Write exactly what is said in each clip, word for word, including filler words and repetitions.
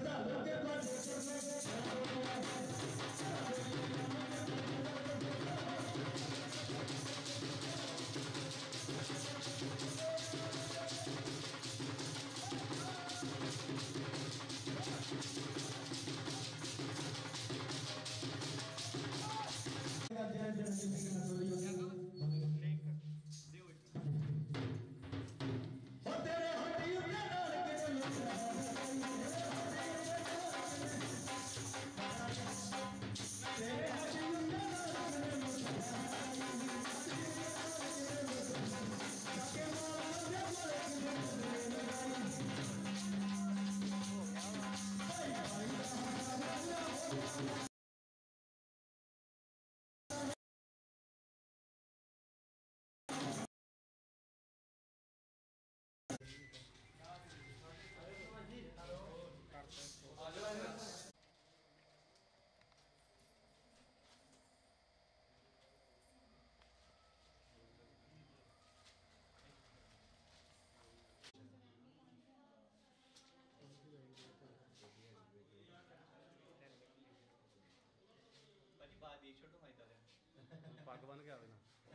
पग बन के आवे ना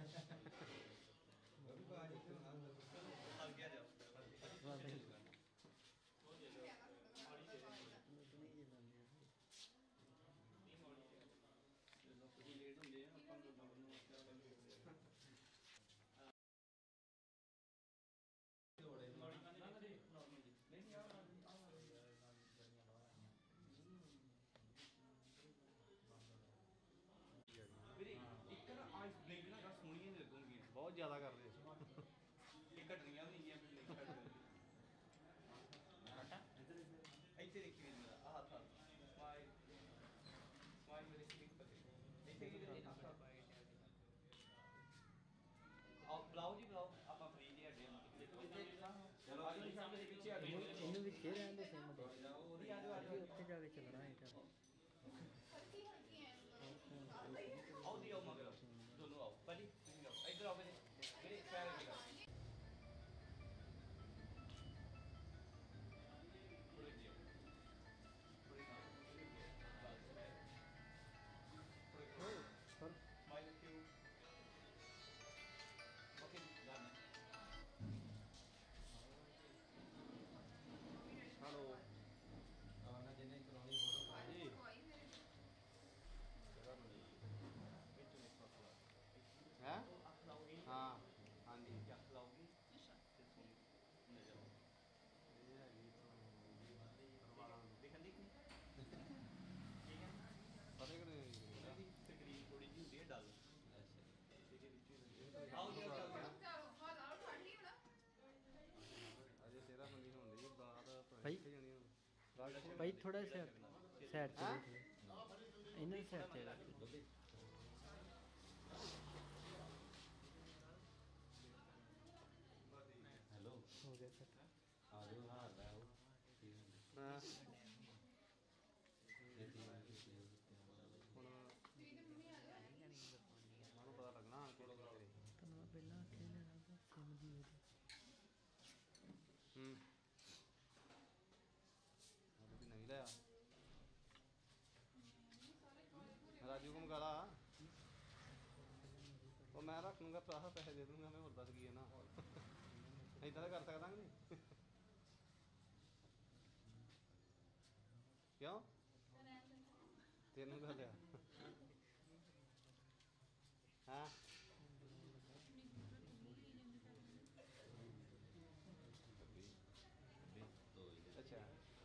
बहुत ज्यादा कर रहे बुलाओ जी बुलाओ आप फ्री जी हड्डे चलो पीछे इन्हों भी छे रहने से उत्थे जाके चलना है चल आओ दी आओ मगर दोनों आओ भाजी इधर आओ मेरे मेरे पैर लगा थोड़े जी थोड़े ना थोड़े सर माइल क्यों ओके डन हेलो आना जिन्हें करानी फोटो जी है हाँ हाँ जी क्या खिलाओगी तकरीब थोड़ी जी होती है डल अजे तेरा बंदी होने जी बात जानी भाई थोड़ा साइड साइड चले इन्हें साइड चले हेलो हो गया सर आ जाओ हार रहा हो हां मानो पता लगना केड़ा करे तन्ना पहला खेले ना सिम दी हम्म अभी नहीं लाया राजू को मंगा ला वो मैं रख लूँगा पैसा पैसे दे दूँगा मैं और दस की है ना इतना तो कर सकता नहीं क्यों तेन कर लिया हाँ अच्छा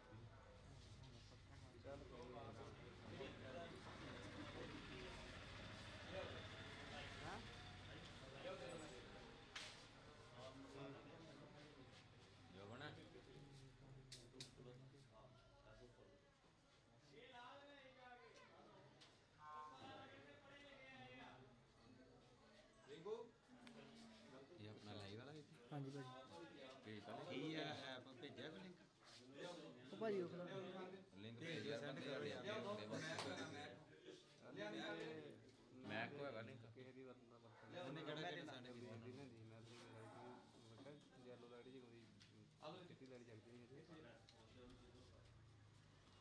चल हाँ जो बना ये अपना लाइव वाला हाँ जी भाजी पेज वाला की है ऐप भेजा कोई लिंक ओ भाजी ओखला लिंक भेजा सेंड कर दिया मैं को हैगा लिंक किसी दी वरना ਉਹਨੇ ਕਿਹੜਾ ਕਿਹੜਾ ਸਾਡੇ ਵੀ ਨਹੀਂ ਹੁੰਦੀ ਮੈਂ ਆਪਣੀ ਲੱਗਾ ਜੈਲੋ ਲਾਈਟ ਜੀ ਕੋਈ ਚਿੱਟੀ ਲਾਈਟ ਜਗਦੀ ਨਹੀਂ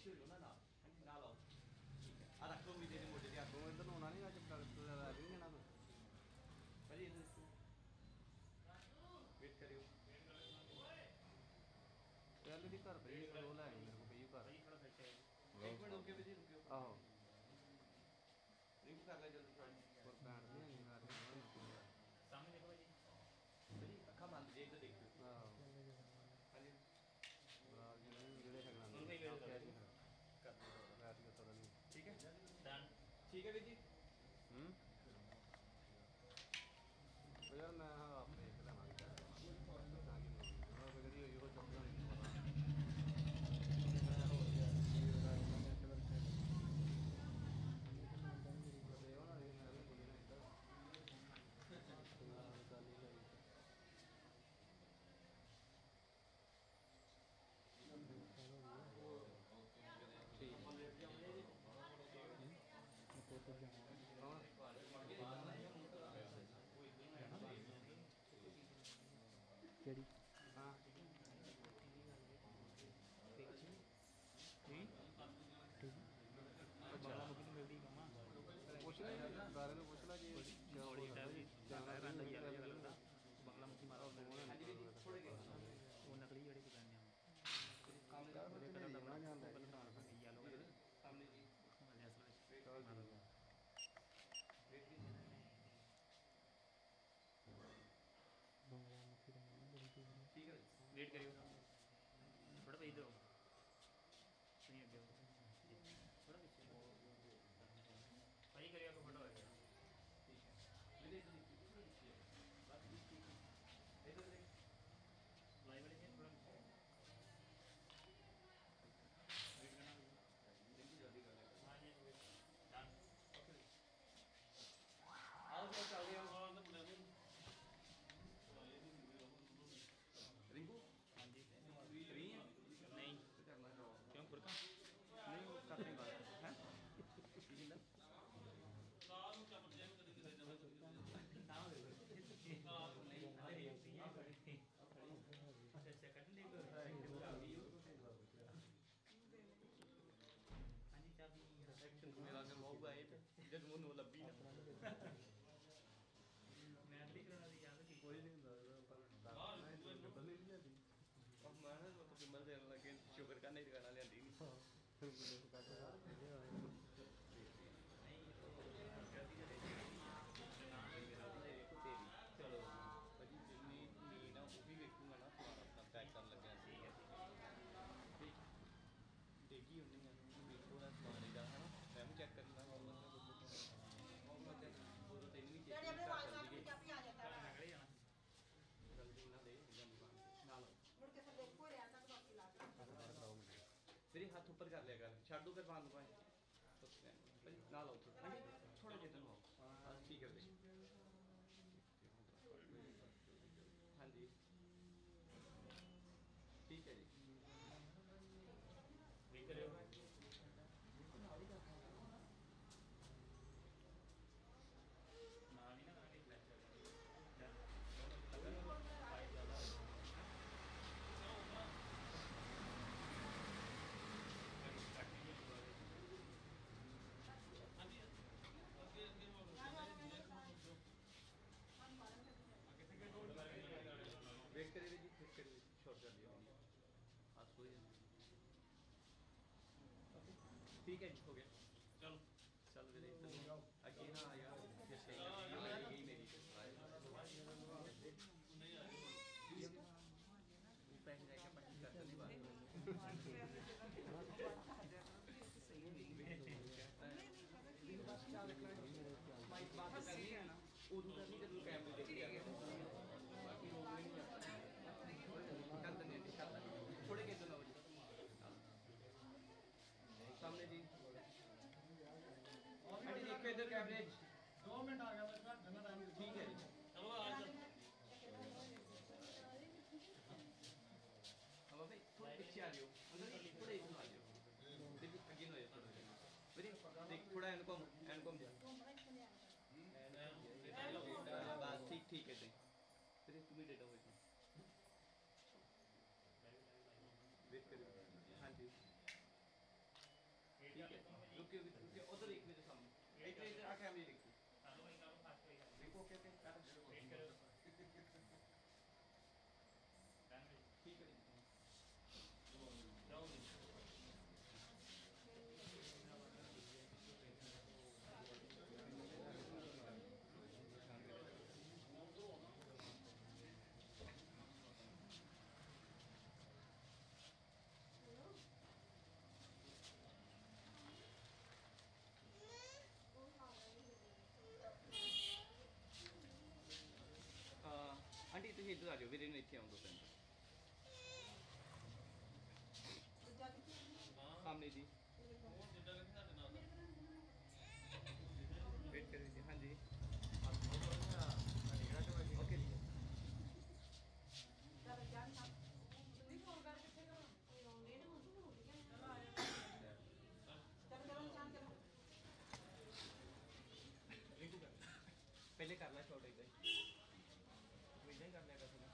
ਪਿੱਛੇ ਹੋ ਨਾ ਨਾਲ ਨਾਲ ਆਓ ਆ ਰੱਖੋ ਵੀ ਦੇ ਮੋਢੇ ਤੇ ਆਖੋ ਇੱਧਰ ਨੂੰ ਆਉਣਾ ਨਹੀਂ ਅੱਜ ਡਾਕਟਰ ਦਾ ਆ ਨਹੀਂ ਜਾਣਾ ਭਾਜੀ ਇਹਨੂੰ ਵੇਟ ਕਰਿਓ ਚੱਲ ਦੀ ਘਰ ਪਈ ਉਹ ਲੈ ਆਈ ਮੇਰੇ ਕੋਲ ਪਈ ਘਰ ਇੱਕ ਮਿੰਟ ਰੁਕਿਓ ਵੀਰੇ ਰੁਕਿਓ ਆਹੋ ਰਿੰਗ ਕਰ ਲੈ ਜਲਦੀ ਪਰ ਪੈਂਟ ਨਹੀਂ ਆ ਰਹੀ ਸਾਹਮਣੇ ਦੇਖੋ ਭਾਜੀ ਭਾਜੀ ਅੱਖਾਂ ਬੰਦ ਜੇ ਇੱਧਰ ਦੇਖਿਓ ਆਹੋ ਹਾਂਜੀ ਬਰਾ ਜਿਹੜੇ ਜਿਹੜੇ ਹੈਗਾ ਨਾ ਕਰ ਦਿਓ ਬੈਠ ਕੇ ਥੋੜਾ ਨਹੀਂ ਠੀਕ ਹੈ ਡਨ ਠੀਕ ਹੈ ਵੀਰ ਜੀ ਹੂੰ ਉਹ ਯਾਰ ਮੈਂ ਆਪ ਦੇਖ ਲਵਾਂਗਾ ਉਹ ਬਗੜੀ ਹੋਈ ਉਹ ਚੱਪਲਾਂ ਨਹੀਂ ਕਿਹੜੀ ਹਾਂ ਬਗਲਾ ਮੁਖੀ ਨੂੰ ਮਿਲਦੀ ਕਮਾ ਪੁੱਛ ਲੈ ਗਾਰੇ ਨੂੰ ਪੁੱਛ ਲੈ ਜੀ ਥੋੜੀ ਟਾਈਮ ਜਾਂਦਾ ਰੰਗ ਹੀ ਆ ਲੱਗਦਾ ਬਗਲਾ ਮੁਖੀ ਮਾਰਾ ਉਹ ਨਕਲੀ ਜਿਹੜੇ ਕਿ ਕਹਿੰਦੇ ਆ ਕੰਮ ਕਰ ਬੜੇ ਕਲਰ ਦਾ ਬਣਾ ਜਾਂਦਾ ਯੈਲੋ ਸਾਹਮਣੇ ਜੀ ਚਲ ਬਗਲਾ ਮੁਖੀ ਦਾ ਨਾਮ ਬੜੀ ਠੀਕ ਹੈ ਵੇਟ ਕਰਿਓ ਥੋੜਾ ਭਾਈ ਇਧਰ ਨਹੀਂ ਅੱਗੇ ਥੋੜਾ ਪਿੱਛੇ ਭਾਈ ਕਰਿਆ ਕੋ ਫਟੋ ਹੋਏਗਾ ਠੀਕ ਹੈ ਵੀਰੇ ਜੀ ਬਾਤ ਠੀਕ ਹੈ ਇਧਰ ਦੇਖ ਲਾਈਵ ਵਾਲੇ ਨੇ ਥੋੜਾ ਵੇਟ ਕਰਨਾ ਜਲਦੀ ਜਲਦੀ ਕਰ ਲੈ ਹਾਂ ਜੀ ਡਨ ਓਕੇ ਆਓ ਸਰ ਚੱਲਦੇ ਹਾਂ ਰਿੰਕੂ ਹਾਂਜੀ ਫ੍ਰੀ ਹੈ ਨਹੀਂ ਕਰਨਾ ਚਾਹੋ ਕਿਉਂ ਫੁਰਕਾ ਨਹੀਂ ਉਹ ਕਰਨੇ ਬਾਅਦ ਹੈ ਕੀ ਹੁੰਦਾ ਅੱਛਾ ਅੱਛਾ ਕੱਢ ਲਈ ਹਾਂਜੀ ਚਾਬੀ ਐਕਸ਼ਨ ਮੇਰਾ ਜਨ ਹੋਊਗਾ ਇਹ ਜਦ ਮੈਨੂੰ ਲੱਭੀ ਨਾ ਮੈਂ ਅਗਲੀ ਕਰਾਉਣਾ ਦੀ ਯਾਦ ਕੀ ਕੋਈ ਨਹੀਂ ਹੁੰਦਾ ਪਰ ਬਦਲ ਨਹੀਂ ਜਾਂਦੀ ਉਹ ਮੈਂ ਨਾ ਉਹ ਬਿਮਲ ਦੇ ਲੱਗੇ ਸ਼ੂਗਰ ਕਰਨੇ ਦੀ ਗਾਣਾ ਲਿਆਂਦੀ ਨਹੀਂ ਫਿਰ ਬੁਲੇ ਕੱਟ ਚਲੋ ਭਾਜੀ ਜਿੰਨੀ ਨੀਂਦ ਆ ਉਹ ਵੀ ਵੇਖੂਗਾ ਨਾ ਤੁਹਾਡਾ ਆਪਣਾ ਪੈਕ ਕਰਨ ਲੱਗਿਆ ਸੀ ਠੀਕ ਦੇਖੀ ਹੁੰਦੀ ਹੈ ਵੇਖੋ ਨਾ ਸਮਾਨ ਦਾ ਹੈ ਨਾ ਮੈਂ ਵੀ ਚੈੱਕ ਕਰਨਾ ਉਹ ਉਹ ਤੈਨੂੰ ਵੀ ਚੈੱਕ ਕਰ ਲਈਏ ਨਗੜੇ ਜਾਣਾ ਜਲਦੀ ਨਾ ਦੇ ਨਾਲ ਮੁੜ ਕੇ ਫਿਰ ਦੇਖੋ ਰਿਆ ਤੱਕ ਬਾਕੀ ਲਾ ਕੇ ਤੇਰੇ ਹੱਥ ਉੱਪਰ ਕਰ ਲਿਆ ਕਰ ਛੱਡੋ ਫਿਰ ਬੰਦ ਪਾਏ ਭਾਜੀ ਨਾਲ ਆਓ ਥੋੜਾ ਥੋੜਾ ਜਿਹਾ ਤੈਨੂੰ ਆਓ ਹਾਂ ਠੀਕ ਹੈ ਵੀਰੇ ਹਾਂਜੀ ਠੀਕ ਹੈ ਜੀ ਵੀ ਕਰਿਓ ਨਾਲ ਨਹੀਂ ਨਾ ਕਰਾਂਗੇ ਲੈਕਚਰ ਅਗਰ ਫਾਈਲ ਜ਼ਿਆਦਾ वेट करिए जी वेट करिए शॉर्ट कर दिया आज सो ठीक है जी हो गया ਚਲੋ चल मेरे आगे ना आया जैसे यही मेरी पैसे जाएगा बाकी करते नहीं बात माइक बात करनी है ना उधर करनी जब कैमरे देख लिया बाकी लोग नहीं करते नहीं दिखाता थोड़े के तो ना सामने जी आंटी देखो इधर कैमरे दो मिनट आ गया मेरे पास घना टाइम ठीक है ਚਲੋ ਆ ਜਾਓ अब भाई थोड़ा पीछे आ जाओ उधर थोड़ा इधर आ जाओ देखिए आगे ना जाओ थोड़ा वेरी देख थोड़ा एनकॉम एनकॉम जा बस ठीक ठीक है देख तेरे तुम ही डेटा हो इसमें वेट करो हाँ जी रुके रुके उधर देख मेरे सामने इधर इधर आके हमें देखो चलो भाई करो फास्ट भाई देखो ओके ओके कर वेट करो डन ठीक है जाओ आंटी तुम इधर आ जाओ वीरे ने इतने आउं दो पैन ਦੂਜਾ ਕਿੱਥੇ सामने जी वेट कर दीजिए हाँ जी ओके जी ਚੱਲ ਜਾਨ ਸਾਹਿਬ ਤੁਸੀਂ ਫੋਨ ਕਰ ਕਿੱਥੇ ਕਰੋ ਲਾਉਂਦੇ ਨੇ ਹੁਣ ਤੂੰ ਹੋ ਗਿਆ ਚਲੋ ਆ ਜਾਓ ਚੱਲ ਚਲੋ ਨਿਸ਼ਾਨ ਚਲੋ रिंकू कर पहले कर ला शॉट इधर इधर ही कर लेगा थोड़ा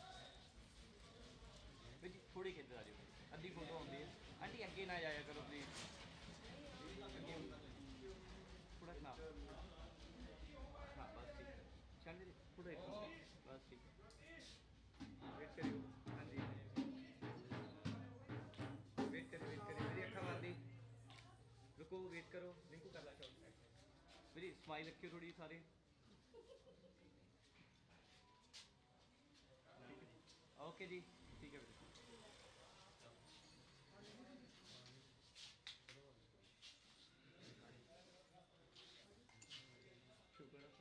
बेटी थोड़ी के इधर आ जाओ अद्धी फोटो आउंदी है आंटी अगे ना जाया करो प्लीज थोड़ा ना हाँ बस ठीक है चल जी थोड़ा एक बस ठीक है वेट करियो हाँ जी वेट करियो वेट करियो मेरी अखा बंद दी रुको वेट करो रिंकू कर ला शॉट मेरी स्माइल रखियो थोड़ी सारे ओके जी ठीक है बेटा शुक्र है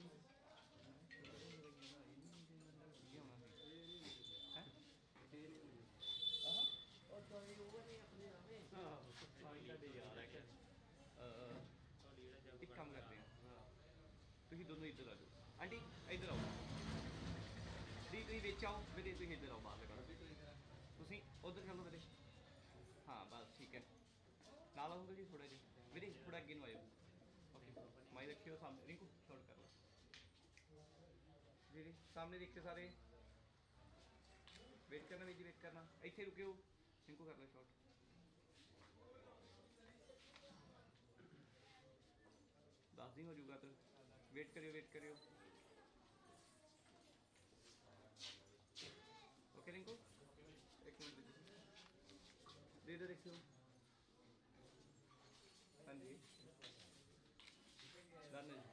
एक काम करते हैं तुम दोनों इधर आ जाओ आंटी इधर आओ दी तुम बिच आओ मेरे तुम इधर आओ बाहर लगा तुम उधर चलो मेरे हाँ बस ठीक है नाल आऊँगा जी थोड़ा जी मेरे थोड़ा अगे आ जाओ ओके माई रखियो सामने रिंकू शॉट कर लो जी जी सामने देखियो सारे वेट करना जी वेट करना इतने रुकियो रिंकू कर लो शॉट दस दिन हो जाऊगा तो वेट करियो वेट करियो ओके रिंकू एक मिनट दे दो देखियो हाँ जी डन है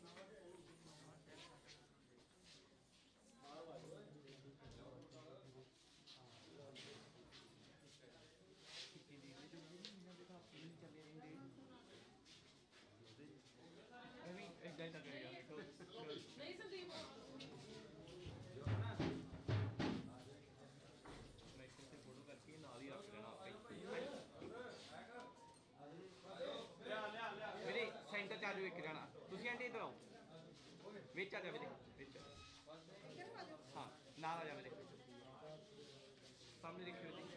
नहीं संदीप फोटो करके नाल ही रख लेना मेरे सेंटर च आ जाओ एक जाना तुम आंटी इधर आओ बिच आ जा मेरे बिच हाँ नाल आ जा मेरे सामने देखियो जी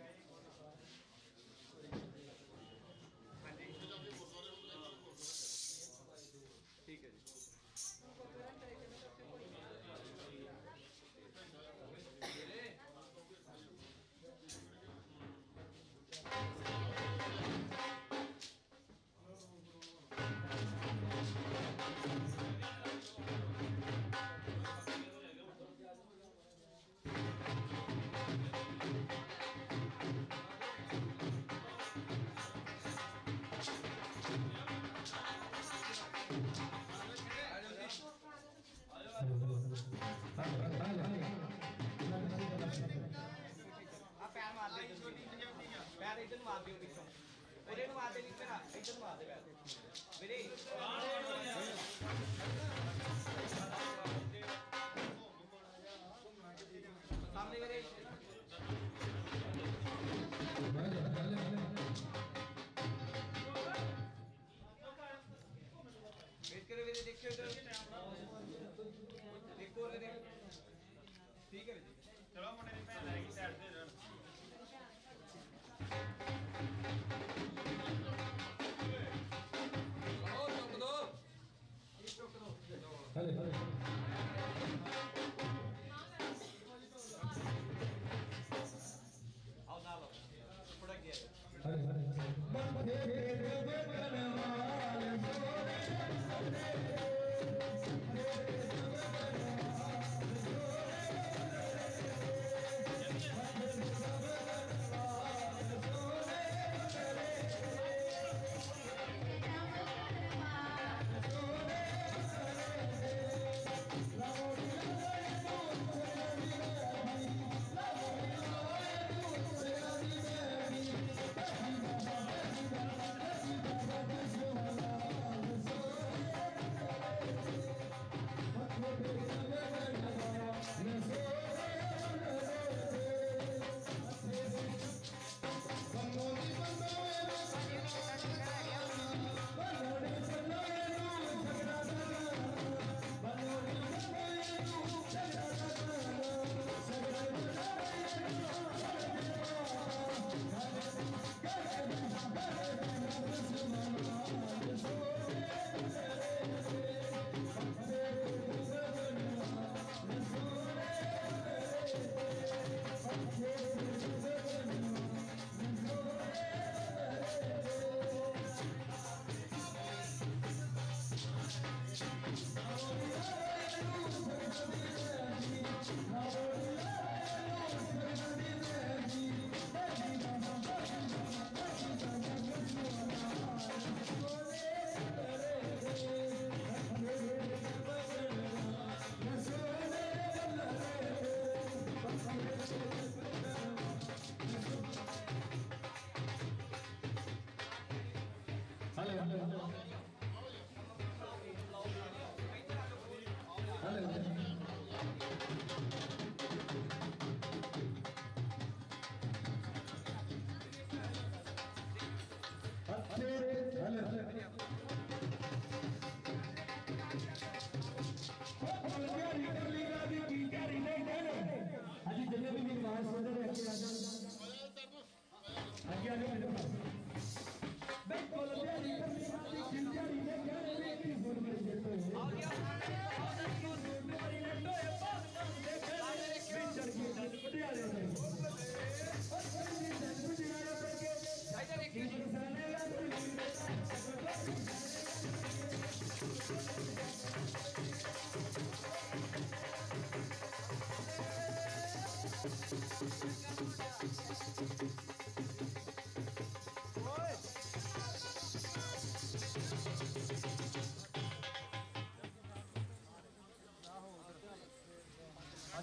हाँ जी ठीक है जी पैर इधर मार दियो पिछों मेरे को मार दे नहीं मेरा इधर मार दे पैर मेरे सामने मेरे वेट करो मेरे देखियो इधर देखो रे ठीक है जी चलो मुंडे दी भैन लगी साइड ते रन हेलो हेलो आओ ना लो थोड़ा गया हेलो हेलो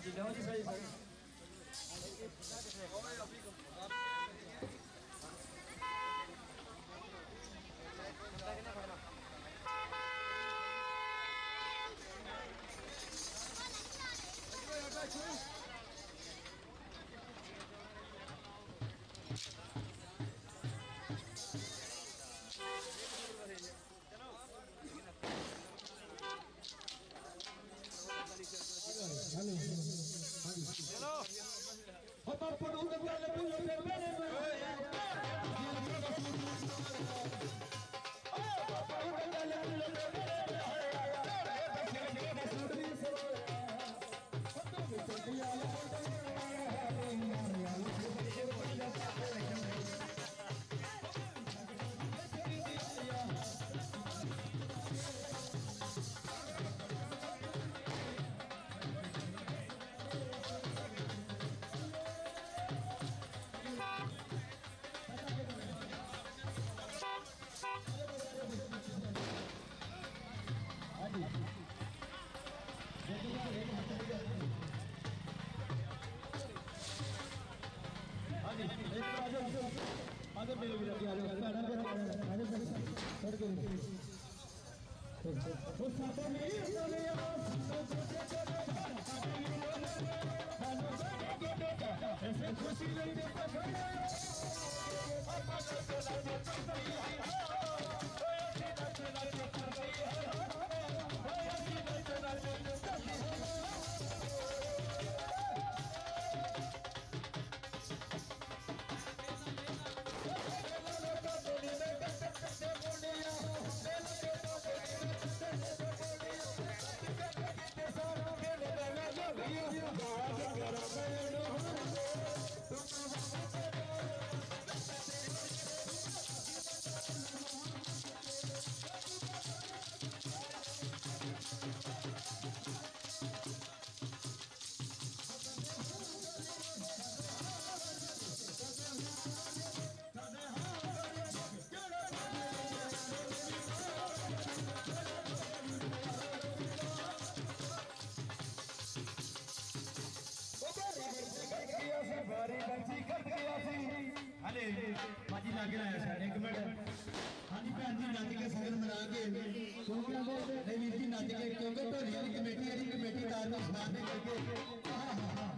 जाओ जी सही सही माजी लागे लाया सर एक मिनट हाँ जी भैन जी नच के सगन मना के क्योंकि वीर जी नच के क्योंकि ढोलिया की कमेटी है कमेटीदार ने समान दे करके हाँ हाँ हाँ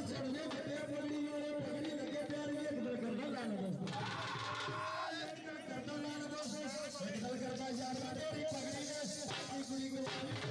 चढ़ने बटे पगड़ी वाले पगड़ी लगे प्यार ये किधर करना लाना दोस्तों करना लाना दोस्तों किधर करता यार तेरी पगड़ी में कुड़ी को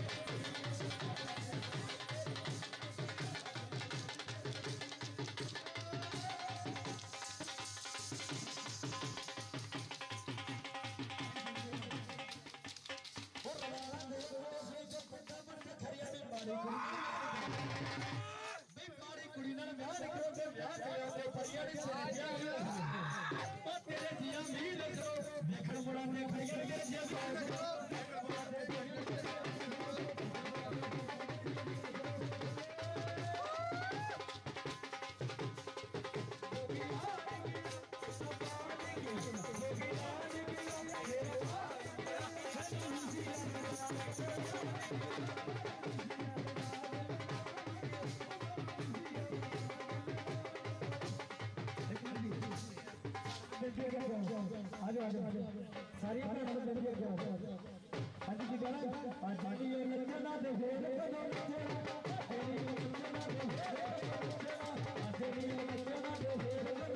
आगे आगे सारी अपने मतलब बैठ गया आज की गाना आज बाकी ये लड़के ना देखे लड़के ना देखे तेरी लड़के ना देखे तेरी लड़के ना देखे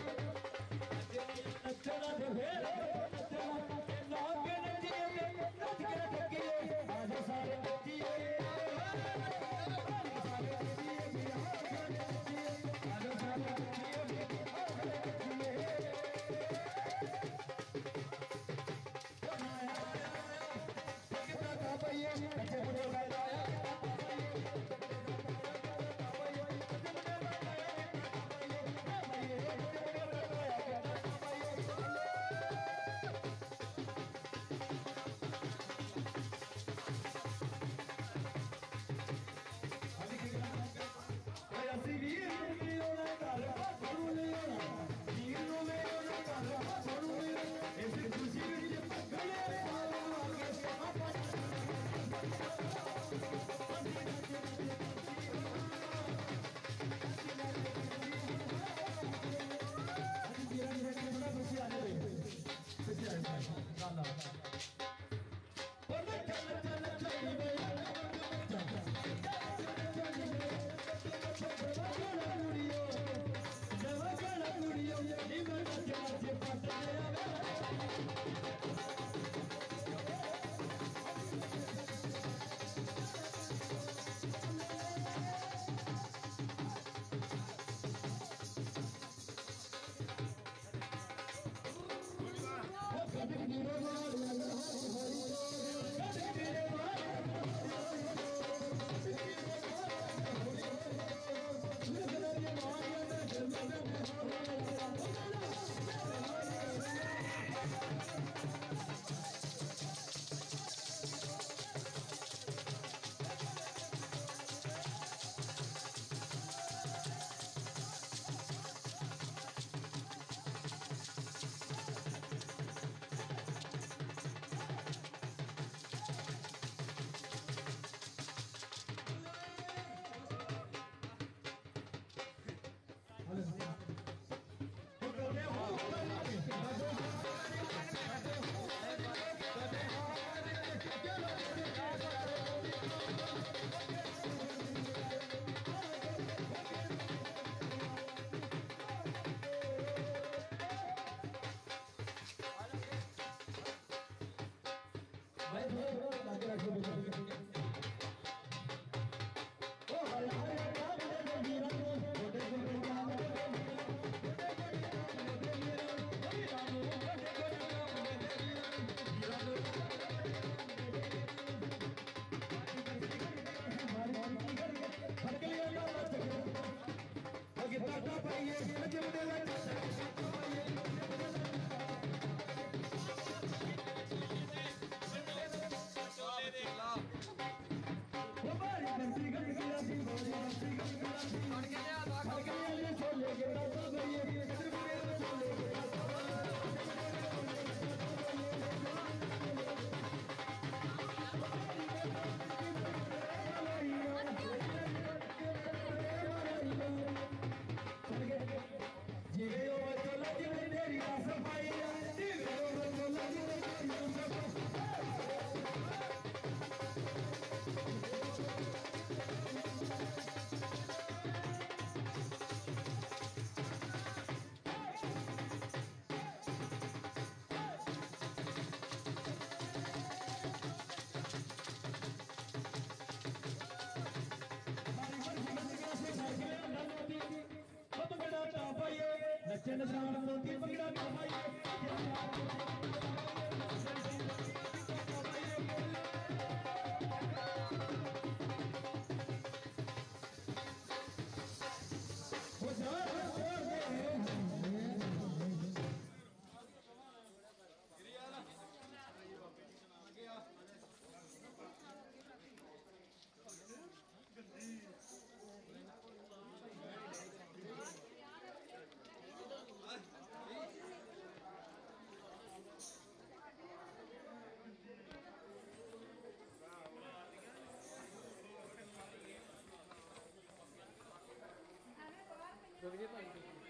लड़के ना देखे नाम के नचिए नाच के ठकिए आज सारे नचिए सारे नचिए बिहार के नचिए आज सारे नचिए ਜੇ ਭਾਈ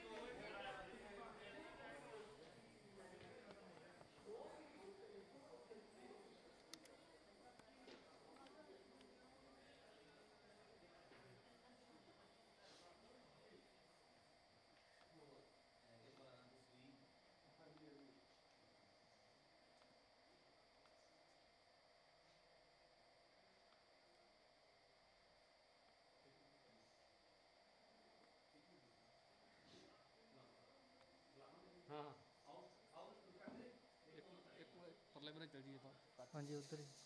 ਹਾਂ ਇੱਕ ਇੱਕ ਪਰਲੇ ਬੰਨੇ ਚੱਲ ਜੀਏ ਆਪਾਂ ਹਾਂਜੀ ਉੱਧਰ ਹੀ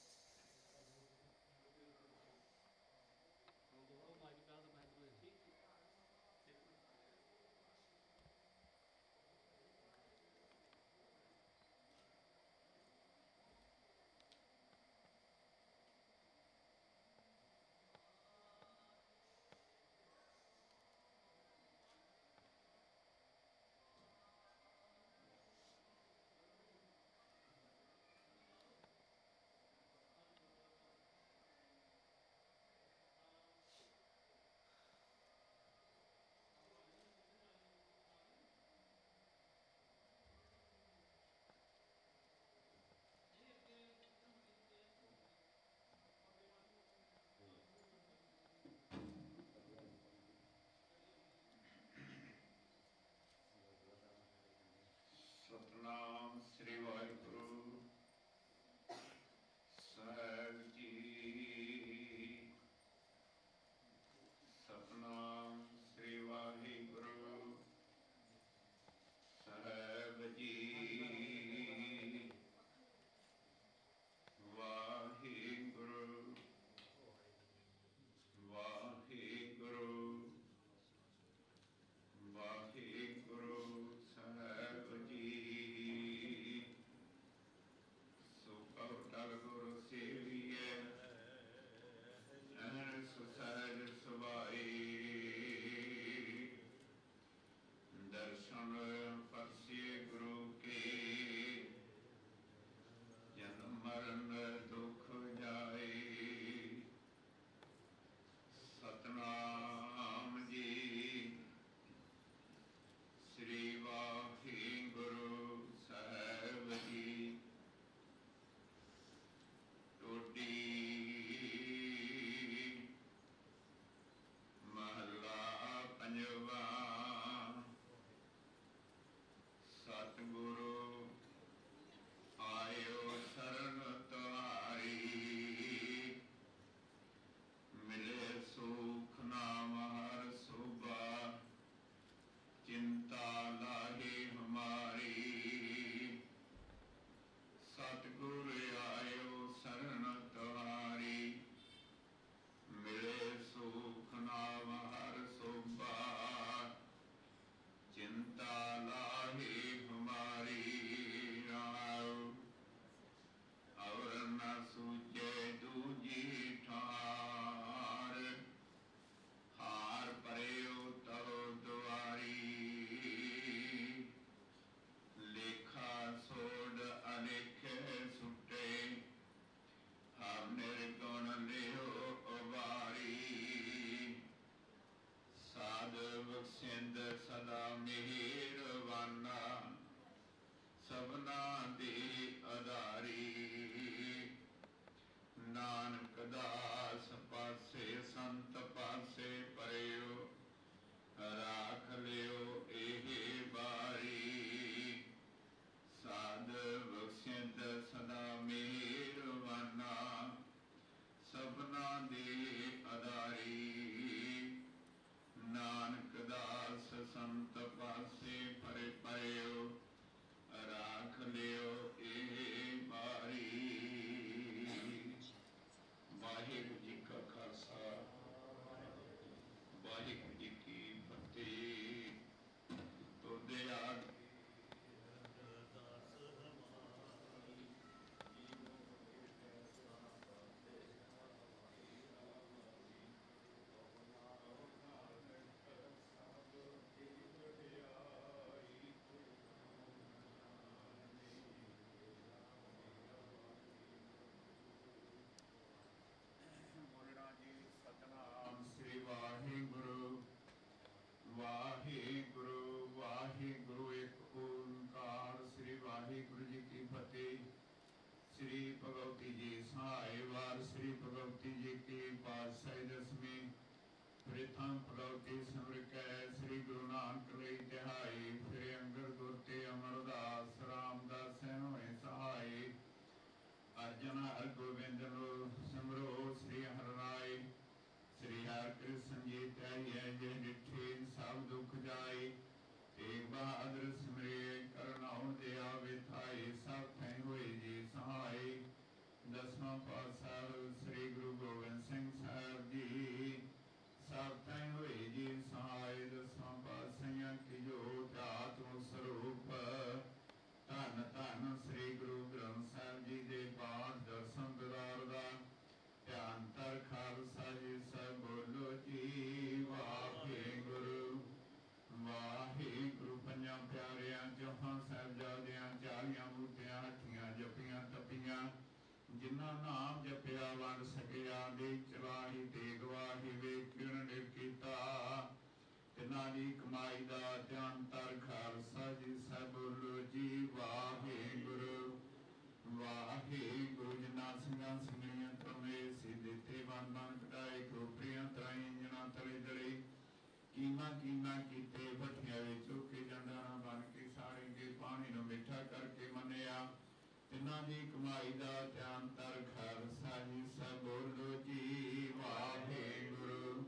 ਪ੍ਰਿਥਮ ਪਲੌਤੀ ਸਿਮਰ ਕੈ ਸ੍ਰੀ ਗੁਰੂ ਨਾਨਕ ਲਈ ਤਿਹਾਈ। ਫਿਰ ਅੰਗਦ ਗੁਰ ਤੇ ਅਮਰਦਾਸ ਰਾਮਦਾਸ ਹੋਏ ਸਹਾਈ। ਅਰਜਨ ਹਰ ਗੋਬਿੰਦ ਨੂੰ ਸਿਮਰੋ ਸ੍ਰੀ ਹਰਿ ਰਾਏ। ਸ੍ਰੀ ਹਰਿ ਕ੍ਰਿਸ਼ਨ ਜੀ ਧਿਆਈਐ ਜੇ ਡਿਠੇ ਸਭ ਦੁਖ ਜਾਏ। ਤੇਗ ਬਹਾਦਰ ਸਿਮਰੇ ਕਰਨਾਉ ਦਿਆ ਵਿਥਾਏ। ਸਭ ਥੈ ਹੋਏ ਜੀ ਸਹਾਈ। ਦਸਵਾਂ ਪਾਤਸ਼ਾਹ ਸ੍ਰੀ ਗੁਰੂ ਗੋਬਿੰਦ ਸਿੰਘ ਸਾਹਿਬ ਜੀ ਸਭ ਥੈ ਹੋਏ ਜੀ ਸਹਾਈ। ਦਸਵਾਂ ਪਾਤਸ਼ਾਹਾਂ ਕੀ ਜੋਤ ਆਤਮ ਸਰੂਪ ਧੰਨ ਧੰਨ ਸ੍ਰੀ ਗੁਰੂ ਗ੍ਰੰਥ ਸਾਹਿਬ ਜੀ ਦੇ ਪਾਠ ਦਰਸ਼ਨ ਦਿਦਾਰ ਦਾ ਧਿਆਨ ਧਰ ਖਾਲਸਾ ਜੀ ਸਭ ਬੋਲੋ ਜੀ ਵਾਹਿਗੁਰੂ ਵਾਹਿਗੁਰੂ। ਪੰਜਾਂ ਪਿਆਰਿਆਂ ਚੌਹਾਂ ਸਾਹਿਬਜ਼ਾਦਿਆਂ ਚਾਲੀਆਂ ਬੂਟਿਆਂ ਹੱਠੀਆਂ ਜਪੀਆਂ ਤਪੀਆਂ ਜਿਨ੍ਹਾਂ ਨਾਮ ਜਪਿਆ ਵੰਡ ਸਕਿਆ ਦੇ ਚਲਾਹੀ ਤੇਗ ਵਾਹੀ ਵੇਖਣ ਨੇ ਕੀਤਾ ਤਿਨਾਂ ਦੀ ਕਮਾਈ ਦਾ ਧਿਆਨ ਧਰ ਖਾਲਸਾ ਜੀ ਸਭ ਬੋਲੋ ਜੀ ਵਾਹਿਗੁਰੂ ਵਾਹਿਗੁਰੂ। ਜਿਨ੍ਹਾਂ ਸਿੰਘਾਂ ਸਿੰਘਣੀਆਂ ਤਰਮੇ ਸੀ ਦਿੱਤੇ ਵੰਡ ਵੰਡ ਕਟਾਏ ਖੋਪਰੀਆਂ ਤਰਾਈ ਜਣਾ ਤਲੇ ਦਲੇ ਕੀਮਾ ਕੀਮਾ ਕੀਤੇ ਭੱਠੀਆਂ ਵਿੱਚ ਝੋਕੇ ਜੰਡਾਰਾਂ ਬਣ ਕੇ ਸਾੜੇ ਕੇ ਪਾਣੀ ਨੂੰ ਮਿੱਠਾ ਕਰਕੇ ਮੰਨਿਆ ਤਿਨਾਂ ਦੀ ਕਮਾਈ ਦਾ ਧਿਆਨ ਧਰ ਖਾਲਸਾ ਜੀ ਸਭ ਬੋਲੋ ਜੀ ਵਾਹਿਗੁਰੂ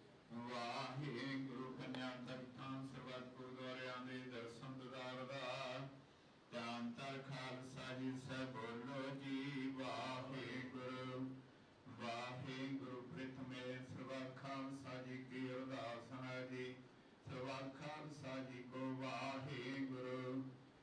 ਵਾਹਿਗੁਰੂ। ਕੰਨਿਆ ਤਖਤਾਂ ਸਰਬੱਤ ਗੁਰਦੁਆਰਿਆਂ ਦੇ ਦਰਸ਼ਨ ਦਿਦਾਰ ਦਾ ਧਿਆਨ ਧਰ ਖਾਲਸਾ ਜੀ ਸਭ ਬੋਲੋ ਜੀ ਵਾਹਿਗੁਰੂ ਵਾਹਿਗੁਰੂ। ਪ੍ਰਿਥਮੇ ਸਰਬੱਤ ਖਾਲਸਾ ਜੀ ਕੀ ਅਰਦਾਸ ਹੈ ਜੀ। ਸਰਬੱਤ ਖਾਲਸਾ ਜੀ ਕੋ ਵਾਹਿਗੁਰੂ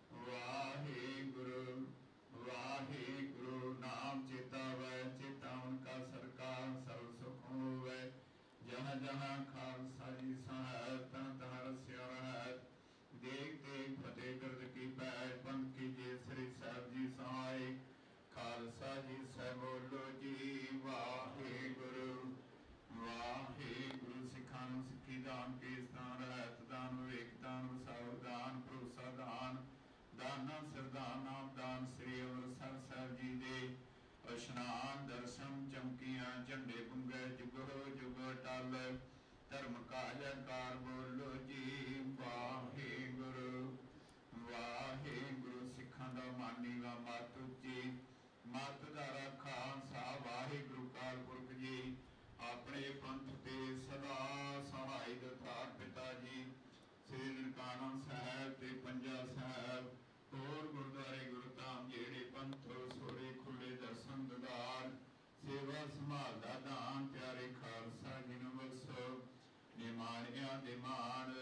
ਵਾਹਿਗੁਰੂ ਵਾਹਿਗੁਰੂ। ਨਾਮ ਚੇਤਾਵੈ ਚੇਤਾਵਨ ਕਾ ਸਰਕਾਰ ਸਰਬ ਸੁਖ ਹੋਵੈ। ਜਹਾਂ ਜਹਾਂ ਖਾਲਸਾ ਜੀ ਸਹਾਇ ਤਹਾਂ ਤਹਾਂ ਰਸਿਆ ਰਹਿ। ਦੇਖ ਦੇਖ ਫਤਿਹ ਗਰਦ ਕੀ ਪੈਜ ਪੰਥ ਕੀ ਜੇ ਸ੍ਰੀ ਸਾਹਿਬ ਜੀ ਸਹਾਈ। ਖਾਲਸਾ ਜੀ ਸਹਿ ਬੋਲੋ ਜੀ ਵਾਹਿਗੁਰੂ ਵਾਹਿਗੁਰੂ। ਸਿੱਖਾਂ ਨੂੰ ਸਿੱਖੀ ਦਾਨ ਕੇਸ ਦਾਨ ਰਹਿਤ ਦਾਨ ਵਿਵੇਕ ਦਾਨ ਵਸਾਵ ਦਾਨ ਭਰੋਸਾ ਦਾਨ ਦਾਨਾ ਸਰਦਾਨ ਨਾਮ ਦਾਨ ਸ੍ਰੀ ਅੰਮ੍ਰਿਤਸਰ ਸਾਹਿਬ ਜੀ ਦੇ ਇਸ਼ਨਾਨ ਦਰਸ਼ਨ ਚਮਕੀਆਂ ਝੰਡੇ ਪੁੰਗੇ ਜੁਗੋ ਜੁਗੋ ਟਲ ਧਰਮ ਕਾਜਕਾਰ ਬੋਲੋ ਜੀ ਵਾਹਿਗੁਰੂ ਵਾਹਿਗੁਰੂ। ਸਿੱਖਾਂ ਦਾ ਮਾਨੀ ਵਾ ਮੱਤ ਉੱਚੀ ਮੱਤ ਦਾ ਰਾਖਾ ਸਾਹਿਬ ਵਾਹਿਗੁਰੂ ਕਾਲ ਪੁਰਖ ਜੀ ਆਪਣੇ ਪੰਥ ਤੇ ਸਦਾ ਸਹਾਈ ਦਤਾਰ ਪਿਤਾ ਜੀ ਸ੍ਰੀ ਨਨਕਾਣਾ ਸਾਹਿਬ ਤੇ ਪੰਜਾ ਸਾਹਿਬ ਹੋਰ ਗੁਰਦੁਆਰੇ ਗੁਰਧਾਮ ਜਿਹੜੇ ਪੰਥ ਸੋਰੇ ਖੁੱਲੇ ਦਰਸ਼ਨ ਦਿਦਾਰ ਸੇਵਾ ਸੰਭਾਲ ਦਾ ਦਾਨ ਪਿਆਰੇ ਖਾਲਸਾ ਜੀ ਨੂੰ ਬਖਸ਼ੋ। ਨਿਮਾਣਿਆਂ ਦੇ ਮਾਣ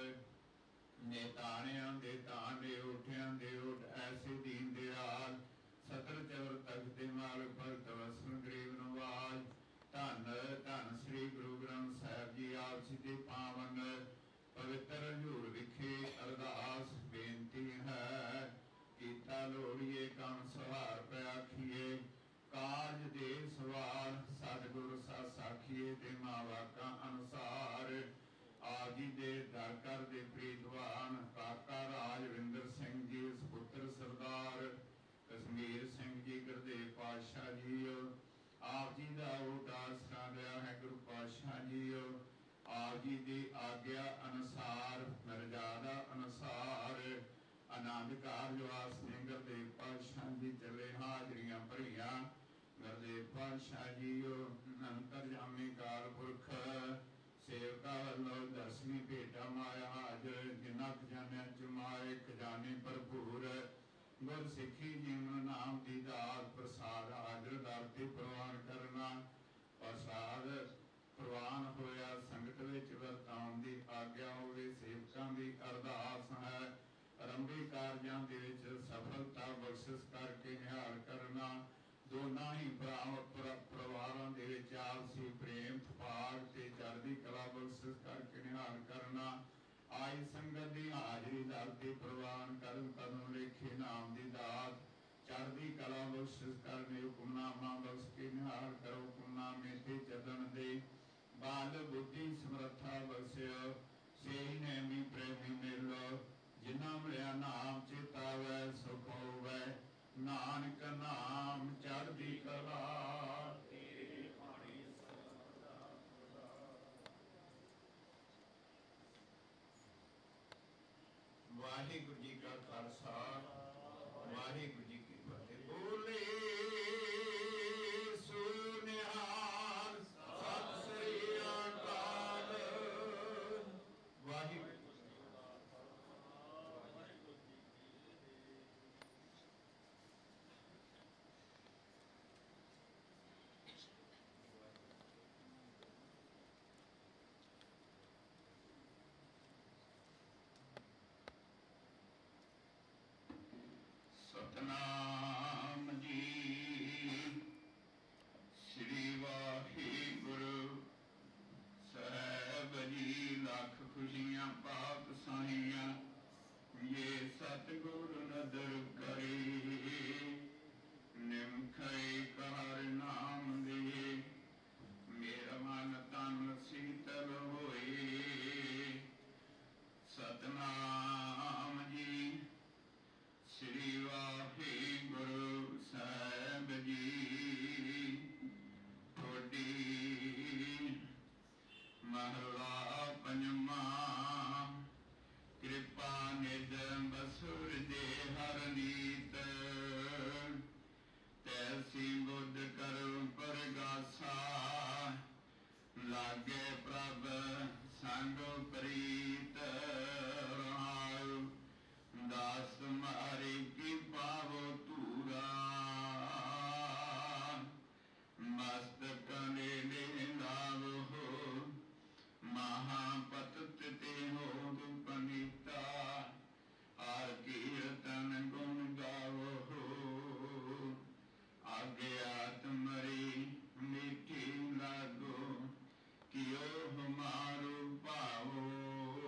ਨੇਤਾਣਿਆਂ ਦੇ ਤਾਂਡੇ ਉਠਿਆਂ ਦੇ ਉਠ ਐਸੇ ਦੀਨ ਦਿਆਲ ਸਤਰ ਚਵਰ ਤਖਤ ਦੇ ਮਾਲ ਭਗਤ ਵਸਨ ਗਰੀਬ ਨਵਾਜ। ਧੰਨ ਧੰਨ ਸ੍ਰੀ ਗੁਰੂ ਗ੍ਰੰਥ ਸਾਹਿਬ ਜੀ ਆਪ ਜੀ ਦੇ ਪਾਵਨ ਪਵਿੱਤਰ ਹਜ਼ੂਰ ਵਿਖੇ ਅਰਦਾਸ ਬੇਨਤੀ ਹੈ। ਕੀਤਾ ਲੋੜੀਏ ਕੰਮ ਸਵਾਰ ਪਿਆਖੀਏ ਕਾਜ ਦੇ ਸਵਾਰ ਸਤਿਗੁਰ ਸਾ ਸਾਖੀਏ ਤੇ ਮਾ ਵਾਕਾਂ ਅਨੁਸਾਰ। ਆਪ ਜੀ ਦੇ ਦਰ ਕਰ ਦੇ ਪ੍ਰੀਤਵਾਨ ਕਾਕਾ ਰਾਜਵਿੰਦਰ ਸਿੰਘ ਜੀ ਸੁਪੁੱਤਰ ਸਰਦਾਰ ਕਸ਼ਮੀਰ ਸਿੰਘ ਜੀ ਗੁਰਦੇਵ ਪਾਤਸ਼ਾਹ ਜੀ ਆਪ ਜੀ ਦਾ ਓਟ ਆਸਰਾ ਲਿਆ ਹੈ ਗੁਰੂ ਪਾਤਸ਼ਾਹ ਜੀ। ਆਪ ਜੀ ਦੀ ਆਗਿਆ ਅਨੁਸਾਰ ਮਰਜ਼ਾਦਾ ਅਨੁਸਾਰ ਆਨੰਦ ਕਾਰਜ ਵਾਸਤੇ ਗੁਰਦੇਵ ਪਾਤਸ਼ਾਹ ਜੀ ਚਲੇ ਹਾਜ਼ਰੀਆਂ ਭਰੀਆਂ। ਗੁਰਦੇਵ ਪਾਤਸ਼ਾਹ ਜੀ ਅੰਤਰਜਾਮੀ ਕਾਲ ਪੁਰਖ ਸੇਵਕਾ ਵੱਲੋਂ ਦਸਵੀਂ ਭੇਟਾ ਮਾਇਆ ਹਾਜ਼ਰ ਜਿਨ੍ਹਾਂ ਖਜ਼ਾਨਿਆਂ ਚ ਮਾਏ ਖਜ਼ਾਨੇ ਭਰਪੂਰ ਗੁਰ ਸਿੱਖੀ ਜੀਵਨ ਨਾਮ ਦੀ ਦਾਤ ਪ੍ਰਸਾਦ ਹਾਜ਼ਰ ਦਰ ਤੇ ਪ੍ਰਵਾਨ ਕਰਨਾ। ਪ੍ਰਸਾਦ ਪ੍ਰਵਾਨ ਹੋਇਆ ਸੰਗਤ ਵਿੱਚ ਵਰਤਾਉਣ ਦੀ ਆਗਿਆ ਹੋਵੇ ਸੇਵਕਾਂ ਦੀ ਅਰਦਾਸ ਹੈ। ਆਰੰਭੀ ਕਾਰਜਾਂ ਦੇ ਵਿੱਚ ਸਫਲਤਾ ਬਖਸ਼ਿਸ਼ ਕਰਕੇ ਨਿਹਾਲ ਕਰਨਾ। ਦੋਨਾਂ ਹੀ ਪਰਿਵਾਰਾਂ ਦੇ ਵਿੱਚ ਆਪਸੀ ਪ੍ਰੇਮ ਥਪਾਕ ਤੇ ਚੜ੍ਹਦੀ ਕਲਾ ਬਖਸ਼ਿਸ਼ ਕਰਕੇ ਨਿਹਾਲ ਕਰਨਾ। ਆਈ ਸੰਗਤ ਦੀ ਹਾਜ਼ਰੀ ਦਰ ਤੇ ਪ੍ਰਵਾਨ ਕਰਨ ਕਦਮ ਲੇਖੇ ਨਾਮ ਦੀ ਦਾਤ ਚੜ੍ਹਦੀ ਕਲਾ ਬਖਸ਼ਿਸ਼ ਕਰਨੇ। ਹੁਕਮਨਾਮਾ ਬਖਸ਼ ਕੇ ਨਿਹਾਲ ਕਰੋ ਹੁਕਮਨਾਮੇ ਤੇ ਚੱਲਣ ਦੇ ਬਾਲ ਬੁੱਧੀ ਸਮਰੱਥਾ ਬਖਸ਼ਿਓ। ਸਹੀ ਨੇਮੀ ਪ੍ਰੇਮੀ ਮਿਲੋ ਜਿਨ੍ਹਾਂ ਮਿਲਿਆ ਨਾਮ ਚੇਤਾਵੈ ਸੁਖ ਹੋਵੈ। ਨਾਨਕ ਨਾਮ ਚੜ੍ਹਦੀ ਕਲਾ ਤੇਰੇ ਬਾਣੀ ਵਾਹਿਗੁਰੂ ਜੀ ਕੀ ਫਤਿਹ। ਬੋਲੇ ਸੋ ਨਿਹਾਲ ਸਤਿ ਸ੍ਰੀ ਅਕਾਲ। ਵਾਹਿਗੁਰੂ ਸਤਨਾਮ ਜੀ। ਸ੍ਰੀ ਵਾਹਿਗੁਰੂ ਸਾਹਿਬ ਜੀ। ਲੱਖ ਖੁਸ਼ੀਆਂ ਪਾਕ ਸਾਈਆਂ ਇਹ ਸਤਿਗੁਰ ਨਦਰ ਕਰੇ। ਨਿਮਖੈ ਕਰ ਨਾਮ ਦੇ ਮੇਰਾ ਮਨ ਤਨ ਸੀਤਲ ਹੋਏ। ਸਤਨਾਮ ਜੀ। ਸ੍ਰੀ ਵਾਹਿਗੁਰੂ ਸਾਹਿਬ ਜੀ। ਤੁਹਾਡੀ ਮਹਲਾ ਪੰਜਵਾਂ। ਕਿਰਪਾ ਨਿਧ ਬਸੁਰ ਦੇ ਹਰ ਨੀਤ। ਤੈਸੀ ਬੁੱਧ ਕਰੁ ਪਰਗਾਸਾ। ਲਾਗੇ ਪ੍ਰਭ ਸੰਗ ਪ੍ਰੀਤ। ਰਹਾਉ ਦਾਸ ਤੁਮਾਰੇ ਕੀ ਪਾਵੋ ਧੂਰਾ। ਮਸਤਕ ਨੇ ਲਾਵੋ ਮਹਾਪਤਿਤ ਤੇ ਹੋ ਦੁਪਨੀਤਾ। ਹਰ ਕੀਰਤਨ ਗੁਣ ਗਾਵੋ ਆਗਿਆ ਤੁਮਰੀ ਮਿੱਠੀ ਲਾਗੋ। ਕਿਉ ਹਮਾਰੂ ਭਾਵੋ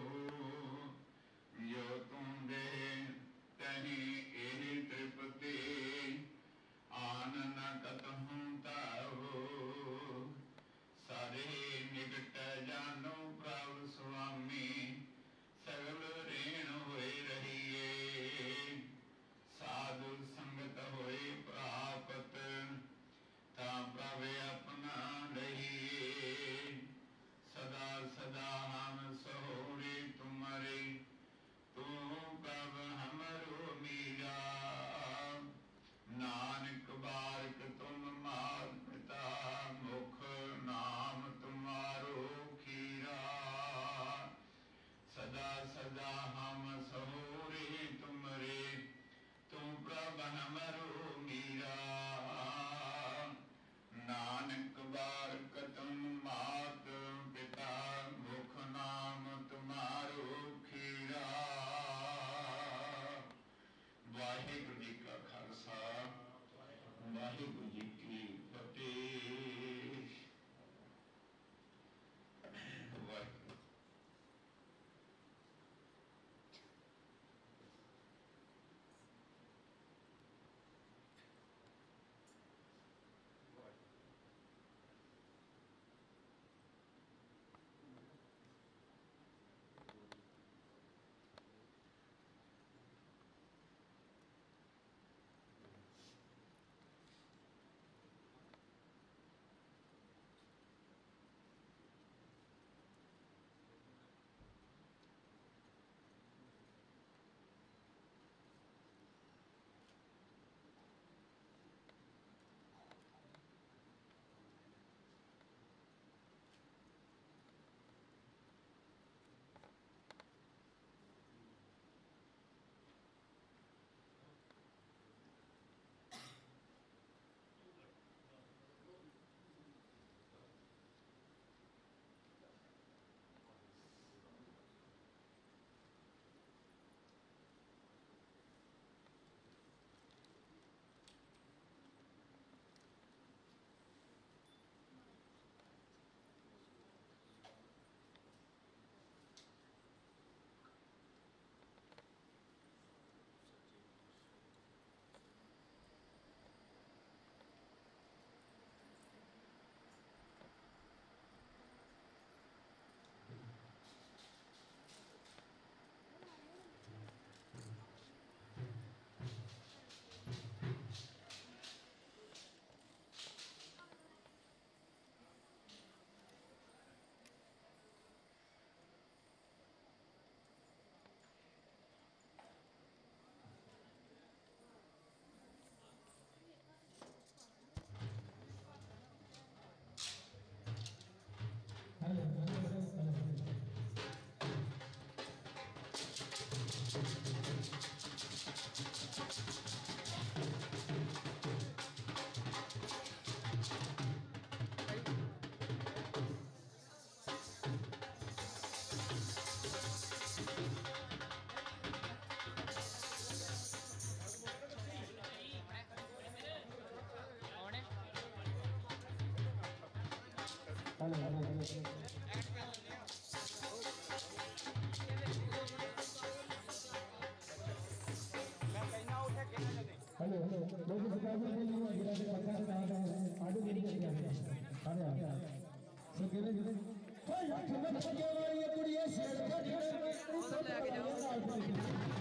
सके वाली कुड़िए शेर का उधर ले के जाओ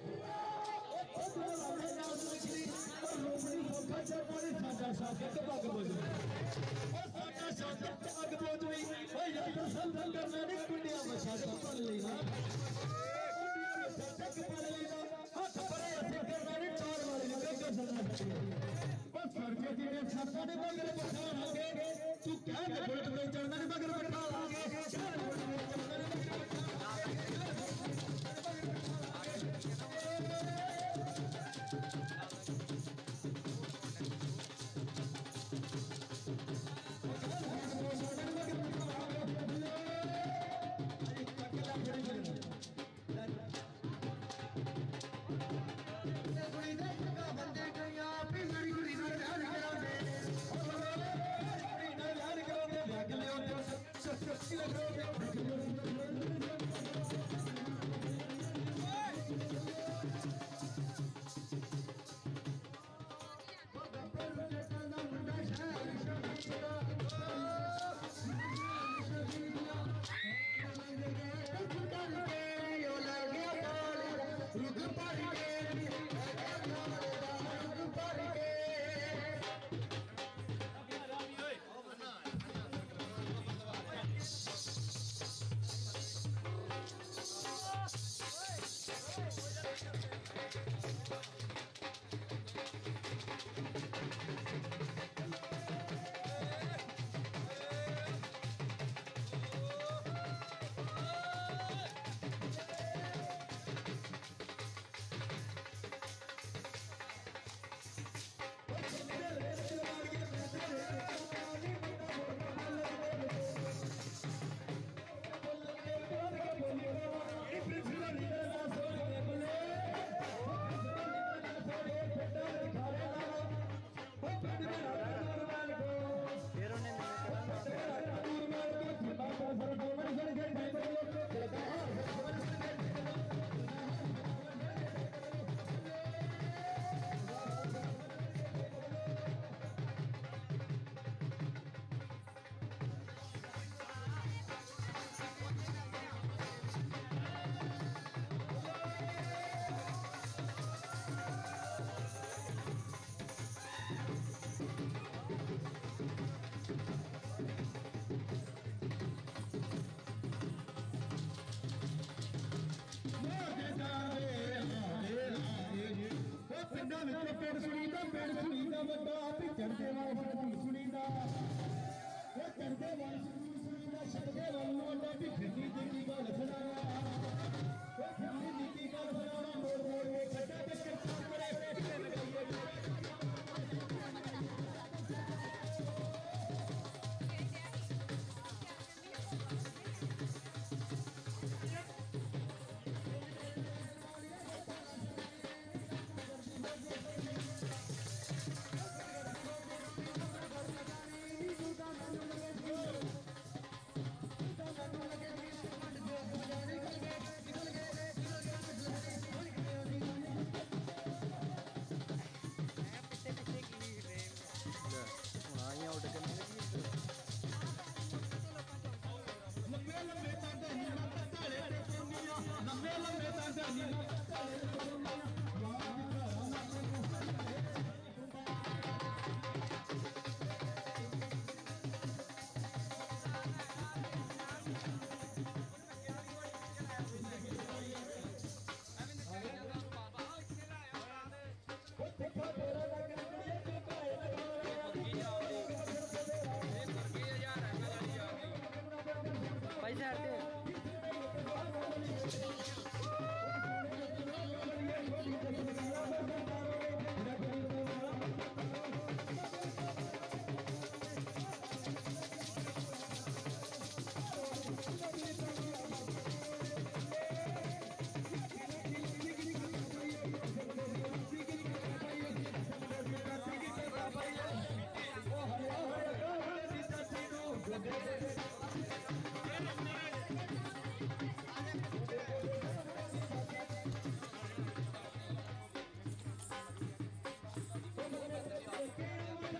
तू क्या चढ़ना मगर बैठा पैसे हटते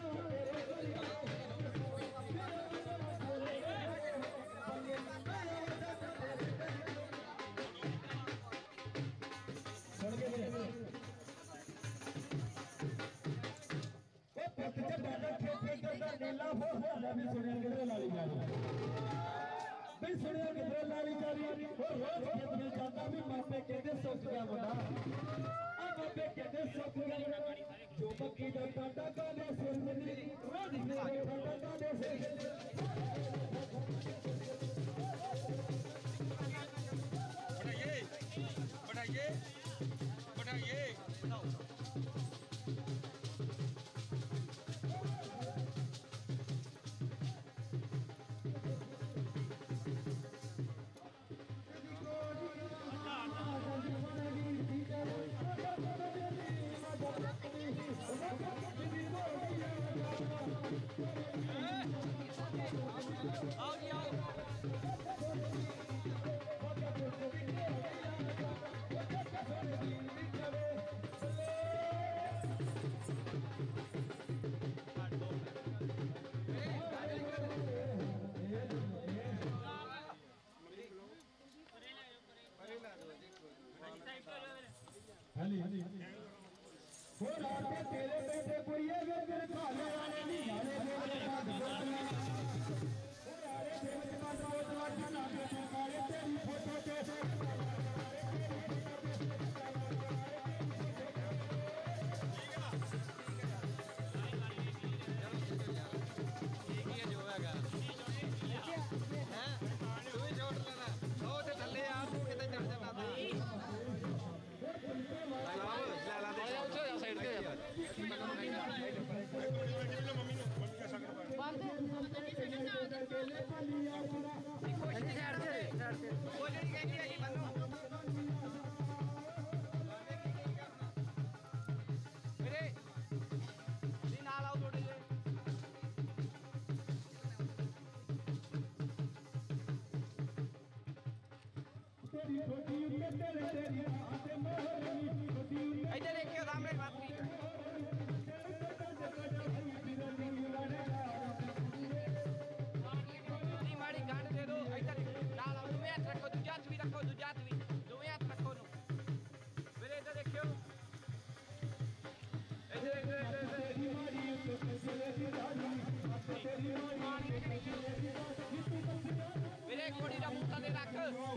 Thank you. जटा दा खेती करदा नीला हो होया भी सुनिया किधरे लाली जा रही भी सुनिया किधरे लाली जा रही वो रोज खेत में जाता भी मापे कहते सुख गया मुंडा आ मापे कहते सुख गया जो मक्की दा कांटा काने सिर में रोज मेरे कांटा काने सिर बढ़ाइए बढ़ाइए बढ़ाओ आओ जी आओ हली हली हो रात के तेरे बेटे कुड़िए वे तेरे खाने वाले नहीं जाने तेरे साथ बोलना हो यारे देव का रोज रोज ना के सरकारे तेरी फोटो के इधर देखियो सामने बात नहीं माड़ी गांड दे दो इधर लाल आओ तुम्हें हाथ रखो दूजा हाथ भी रखो दूजा हाथ भी तुम्हें हाथ रखो नो मेरे इधर देखियो इधर इधर मेरे कोड़ी का मुंह दे रख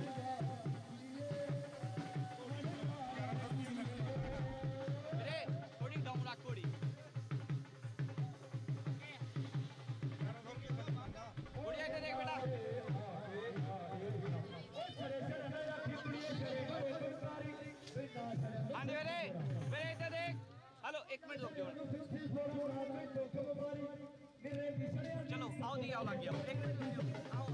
मेरे कोड़ी डोंगरा कोड़ी कोड़ी इधर देख बेटा हाँ मेरे मेरे इधर देख हेलो एक मिनट रुकियो चलो आओ दी आओ लग गया एक मिनट आओ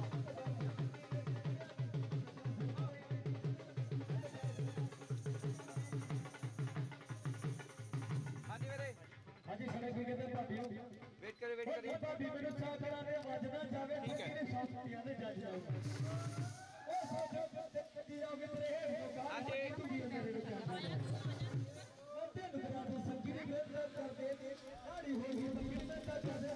वेट करे वेट करे भाभी मेरे चाह कराने वाजना जावे ठीक है शास्त्रियां दे जज जाओ ओ सोचो कदी आओगे तेरे हां जी मते नुकरा तो संगीरी ग्रंथ कर दे दाढ़ी होगी तो कितना का जाने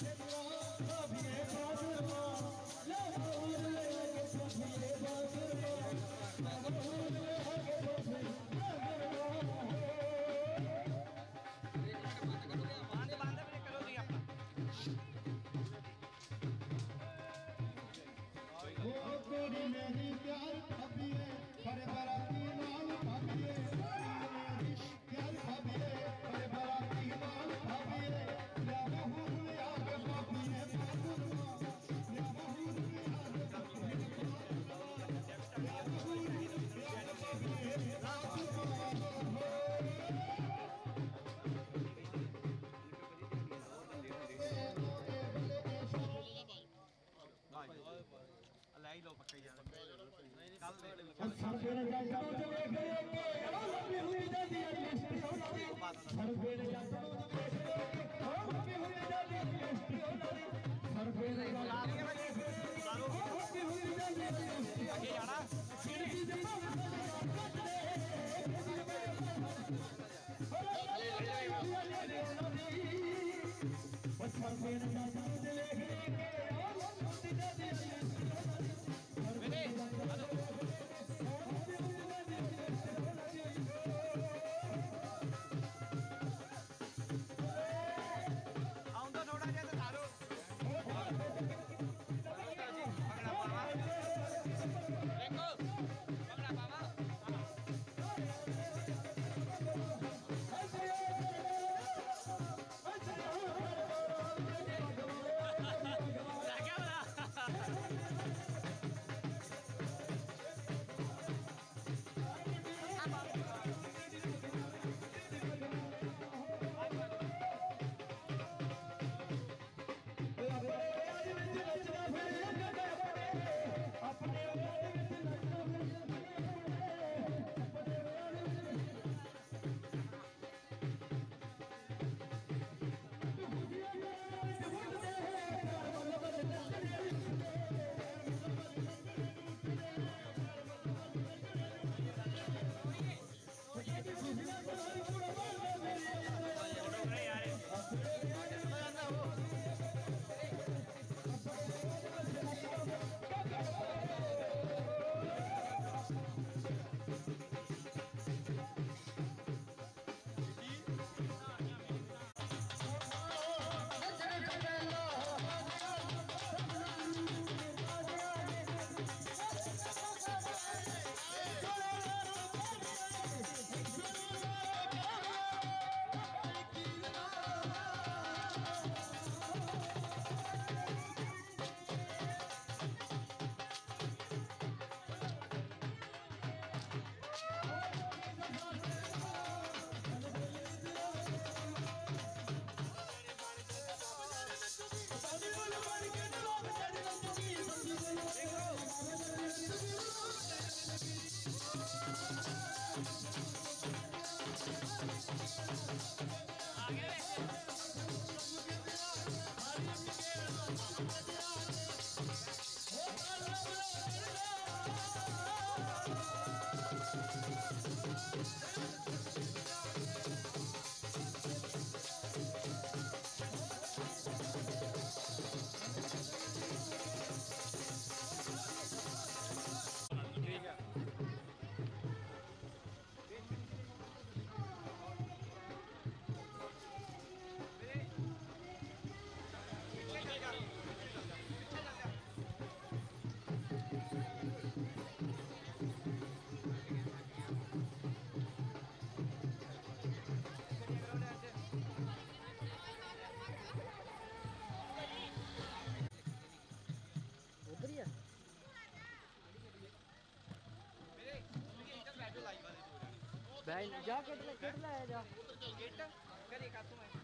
ਬੈਲ ਜਾ ਕੇ ਕਿੱਟ ਲੈ ਜਾ ਕਿੱਟ ਕਰੀ ਕਾਤੋਂ ਮੈਂ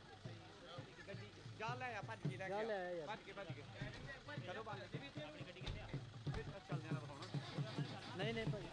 ਗੱਡੀ ਜਾ ਲੈ ਆ ਭੱਜ ਕੇ ਲੈ ਕੇ ਭੱਜ ਕੇ ਭੱਜ ਕੇ ਚਲੋ ਬੰਦ ਆਪਣੀ ਗੱਡੀ ਕਿੱਥੇ ਆ ਫਿਰ ਚੱਲਦੇ ਆ ਦਿਖਾਉਣਾ ਨਹੀਂ ਨਹੀਂ ਭਾਈ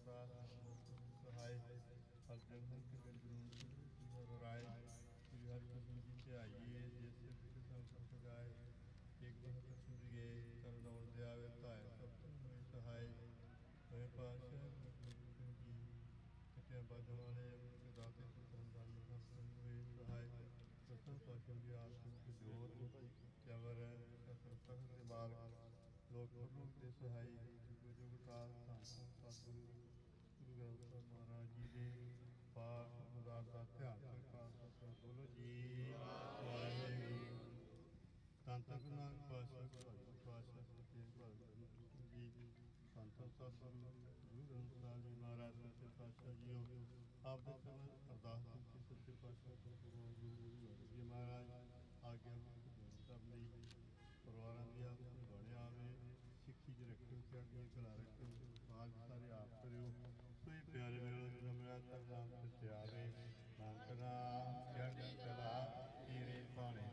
ਅਰਦਾਸ ਸਹਾਇ ਹਰ ਜਨਮ ਕੇ ਗੁਰੂ ਰਾਏ ਸ੍ਰੀ ਹਰਿਕ੍ਰਿਸ਼ਨ ਜੀ ਤੇ ਆਈਏ ਜਿਸ ਤੇ ਸੰਤ ਸਜਾਏ ਇੱਕ ਬਖਤ ਸੁਣੀਏ ਕਰਨੌਲ ਦੇ ਆਵੇ ਧਾਇ ਸਭ ਹੋਏ ਸਹਾਇ ਹੋਏ ਪਾਤਸ਼ਾਹ ਗੁਰੂ ਸਿੰਘ ਜੀ ਕਿਤੇ ਬਾਜਣ ਵਾਲੇ ਦਾਤੇ ਧਰਮਦਾਨੀ ਸੰਤ ਹੋਏ ਸਹਾਇ ਦਸਾਂ ਪਾਤਸ਼ਾਹ ਦੀ ਆਤਮਿਕ ਜੋਤ ਚਵਰ ਸਤਰ ਤਖਤ ਦੇ ਮਾਲਕ ਲੋਕ ਲੋਕ ਦੇ ਸਹਾਈ ਜੁਗ ਜੁਗ ਕਾਲ ਧੰਨ ਸਤਿਗੁਰੂ ਗੁਰੂ ਗ੍ਰੰਥ ਸਾਹਿਬ ਮਹਾਰਾਜ ਜੀ ਦੇ ਪਾਠ ਮੁਰਾਦ ਦਾ ਧਿਆਨ ਸਰਕਾਰ ਸਤਿ ਬੋਲੋ ਜੀ ਵਾਹਿਗੁਰੂ ਧੰਨ ਧੰਨ ਗੁਰੂ ਨਾਨਕ ਪਾਤਸ਼ਾਹ ਗੁਰੂ ਪਾਤਸ਼ਾਹ ਸ੍ਰੀ ਗੁਰੂ ਜੀ ਧੰਨ ਧੰਨ ਸਤਿਗੁਰੂ ਗੁਰੂ ਗ੍ਰੰਥ ਸਾਹਿਬ ਜੀ ਮਹਾਰਾਜ ਸੱਚੇ ਪਾਤਸ਼ਾਹ ਜੀਓ ਆਪ ਦੇ ਚਰਨ ਅਰਦਾਸ ਕੀਤੀ ਸੱਚੇ ਪਾਤਸ਼ਾਹ ਗੁਰੂ ਜੀ ਮਹਾਰਾਜ ਆਗਿਆ ਕਰਨ ਲਈ ਪਰਿਵਾਰਾਂ ਦੀ ਆਪ ਬਣਿਆ ਆਵੇ ਸਿੱਖੀ ਚ ਰੱਖਿਓ ਚੜ੍ਹਦੀ ਕਲਾ ਰੱਖਿਓ ਬਾਜ ਸਾਰੇ ਆਪ ਕਰਿਓ ਸੋਈ ਪਿਆਰੇ ਮੇਲੋ ਜਿਹੜਾ ਮੇਰਾ ਨਾਮ ਸੱਚਿਆ ਆਵੇ ਨਾਨਕ ਨਾਮ ਚੜ੍ਹਦੀ ਕਲਾ ਤੇਰੇ ਭਾਣੇ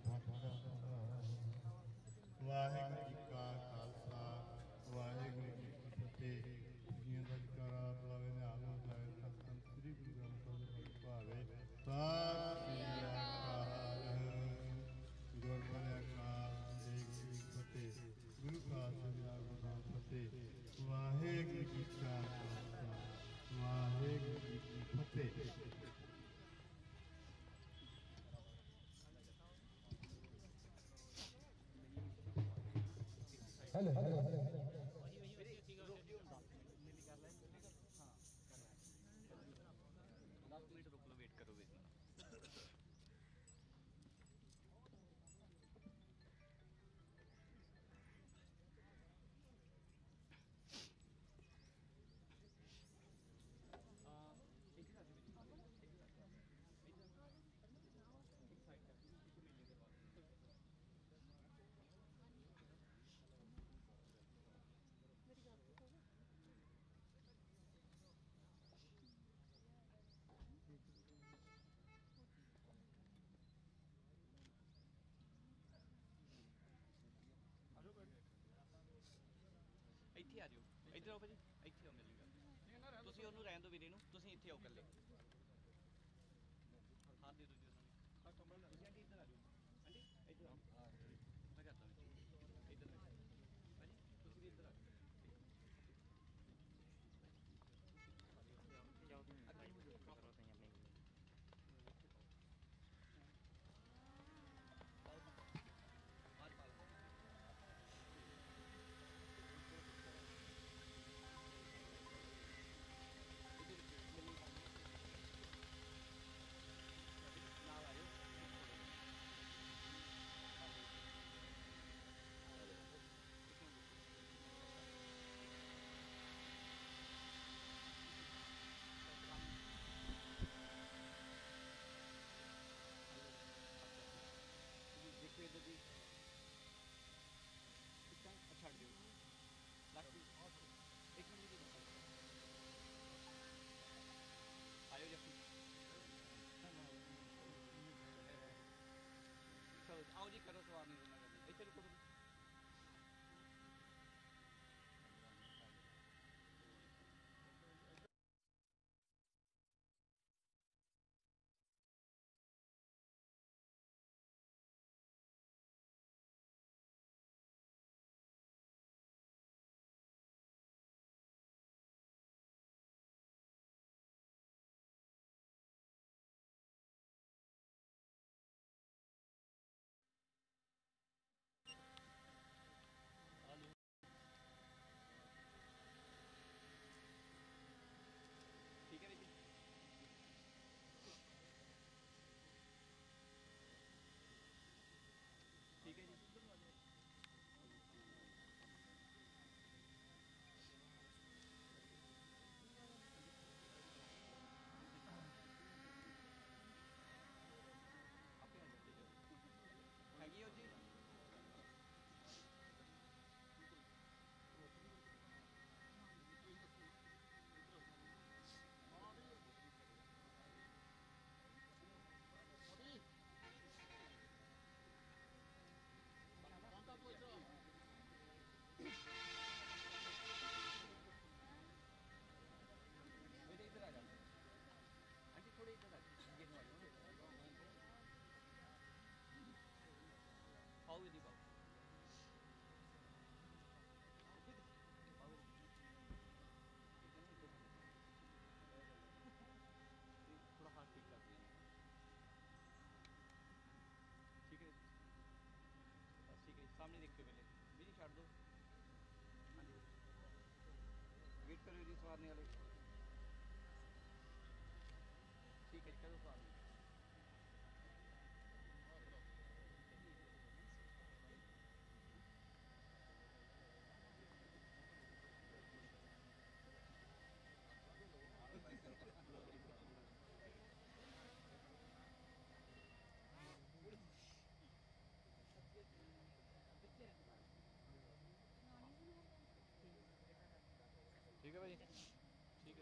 ਵਾਹਿਗੁਰੂ ਜੀ ਕਾ ਖਾਲਸਾ ਵਾਹਿਗੁਰੂ ਜੀ ਕੀ ਫਤਿਹ ਜੀਆਂ ਦਾ ਜਕਾਰਾ ਬੁਲਾਵੇ ਨੇ ਆਵਾਂ ਬੁਲਾਵੇ ਸਤਿ ਸ੍ਰੀ ਗੁਰੂ ਗ੍ਰੰਥ ਸਾਹਿਬ ਭਾਵੇ ਸਤਿ ਸ੍ਰੀ ਅਕਾਲ ਗੁਰ ਬਣਿਆ ਕਾਲ ਜੀ ਕੀ ਫਤਿਹ ਗੁਰੂ ਕਾਲ ਸ੍ਰੀ ਗੁਰੂ ਫਤਿਹ ਵਾਹਿਗੁਰੂ ਜੀ ਕਾ ਖਾਲਸਾ ਵਾਹਿਗੁਰੂ ਜੀ ਕੀ ਫਤਿਹ हेलो हेलो ਇੱਥੇ ਆ ਜਾਓ ਇੱਧਰ ਆਓ ਭਾਜੀ ਇੱਥੇ ਆਓ ਮੇਰੀ ਗੱਲ ਤੁਸੀਂ ਉਹਨੂੰ ਰਹਿਣ ਦਿਓ ਵੀਰੇ ਨੂੰ ਤੁਸੀਂ ਇੱਥੇ ਆਓ ਇਕੱਲੇ ਹੱਥ ਦੇ ਦਿਓ ਜੀ ਉਹਨਾਂ ਨੂੰ ਤੁਸੀਂ ਆਂਟੀ ਇੱਧਰ ਆ ਜਾਓ ਆਂਟੀ ਇੱਧਰ ਆਓ ਮੈਂ ਕਰਦਾ ਇੱਧਰ ਭਾਜੀ ਤੁਸੀਂ ਵੀ ਇੱਧਰ ਆ ਜਾਓ ਜਾਓ ਅੱਗੇ ਨੂੰ ਕਰੋ ਤੁਸੀਂ ਆਪਣੇ ਕਰਿਓ ਜੀ ਸਵਾਰਨੇ ਵਾਲੇ। ਠੀਕ ਹੈ ਜੀ, ਕਦੋਂ ਸਵਾਰਨੀ? ਠੀਕ ਹੈ ਭਾਈ, ਠੀਕ ਹੈ।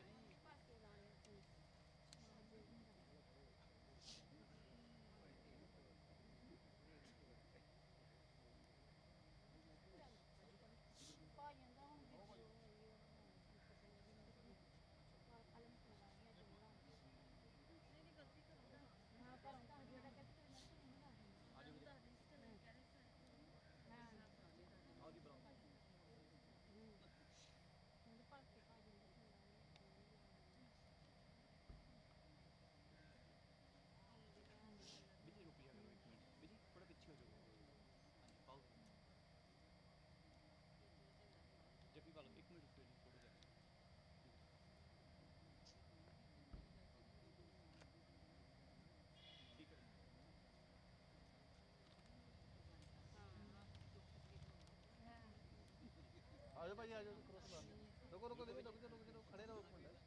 ਜੱਫੀ ਪਾ ਲਓ, ਇੱਕ ਮਿੰਟ ਰੁਕੋ ਜੀ, ਫੋਟੋ ਲੈ ਠੀਕ ਹੈ। ਆ ਜਾਓ ਭਾਈ, ਆ ਜਾਓ, ਕਰੋ ਸਵਾਰ। ਰੁਕੋ ਰੁਕੋ ਦੇਵੀ, ਰੁਕ ਜਾਓ ਰੁਕ ਜਾਓ, ਖੜੇ ਰਹੋ ਇੱਕ ਮਿੰਟ।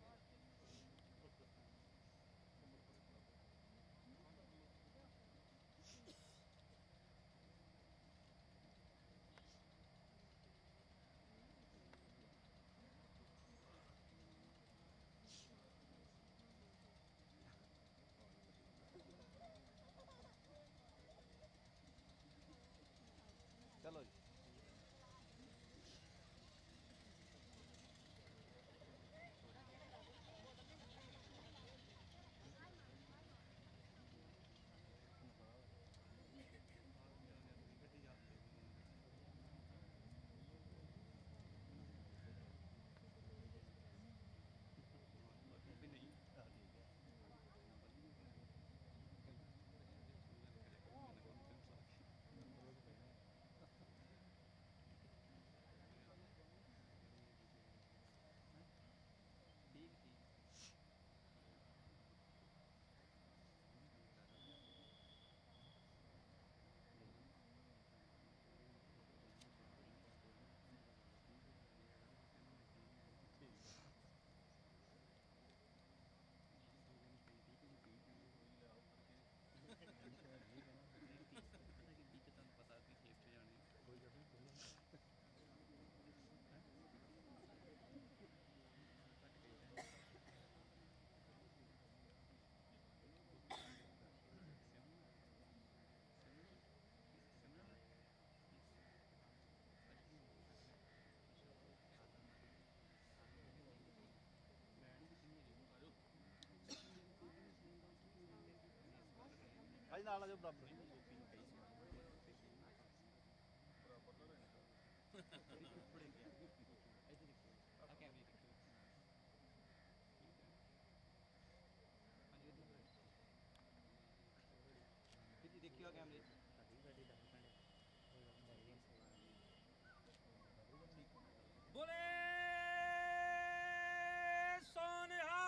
ਚਲੋ ਜੀ। ਭਾਈ ਨਾਲ ਆ ਜਾਓ ਬਰਾਬਰ। ਦੇਖਿਓ ਕੈਮਰੇ ਬੋਲੇ ਸੋਨਿਹਾ।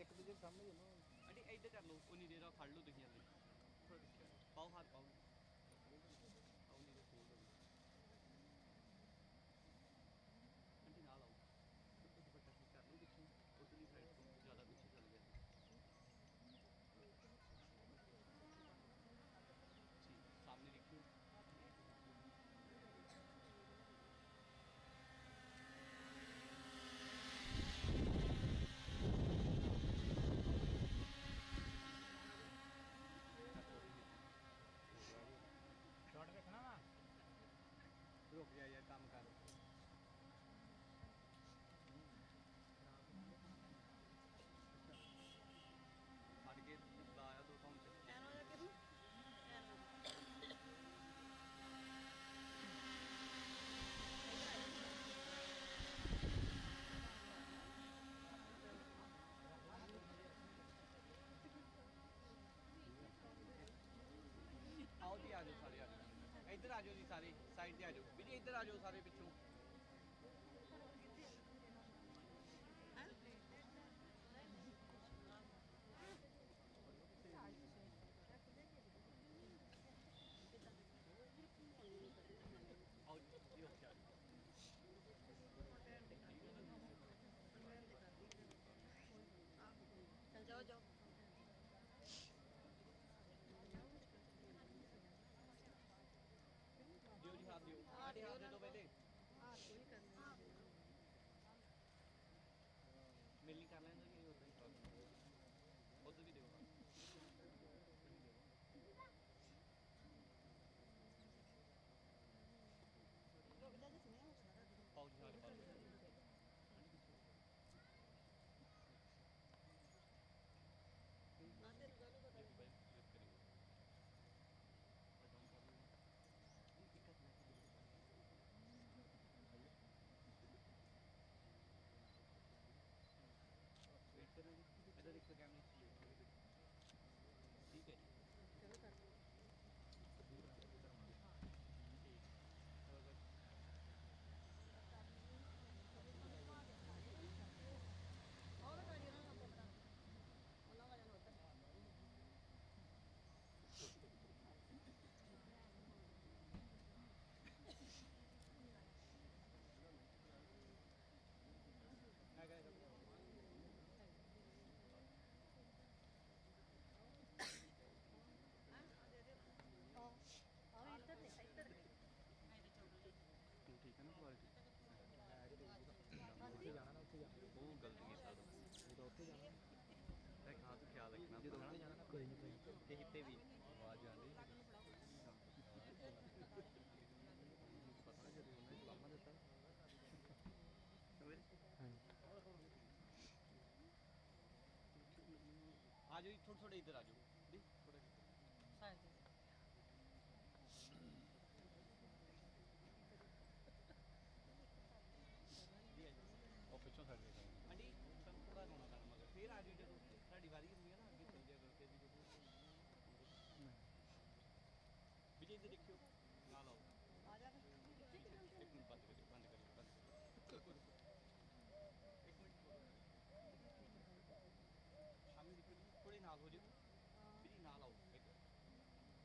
ਇੱਕ ਦੂਜੇ ਸਾਹਮਣੇ ਹੀ ਨਾ ਆਂਟੀ ਇੱਧਰ ਕਰ ਲਓ ਉਨੀ ਦੇਰ ਆ ਫੜ ਲਓ ਤੁਸੀਂ ਹਲੇ ਪਾਓ ਹੱਥ ਪਾਓ ਪਾਓ ਨਹੀਂ ਤੇ ਖੋਲ ਲਓ ਆਂਟੀ ਨਾਲ ਆਓ ਦੁਪੱਟਾ ਠੀਕ ਕਰ ਲਓ ਪਿੱਛੇ ਉਧਰਲੀ ਸਾਈਡ ਤੋਂ ਜ਼ਿਆਦਾ ਪਿੱਛੇ ਚੱਲ ਗਿਆ ਜੀ ਸਾਹਮਣੇ ਦੇਖਿਓ रुक जा यार काम कर हट के लाया दो पाउंड आओ जी आ जाओ सारे आ जाओ ਇੱਧਰ ਆ ਜਾਓ ਜੀ ਸਾਰੇ ਸਾਈਡ ਤੇ ਆ ਜਾਓ ਵੀ ਜੀ ਇੱਧਰ ਆ ਜਾਓ ਸਾਰੇ ਪਿੱਛੋਂ ਆਓ ਜੀ ਉੱਥੇ ਆ ਜਾਓ चल जाओ जाओ ਦਿਓ ਜੀ ਹੱਥ ਦਿਓ ਆਂਟੀ ਹੱਥ ਦੇ ਦਿਓ ਪਹਿਲੇ हाँ कोई करना ਮਿਲਣੀ ਕਰ ਲੈਂਦੇ ਜੀ ਉਧਰ ਹੀ ਉਧਰ ਵੀ ਦਿਓ ਪਾਓ ਜੀ ਹੱਥ ਪਾਓ इधर देखो कैमरे ठीक है चलो कर और गाड़ी ना अपना ओला वाला होता आ गए और इधर नहीं इधर नहीं ठीक है ना क्वालिटी ਉੱਥੇ ਜਾਣਾ ਨਾ ਉੱਥੇ ਜਾਣਾ ਉਹ ਗਲਤੀ ਕੀਤਾ ਤੂੰ ਤਾਂ ਉੱਥੇ ਜਾਣਾ ਤੇ ਖਾਸ ਖਿਆਲ ਰੱਖਣਾ ਜਦੋਂ ਉੱਥੇ ਜਾਣਾ ਕੋਈ ਨਹੀਂ ਕੋਈ ਤੇ ਹਿੱਤੇ ਵੀ ਆਵਾਜ਼ ਆਉਂਦੀ ਪਤਾ ਨਹੀਂ ਜਦੋਂ ਉਹਨੇ ਲਾਮਾ ਦਿੱਤਾ ਆ ਜਾਓ ਥੋੜਾ ਥੋੜਾ ਇੱਧਰ ਆ ਜਾਓ ਦੀ ਥੋੜਾ साइड ਉਹ ਪਿੱਛੋਂ ਛੱਡ ਦੇ ਆਂਟੀ ਤੁਹਾਨੂੰ ਥੋੜਾ ਰੋਣਾ ਪੈਣਾ ਮਗਰ ਫੇਰ ਆ ਜਾਓ ਜਦੋਂ ਤੁਹਾਡੀ ਵਾਰੀ ਹੁੰਦੀ ਹੈ ਨਾ ਅੱਗੇ ਚੱਲ ਜਾਇਆ ਕਰੋ ਤੇ ਵੀ ਵਿਜੇ ਇੱਧਰ ਦੇਖਿਓ ਨਾਲ ਆਓ आ जा ਇੱਕ ਮਿੰਟ ਬੰਦ ਕਰਿਓ ਬੰਦ ਕਰਿਓ ਬੰਦ ਕਰਿਓ ਇੱਕ ਮਿੰਟ ਸਾਹਮਣੇ ਦੇਖੋ ਜੀ ਥੋੜੇ ਨਾਲ ਹੋ ਜਾਓ ਵੀ ਨਾਲ ਆਓ ਇੱਧਰ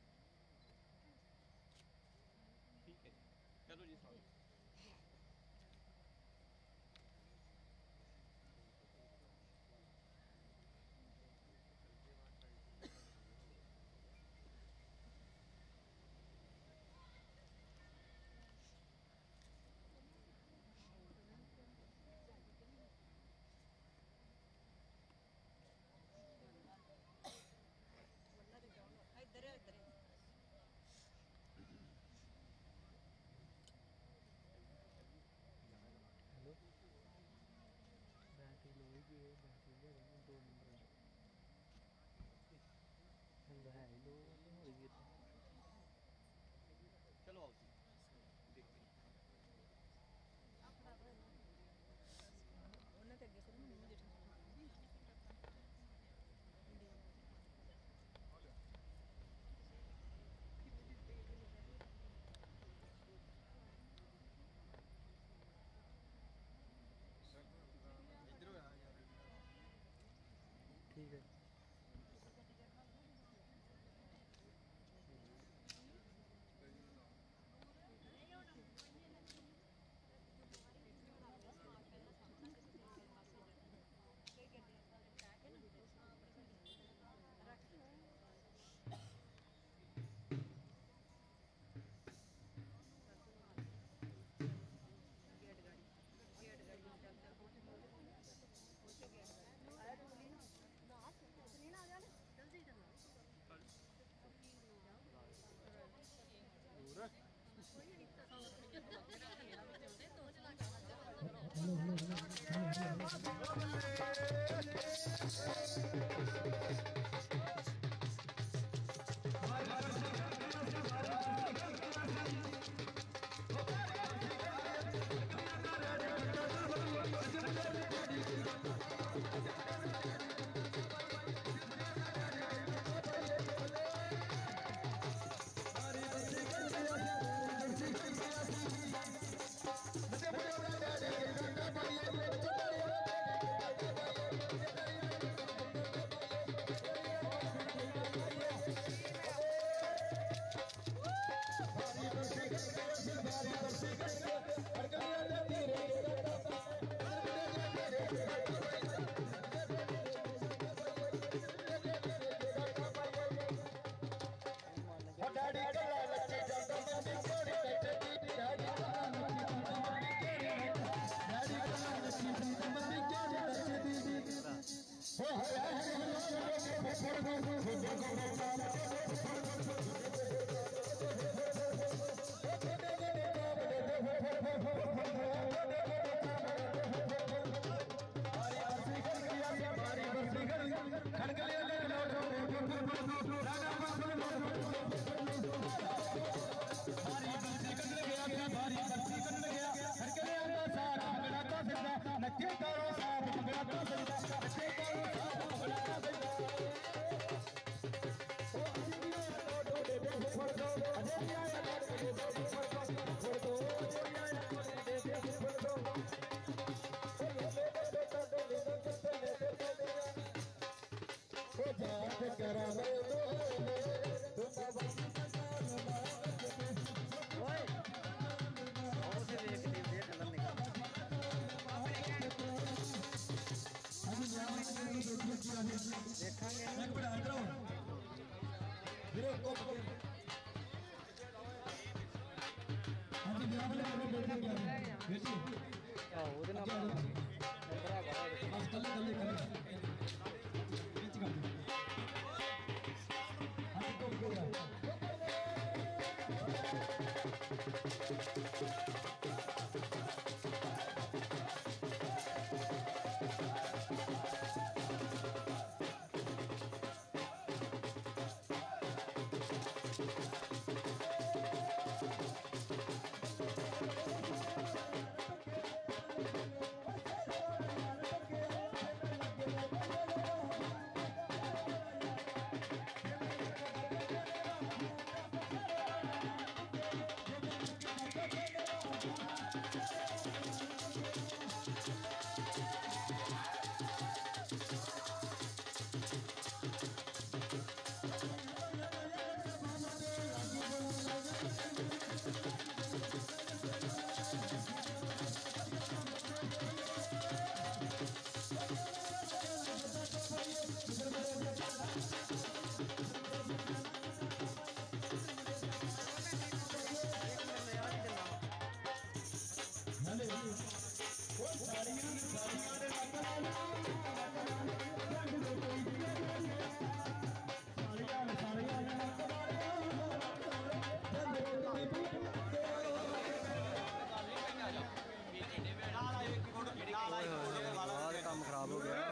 काम खराब हो गया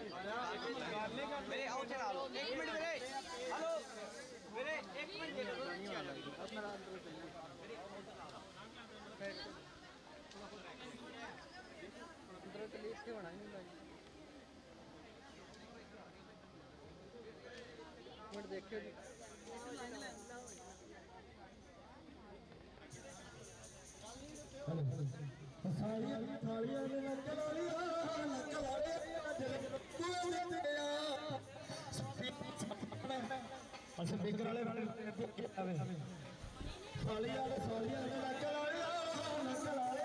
मेरे आओ चला लो एक मिनट मेरे हेलो मेरे एक मिनट अंदर के लिए इसके बनाएंगे मिनट देखियो जी सालियां थालियां ने लग लालिया लग लाले तू ले गया अच्छा बेकर वाले आवे सालियां ने सालियां ने लग लालिया लग लाले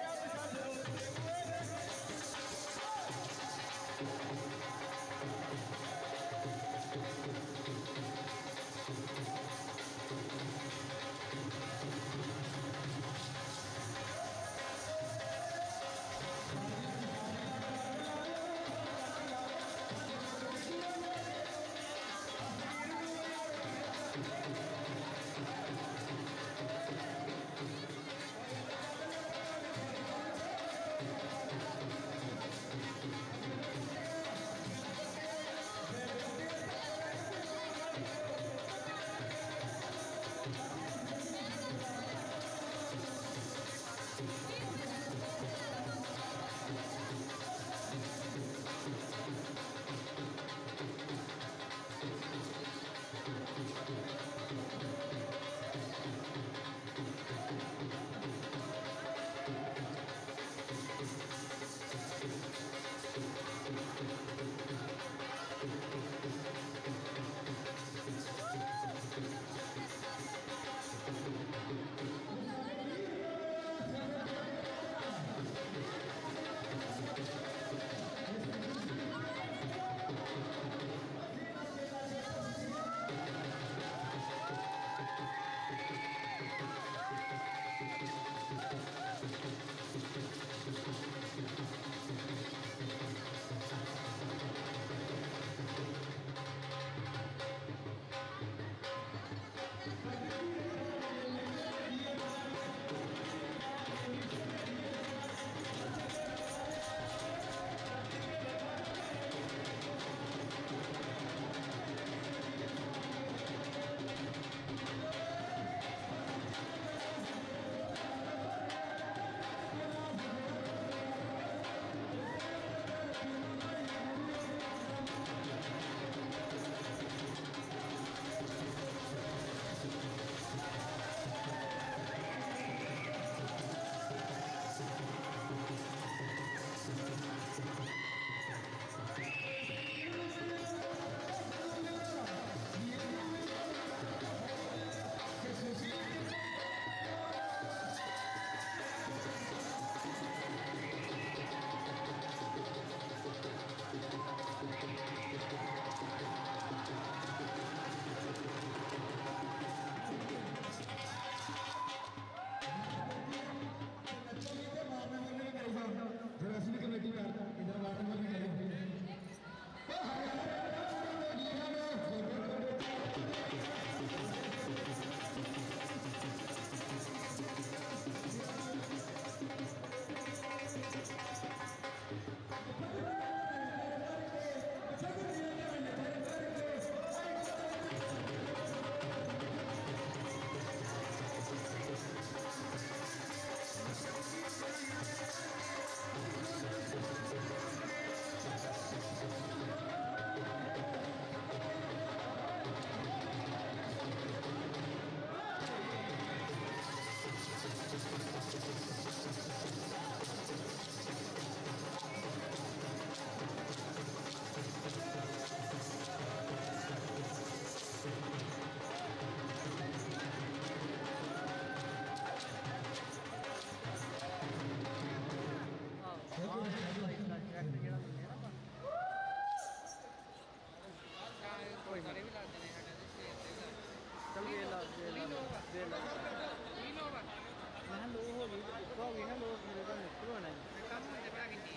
ਮੈਂ ਲੋ ਹੋ ਗਈ ਹੋ ਗਈ ਨਾ ਲੋ ਮੇਰੇ ਤਾਂ ਨਿਕਲ ਹੋਣਾ ਹੈ ਕੰਮ ਹੁੰਦੇ ਪਿਆ ਕਿੰਨੀ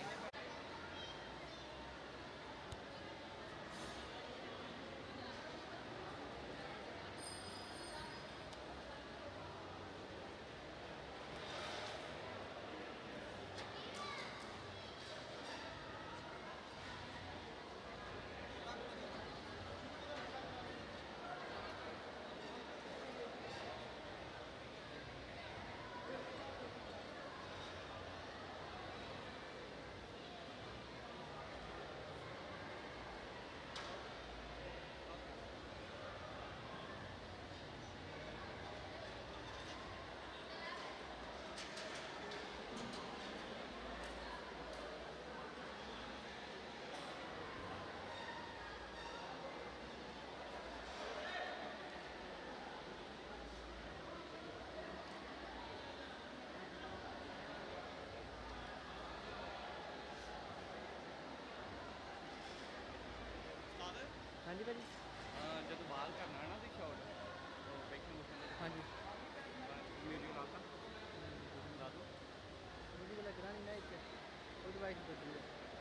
ਹਾਂਜੀ ਭਾਜੀ ਜਦੋਂ ਬਾਲ ਕਰਨਾ ਹੈ ਨਾ ਤੇ ਸ਼ਾਟ ਉਹ ਬੈਠਣ ਮੁੱਕਣ ਹਾਂਜੀ ਵੀਡੀਓ ਲਾਤਾ ਲਾ ਦੋ ਵੀਡੀਓ ਲੱਗਣਾ ਨਹੀਂ ਨਾ ਇੱਥੇ ਉਹ ਡਿਵਾਈਸ ਬਦਲ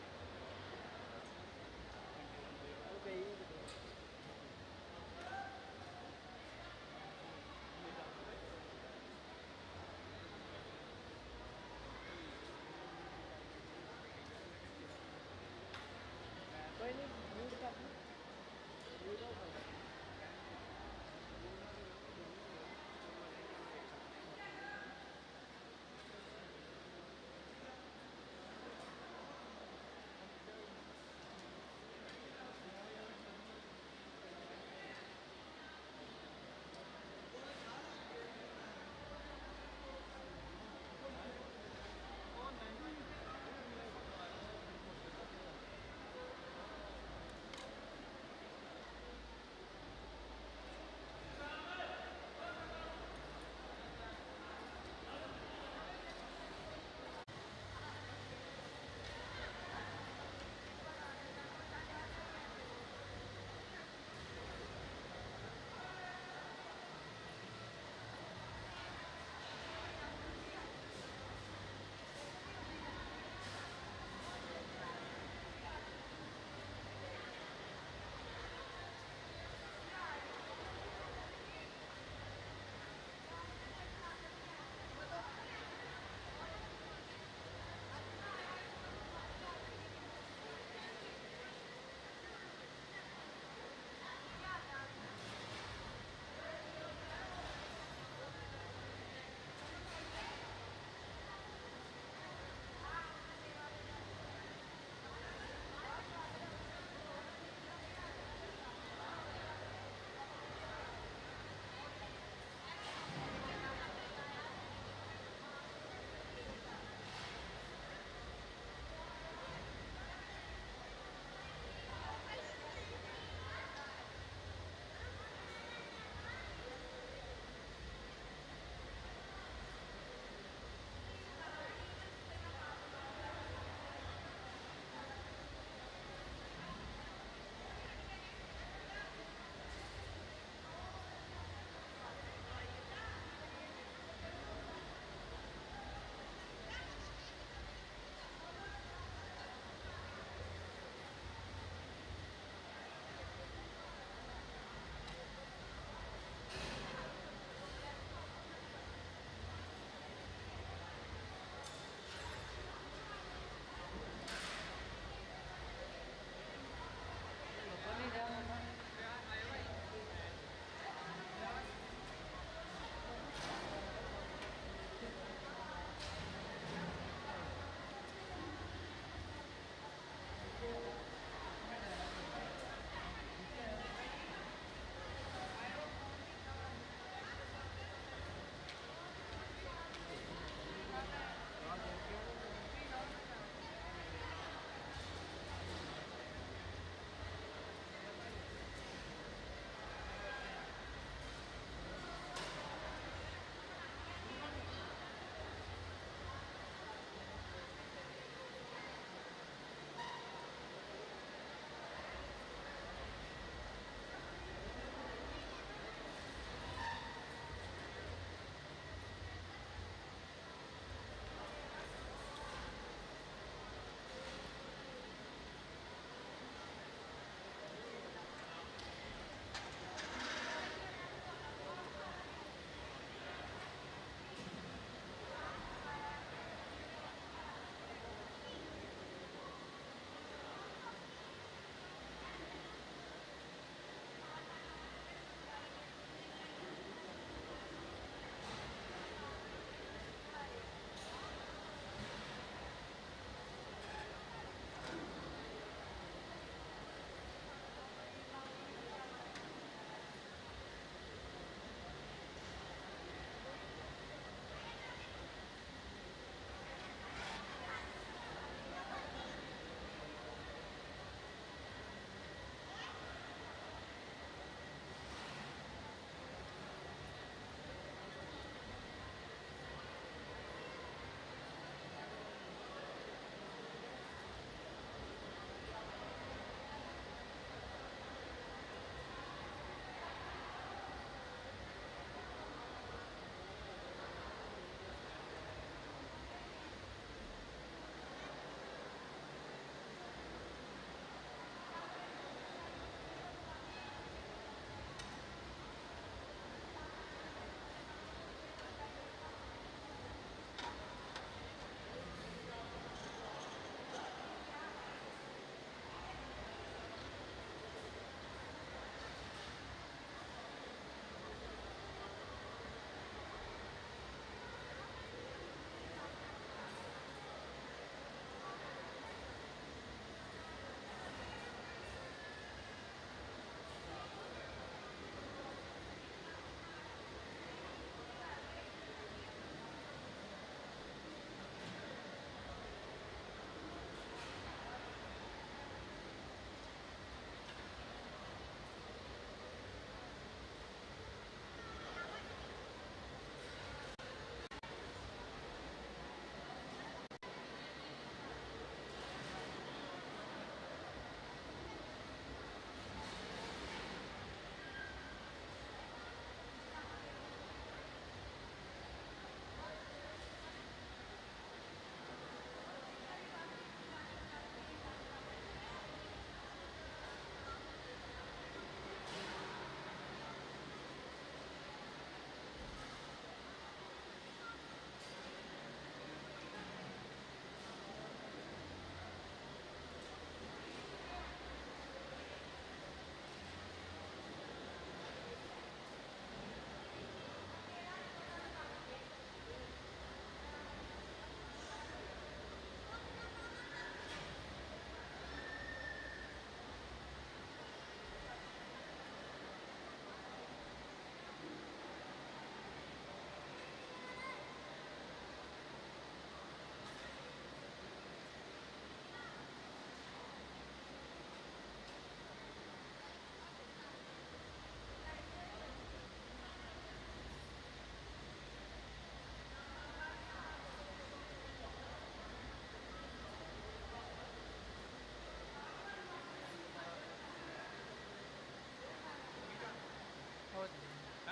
ਉਹ ਗਈ ਕੋਈ ਨਹੀਂ ਮਿਊਟ ਕਰ ਦਿਓ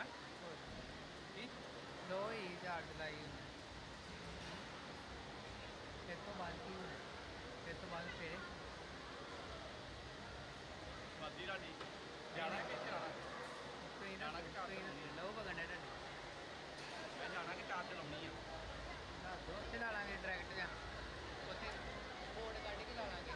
ਦੋ ਹੀ ਚਾਰ ਜੁਲਾਈ ਨੂੰ ਫਿਰ ਤੋਂ ਬਾਅਦ ਕੀ ਹੋਣਾ ਫਿਰ ਤੋਂ ਬਾਅਦ ਫੇਰੇ ਬਾਦੀ ਰਾਡੀ ਜਾਣਾ ਕਿ ਚਲਾਣਾ ਤੁਸੀਂ ਨਾ ਤੁਸੀਂ ਲਓ ਬਗੰਡੇ ਤੁਹਾਡੇ ਮੈਂ ਜਾਣਾ ਕਿ ਚਾਰ ਤੇ ਲਾਉਣੀ ਆ ਦੱਸ ਦਿਓ ਉੱਥੇ ਲਾ ਲਾਂਗੇ ਡਾਇਰੈਕਟ ਜਾਂ ਉੱਥੇ ਬੋਰਡ ਕੱਢ ਕੇ ਲਾ ਲਾਂਗੇ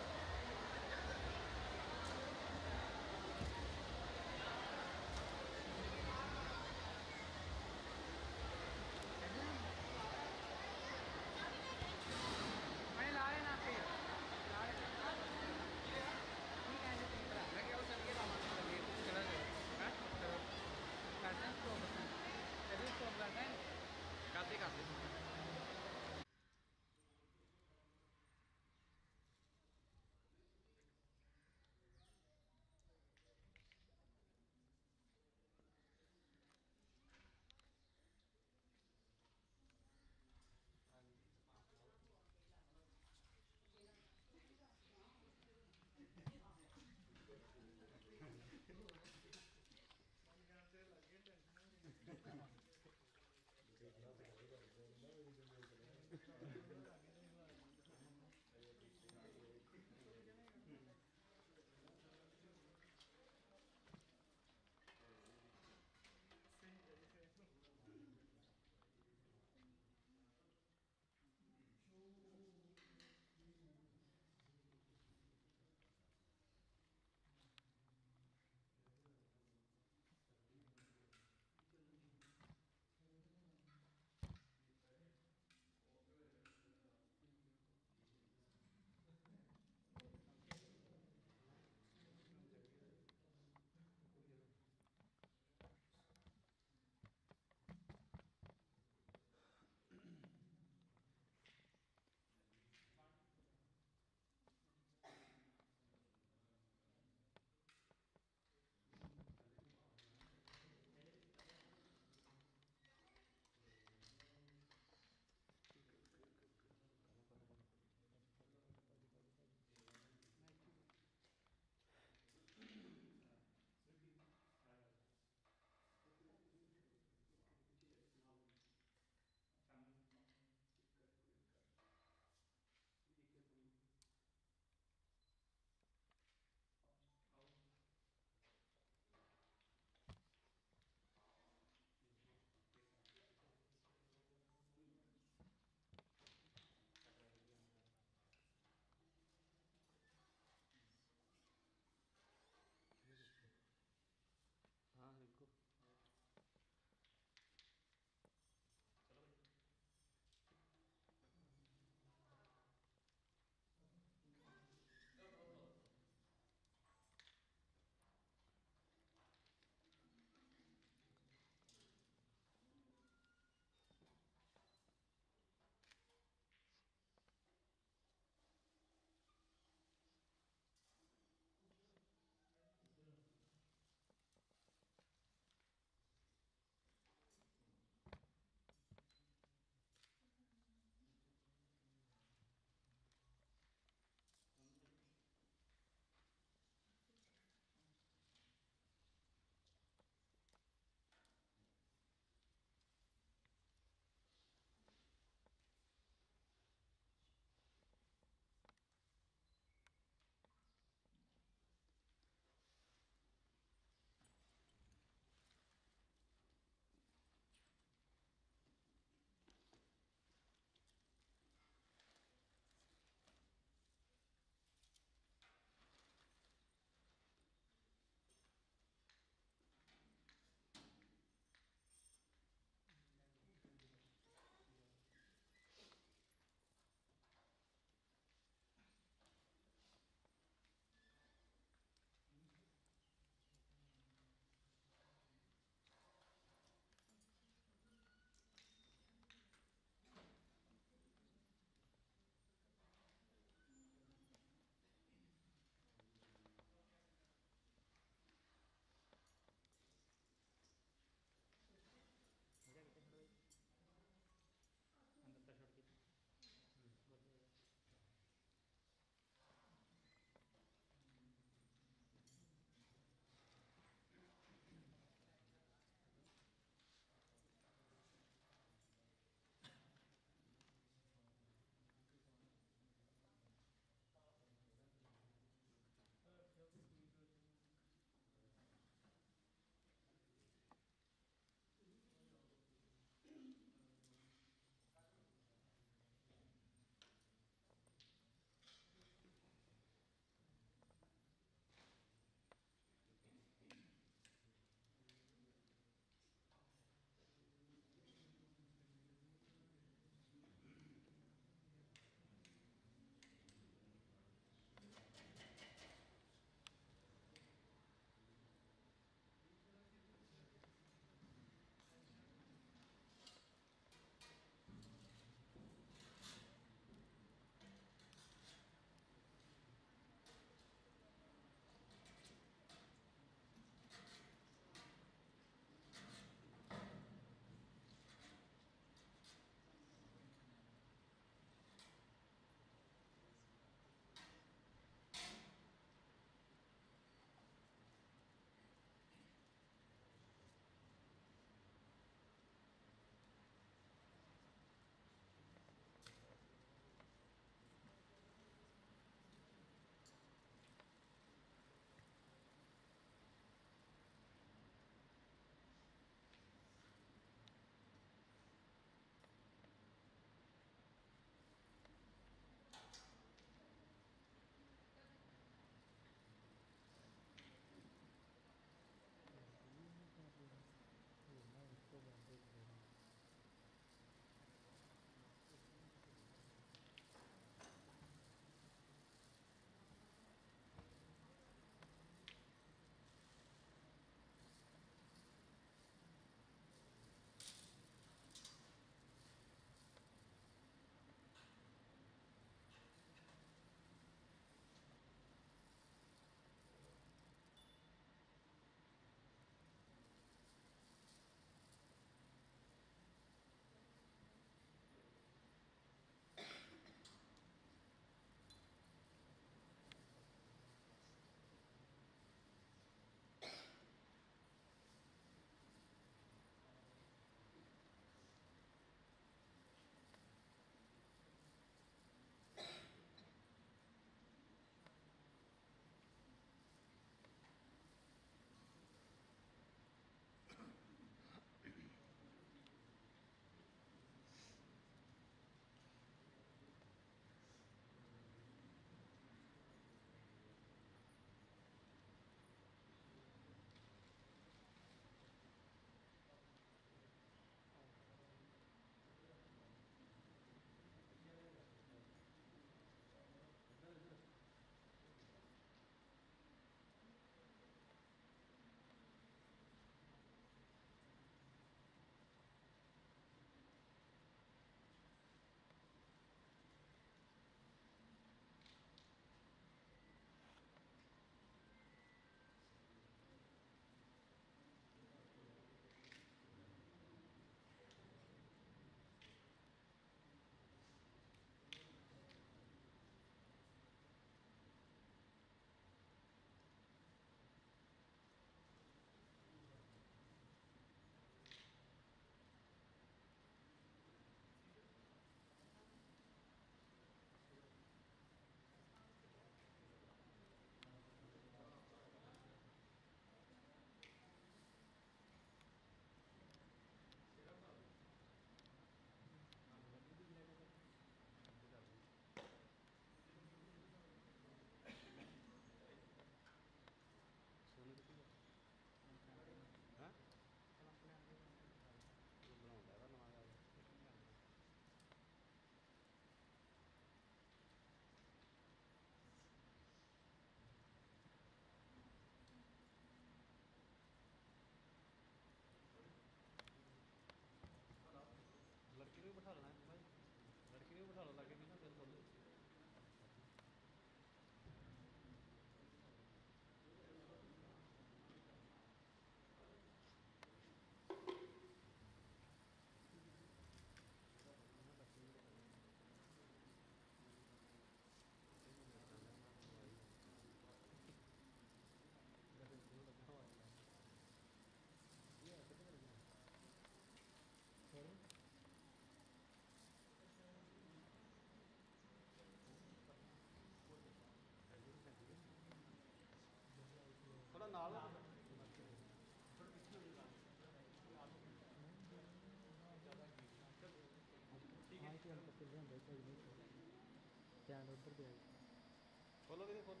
ਧਿਆਨ ਉੱਧਰ ਪਿਆ ਖੋਲੋ ਵੀਰੇ ਖੋਲੋ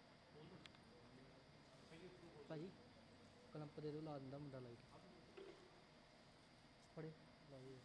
ਭਾਜੀ ਕਲੰਪ ਦੇ ਦਿਓ ਲਾ ਦਿੰਦਾ ਮੁੰਡਾ ਲਾਈਟ ਫੜੇ ਲਾ ਦਿਓ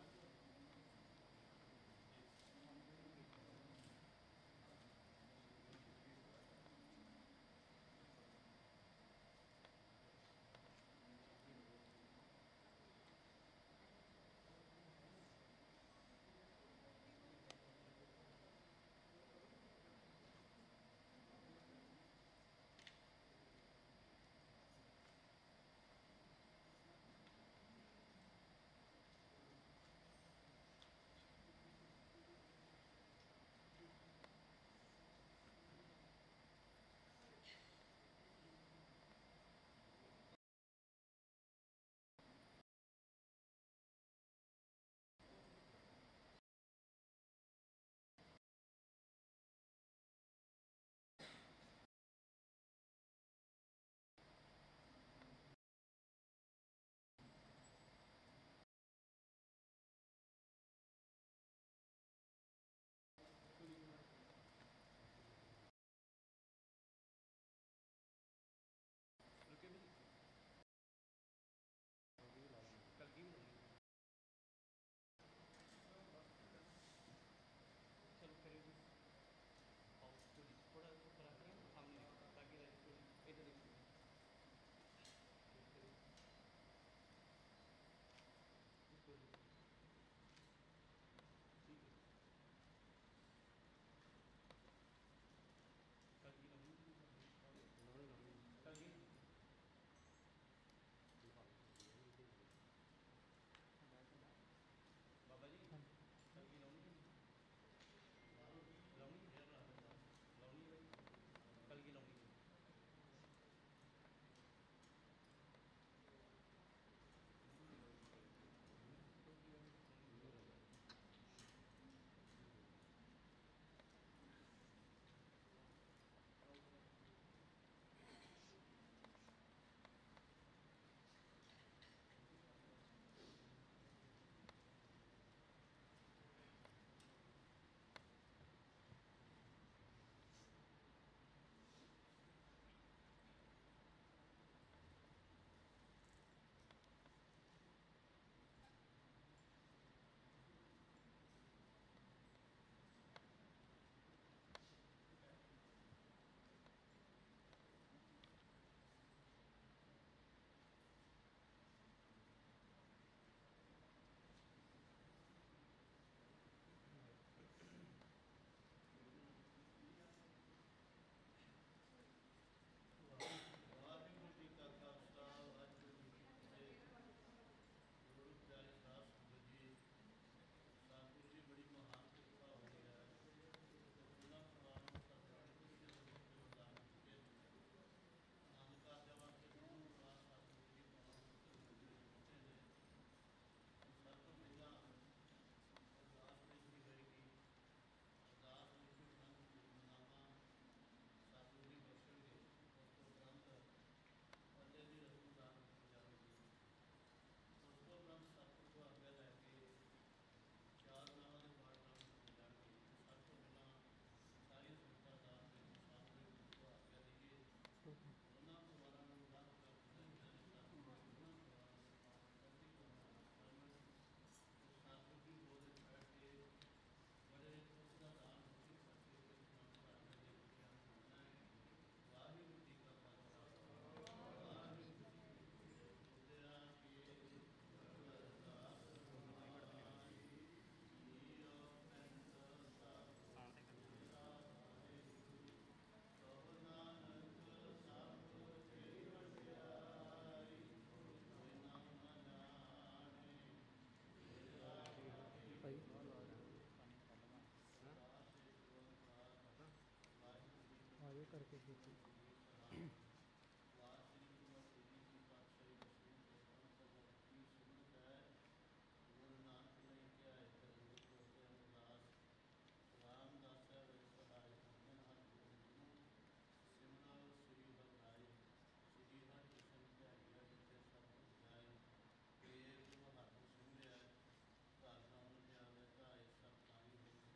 ਵਾਹਿਗੁਰੂ ਜੀ ਕਾ ਖਾਲਸਾ ਵਾਹਿਗੁਰੂ ਜੀ ਕੀ ਫਤਿਹ। ਗੁਰੂ ਪਿਆਰੇ ਸਾਧ ਸੰਗਤ ਜੀ, ਸਤਿਗੁਰੂ ਜੀ ਬੜੀ ਮਹਾਨ ਕਿਰਪਾ ਹੋਈ ਹੈ। ਉਹਨਾਂ ਪਰਿਵਾਰਾਂ ਨੂੰ ਸਤਿਗੁਰੂ ਜੀ ਦੇ ਰਸਤੇ ਵਰਦਾਨ ਕੀਤੇ ਨੇ। ਆਨੰਦ ਕਾਰਜਾਂ ਵਾਸਤੇ ਗੁਰੂ ਗ੍ਰੰਥ ਸਤਿਗੁਰੂ ਜੀ ਪਾਵਨ ਪੁੱਤਰ ਦਿੱਤੇ ਨੇ। ਸਭ ਤੋਂ ਪਹਿਲਾਂ ਅਰਦਾਸ ਬੇਨਤੀ ਹੋਏਗੀ। ਅਰਦਾਸ ਵਿੱਚ ਅਨੰਦ ਹੁਕਮਨਾਮਾ ਸਤਿਗੁਰੂ ਜੀ ਬਖਸ਼ਣਗੇ। ਉਸ ਤੋਂ ਉਪਰੰਤ ਪੱਲੇ ਦੀ ਰਸਮ ਅਦਾ ਕੀਤੀ ਜਾਵੇਗੀ। ਉਸ ਤੋਂ ਉਪਰੰਤ ਸਤਿਗੁਰੂ ਤੋਂ ਆਗਿਆ ਲੈ ਕੇ ਚਾਰ ਨਾਵਾਂ ਦੇ ਪਾਠ ਨਾਲ ਕੀਤੇ ਜਾਣਗੇ। ਸਭ ਤੋਂ ਪਹਿਲਾਂ ਸਾਰੀਆਂ ਸੰਗਤਾਂ ਅਰਦਾਸ ਵਿੱਚ ਸਤਿਗੁਰੂ ਜੀ ਤੋਂ ਆਗਿਆ ਲਈਏ। ਉਹਨਾਂ ਪਰਿਵਾਰਾਂ ਨੂੰ ਰੱਬ ਕਰ ਦਿੱਤਾ ਜਿਨ੍ਹਾਂ ਨੇ ਸਤਿਗੁਰੂ ਜੀ ਉਹਨਾਂ ਪਰਿਵਾਰਾਂ ਦੇ ਪਾਠ ਚੜ੍ਹਦੀ ਕਲਾ ਨਾਲ ਕਰਨ। ਤੇ ਸਤਿਗੁਰੂ ਜੀ ਗੋਦ ਵਿੱਚ ਬੈਠ ਕੇ ਬੜੇ ਦੁੱਖ ਦਾ ਦਾਨ ਮੁਕਤੀ ਕਰਕੇ ਇਸ ਨਾਮ ਧਾਰਨਾ ਦੇ ਬੱਚਿਆਂ ਨੂੰ ਮੰਨਣਾ ਹੈ। ਵਾਹਿਗੁਰੂ ਜੀ ਕਾ ਖਾਲਸਾ ਵਾਹਿਗੁਰੂ ਜੀ ਕੀ ਫਤਿਹ। ਬੋਲਿਆ ਕਿ ਅਰਦਾਸ ਮਾਈ ਜੀਓ ਪੈਂਟ ਸਭ ਤੇਰਾ ਵਾਹਿਗੁਰੂ ਕਹੋ ਨਾਨਕ ਸਭ ਤੇਰੀ ਵਡਿਆਈ ਬਿਨਾ ਨਾ ਜਾਣੇ ਤੇਰਾ ਭਾਈ ਆਜੋ ਕਰਕੇ ਖੇਤੀ ਵਾਰ ਸ੍ਰੀ ਗੁਰੂ ਅਰਜਨ ਜੀ ਪਾਤਸ਼ਾਹੀ ਦਸਵੀਂ ਗੁਰਬਾਣੀ ਭਗਤ ਕੀ ਸਿਮਰਤ ਹੈ। ਗੁਰੂ ਨਾਨਕ ਨੇ ਕਿਹਾ ਹੈ ਕਰਿੰਦੇ ਖਲੋਤੇ ਅਰਦਾਸ ਰਾਮਦਾਸ ਵਿੱਚ ਸਹਾਇ ਹੁੰਦਨ ਹਰ ਗੋਬਿੰਦ ਨੂੰ ਸਿਮਰੋ ਸ੍ਰੀ ਹਰਿ ਰਾਏ। ਸ੍ਰੀ ਹਰਿ ਕ੍ਰਿਸ਼ਨ ਧਿਆਈਆ ਜਿੱਥੇ ਸਤਿਗੁਰ ਜਾਏ। ਏਕ ਗੁਰੂ ਹਰਿ ਸਿਮਰਿਆ ਘਰ ਨਾਮ ਧਿਆਵੇ ਧਾਏ ਸਭ ਥਾਈ ਹੋ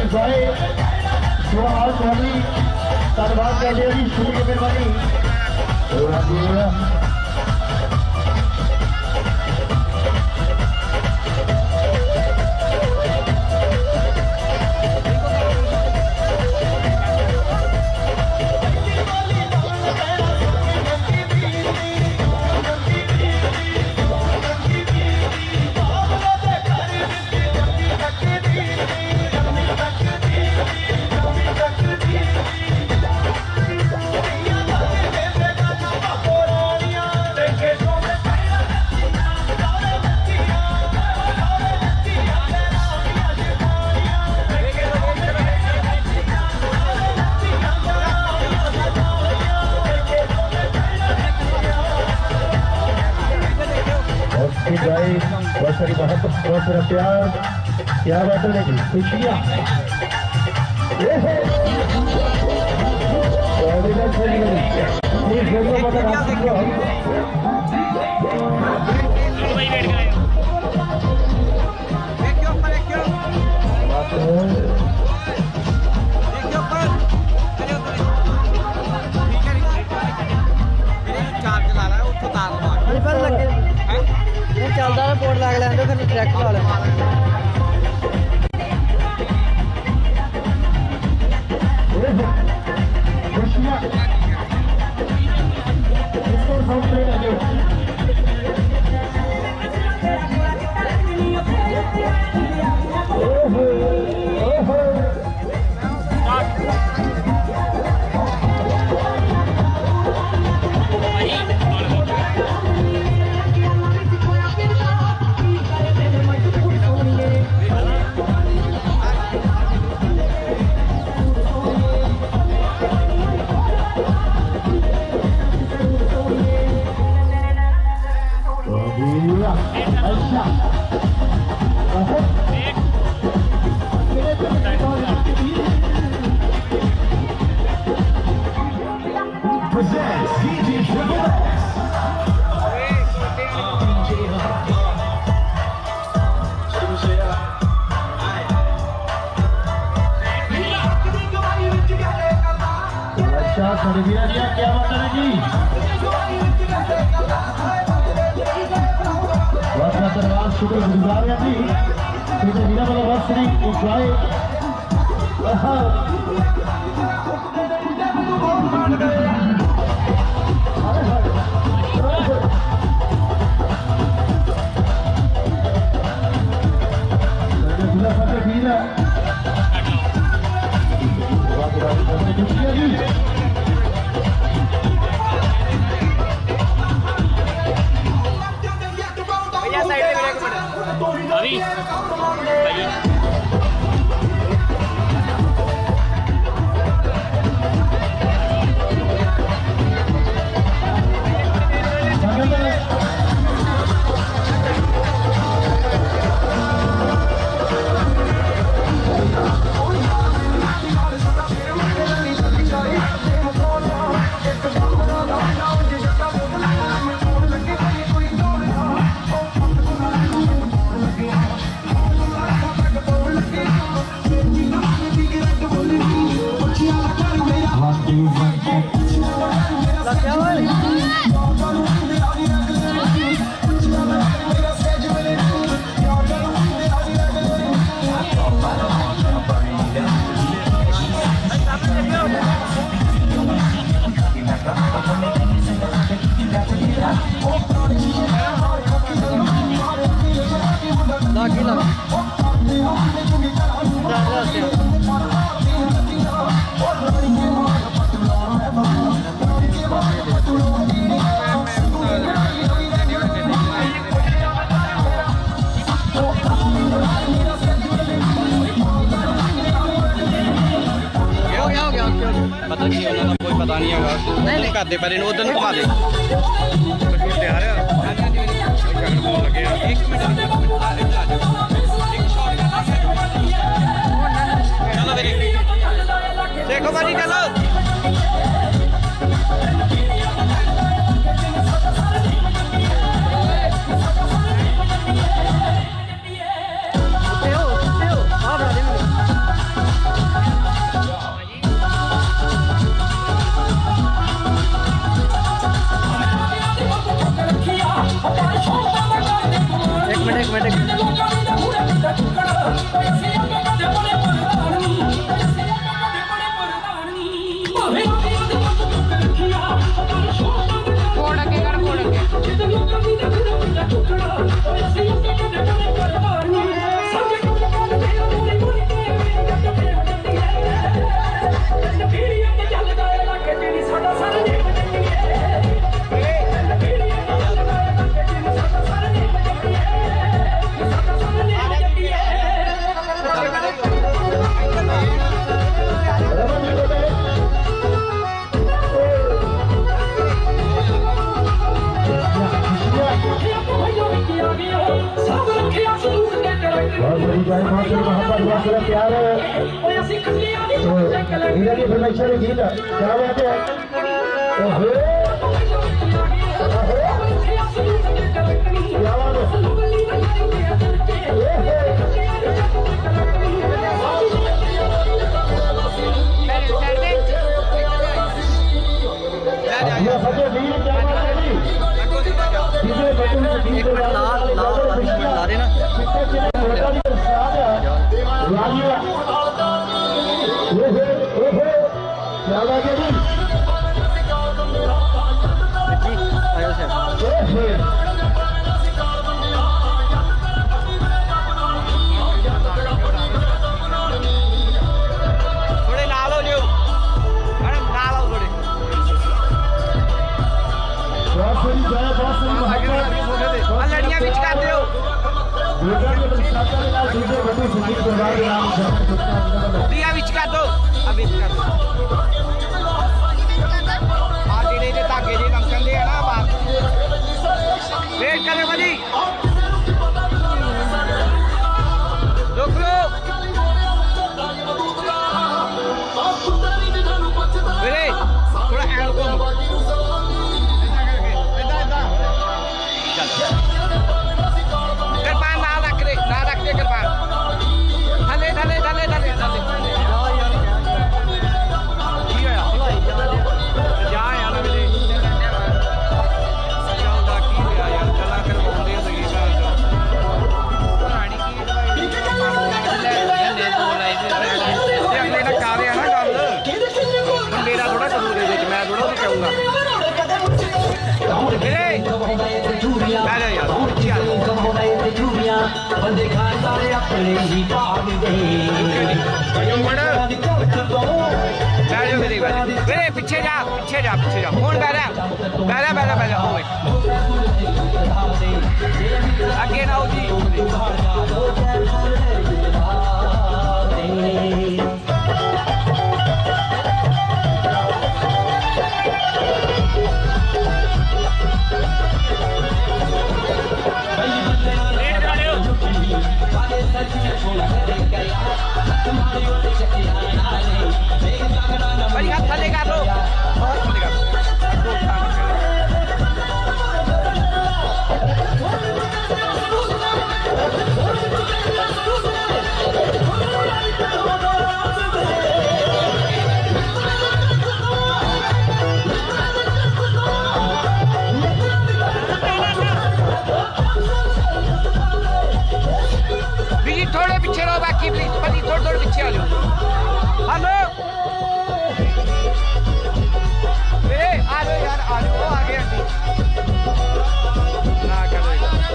इंजॉय सुहाल चौधरी धन्यवाद करते हैं जी शुरू की मेहरबानी। बहुत सारी बहुत बहुत सारा प्यार क्या बात है लेकिन खुशियाँ चलता है बोर्ड लग लेंगे फिर ट्रैक ला लेंगे। क्या बात है जी बहुत बहुत धन्यवाद शुक्रगुजार है जी जिन्हें जिला वाला बहुत सारी इंजॉय जिला फतेह वीर पता नहीं उन्होंने कोई पता नहीं है नहीं कर दे पर इन उधर घुमा दे तैयार है एक मिनट चलो देखो भाई चलो एक मिनट फोड़ के कर फोड़ के बहुत बड़ी जय माता मोहब्बत बहुत सारा प्यार है तो हीरा की फरमाइश है गीत क्या बात है ओहो क्या बात है ये फतेह वीर क्या बात है जी डीजे बटन से डीजे लाल लाल ला देना क्या बात है जी थोड़े नाल हो जाओ मैडम नाल आओ थोड़े बहुत बड़ी जय बहुत बड़ी लड़ियां बिच कर दो दिया बिच कर दो अब बिच कर दो आ जेड़े जे धागे जे लमकन दे ना बात वेट करो भाजी रुक लो मेरे थोड़ा एंड को कृपान ना रख दे ना रख दे कृपान थले थले थले थले थले जा यार मेरे चलदा की होया यार चला करवाਉਂਦੇ ਸਗੀ ਪੁਰਾਣੀ ਕੀ ਲੈ ਬੋਲ ਆਈ ਤੇ ਅਗਲੇ ਨਾਲ ਕਾਵੇ ਆ ਨਾ ਗੱਲ ਮੁੰਡੇ ਦਾ ਥੋੜਾ ਕਰੂ ਦੇ ਵਿੱਚ ਮੈਂ ਥੋੜਾ ਵੀ ਕਹੂੰਗਾ ਵੀਰੇ ਬੈਠ ਜਾ ਯਾਰ ਬੰਦੇ ਖਾਨ ਸਾਰੇ ਆਪਣੇ ਹੀ ਭਾਗ ਦੇ बैठ जाओ मेरे मेरे पीछे जा पीछे जा पीछे जा कौन बैठा बैठा बैठा बैठा आगे ना हो जी भाई हाथ थले कर लो और थले कर बीजी थोड़े पीछे रहो बाकी प्लीज पति थोड़े थोड़े पीछे आ जाओ हेलो ए आ जाओ यार आ जाओ आगे आंटी ना करो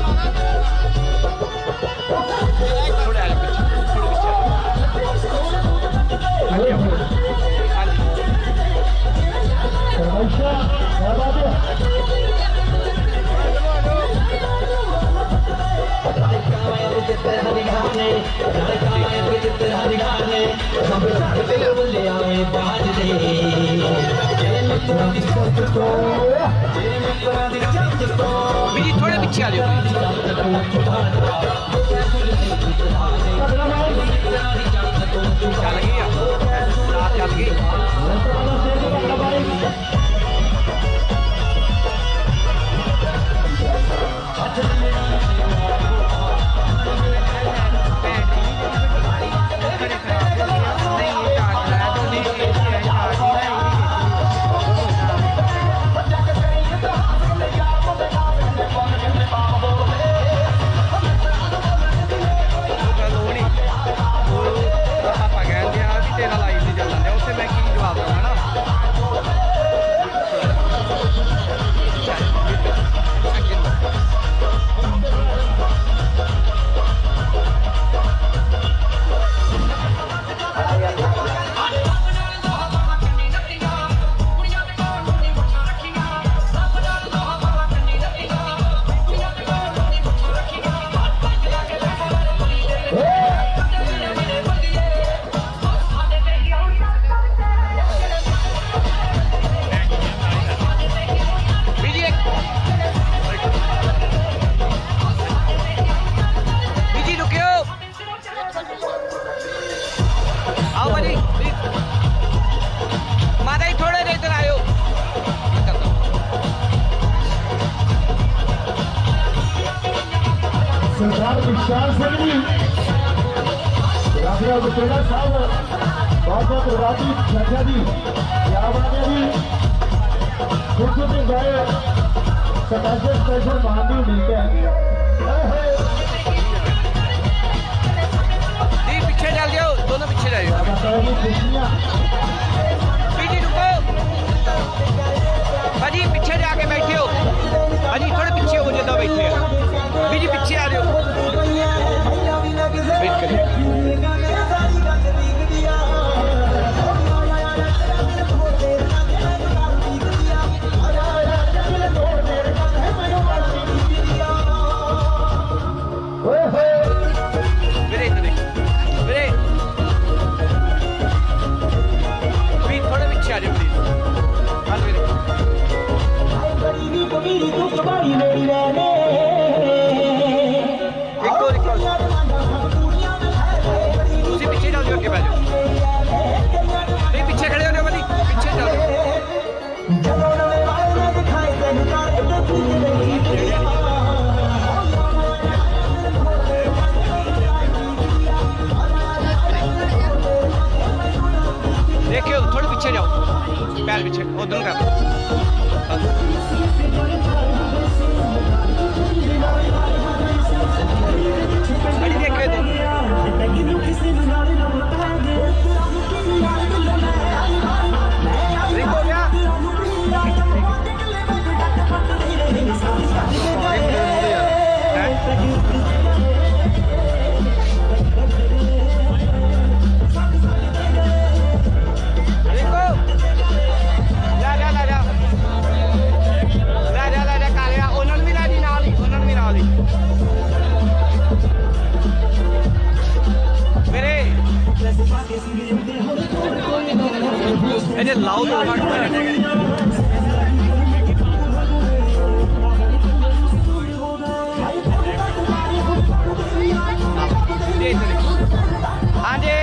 थोड़े आ जाओ पीछे थोड़े पीछे आ जाओ बीजी थोड़े पीछे आ जाओ चल गई चल गई सरदार विशाल सिंह जी राजा बचेड़ा साहब बहुत बहुत राजी चाचा जी क्या बात है जी खुद खुद गए स्पेशल स्पेशल महादी उम्मीद है पीछे चल जाओ दोनों पीछे जाओ खुशियाँ पीछे रुको भाजी पीछे जाके बैठे हो भाजी थोड़े पीछे हो जाता बैठे हो बीजी पीछे आ जाओ वेट करिए मेरे इधर मेरे भी थोड़े पीछे आ जाओ प्लीज हाँ मेरे एक और एक और उसी पीछे जाओ जो के बैठ जाओ नहीं पीछे खड़े हो जाओ भाई पीछे जाओ देखियो थोड़े पीछे जाओ पैर पीछे उधर कर अरे देखिए तो देखो क्या इन्हें लाउड हाँ जी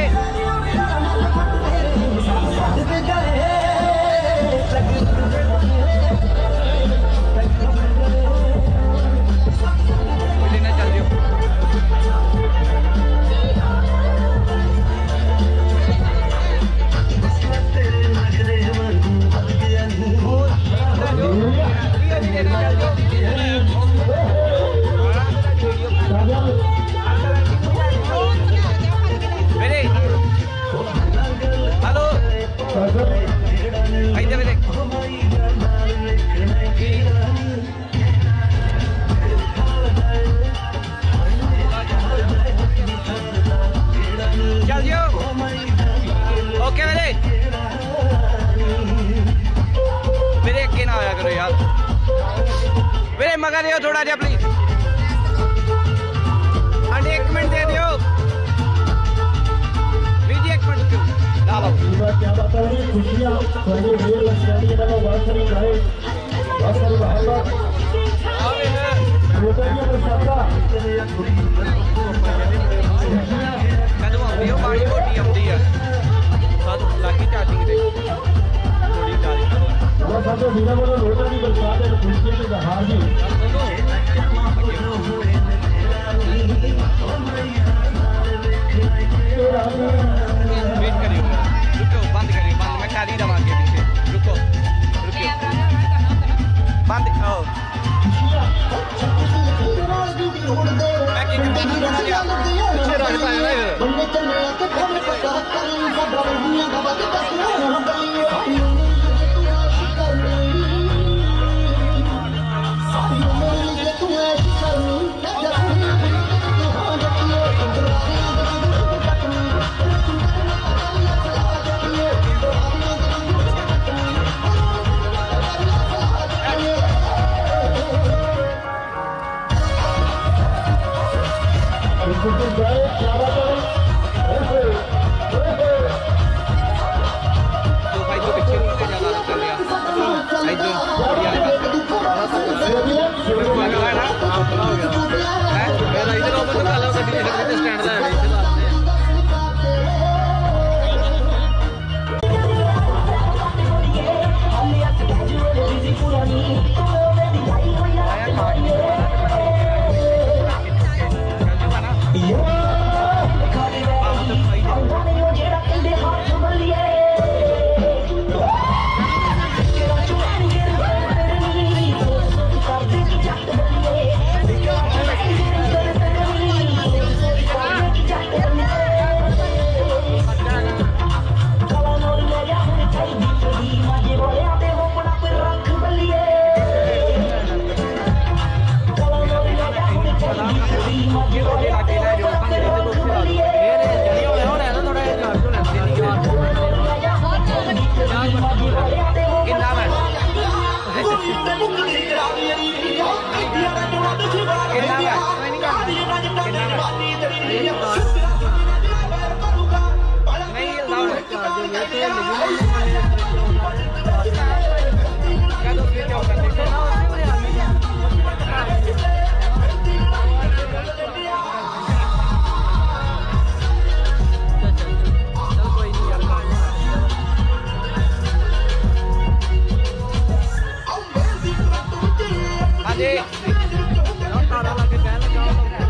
मगर दियो थोड़ा जा प्लीज हाँ एक मिनट दे दियो लीजिए एक मिनट ला लो क्या बात है खुशियाँ थोड़ी देर लग जाती है ना बहुत सारी गाय बहुत सारी मोहब्बत रोटियाँ बरसाता कदम आती है पानी बोटी आती है साथ लागी चार्जिंग दे थोड़ी चार्जिंग वो सब बिना बोलो रोटा भी बरसात है खुशियाँ के जहाज ही वेट करियो रुको बंद करियो बंद मैं खाली दबा के पीछे रुको रुकियो बंद ओ मैं क्या पीछे रह पाया ना ये रोटी लाके ले जो हम इधर तो खिला दो मेरे जड़ी होने होने ना थोड़ा यार जो लेते नहीं यार कितना है कितना है नहीं लाओ जो ये तो क्या तो स्विच ऑफ कर देते ना तारा लगे कह लगा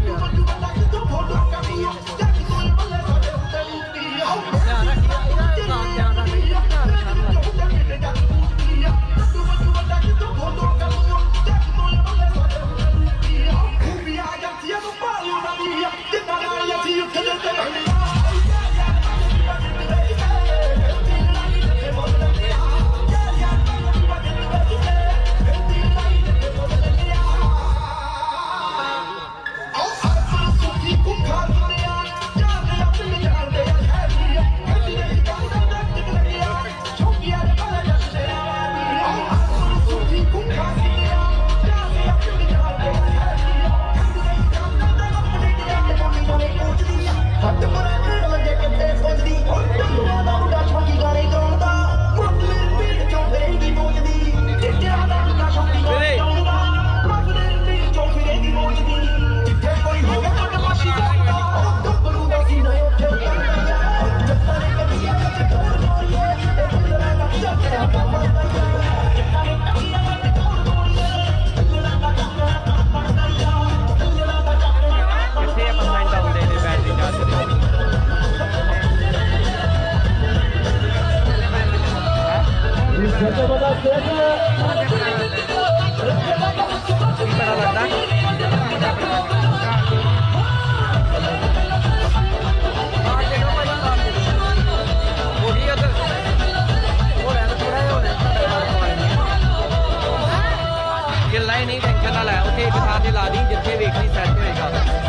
नहीं टेंशन ना लै उत्थे एक थां ते ला दी जिथे वेखनी सैट होएगा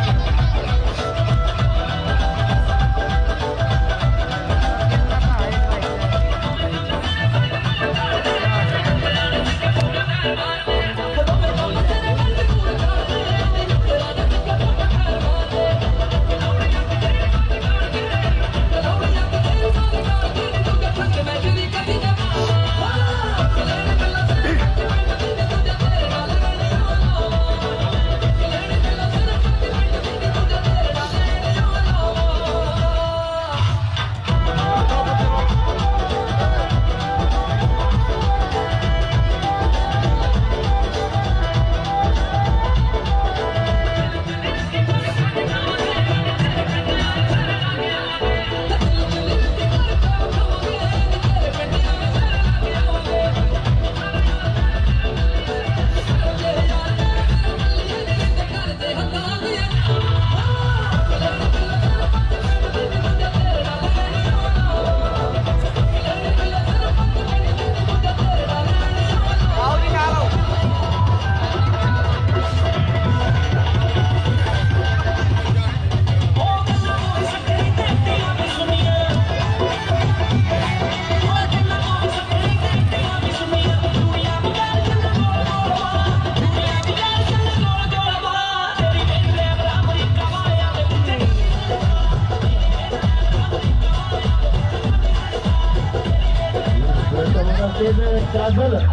Travel.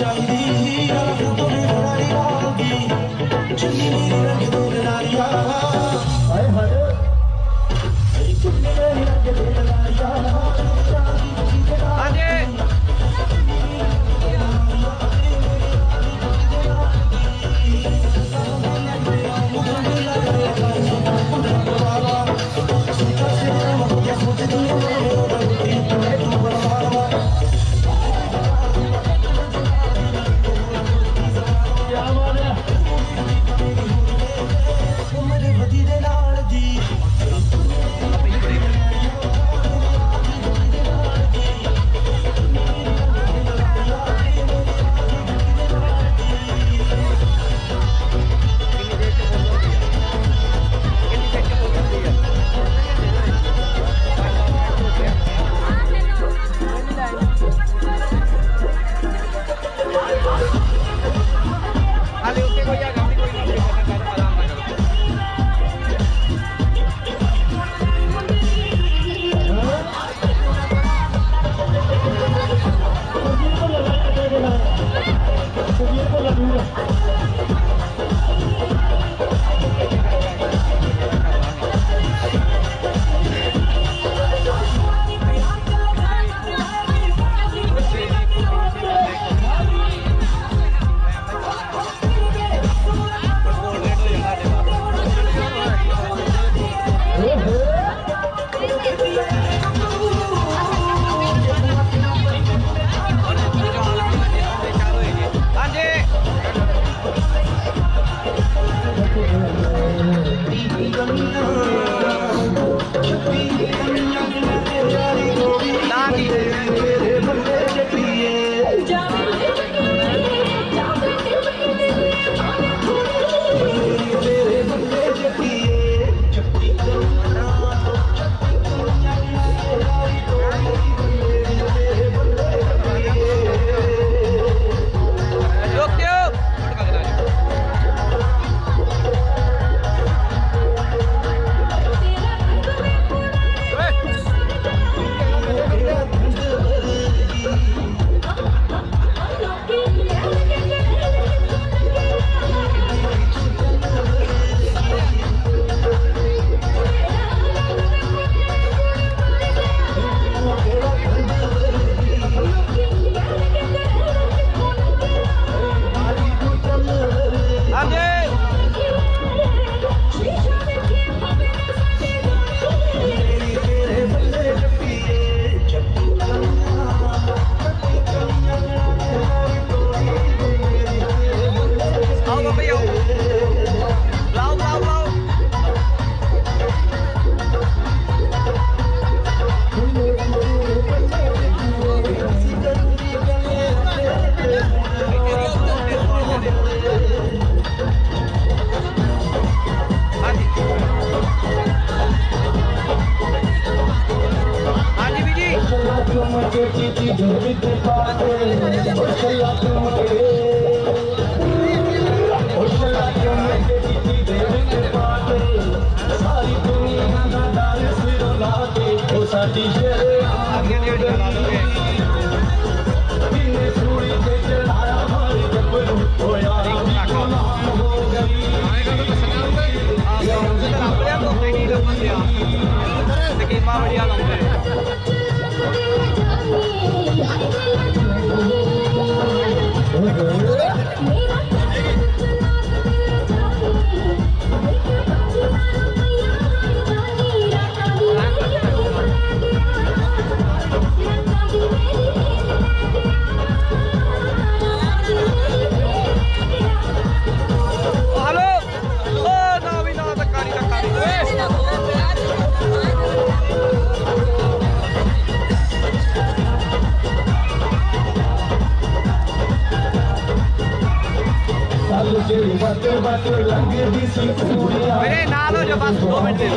मेरे नाल हो जो बस दो मिनट दे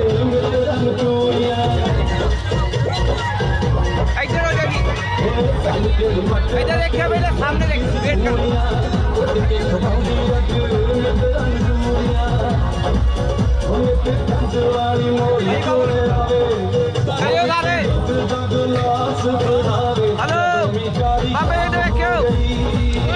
इधर हो जाएगी इधर देखिए मेरे सामने देखिए वेट करो हेलो बाबा इधर देखियो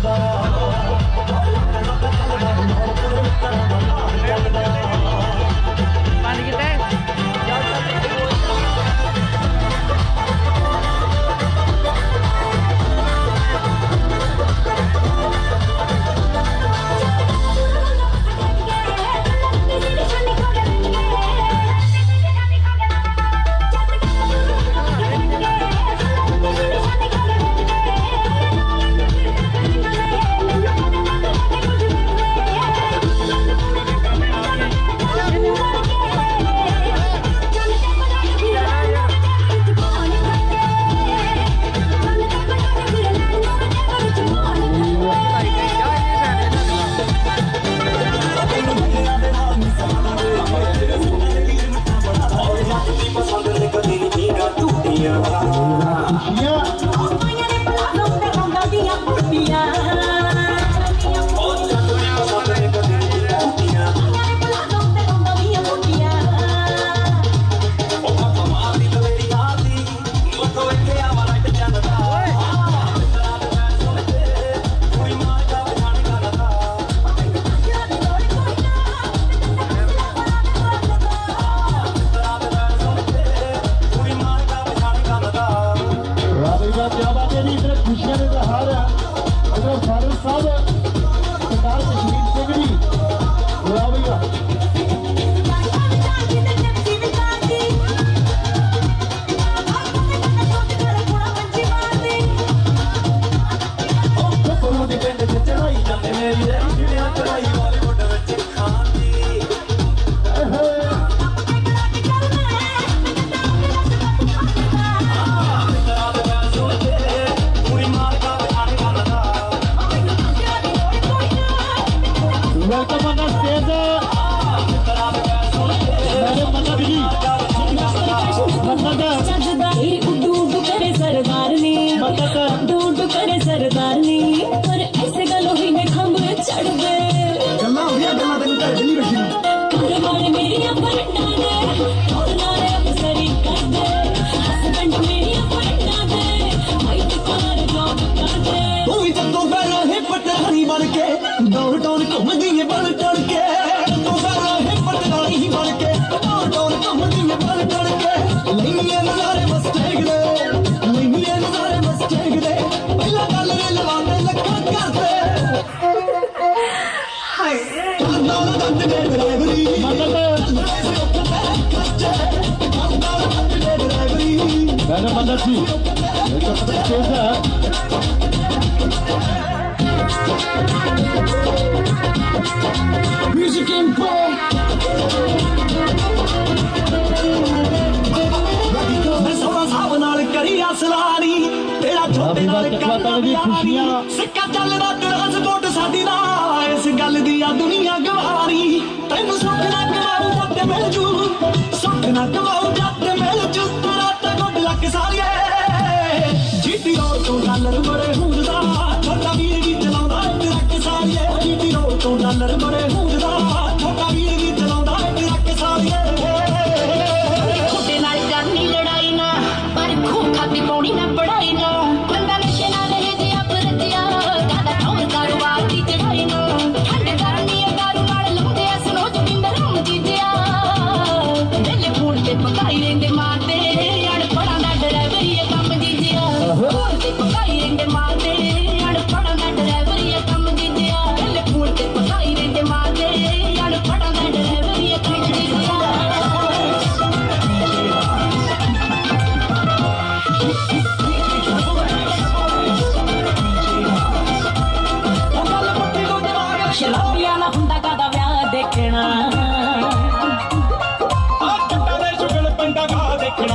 Music info. सिक्का चलदा ट्रांसपोर्ट साडी दा इस गल दी आ दुनिया गवारी तैनू सुख ना गवाऊ जट मिल जू सुख ना गवाऊ जट मिल जू तेरा ते गुड लक सारिए जीटी रोड तो डॉलर बड़े हुंदा छोटा वीर भी चलाउंदा ट्रक सारिए जीटी रोड तो डॉलर बड़े हुंदा छोटा वीर भी चलाउंदा ट्रक सारिए छोटे नाल करनी लड़ाई ना पर खूब खाती पौड़ी ना पढ़ाई ना बंदा नशे ना रहे जे आप रजिया दादा ठौर कारोबार दी चढ़ाई ना ठंड करनी है दारू वाल लंदे सुनो जमिंदर हम जीजिया दिल फूल ते पकाई रेंदे मारते अड़पड़ा दा ड्राइवरी है कम जीजिया फूल ते पकाई रेंदे मारते अड़पड़ा दा ड्राइवरी है कम जीजिया दिल फूल ते पकाई रेंदे मारते अड़पड़ा दा ड्राइवरी है कम जीजिया शराबिया ना हुंदा कादा व्याह देखना टट्टा दे शुगल पंडा गा देखना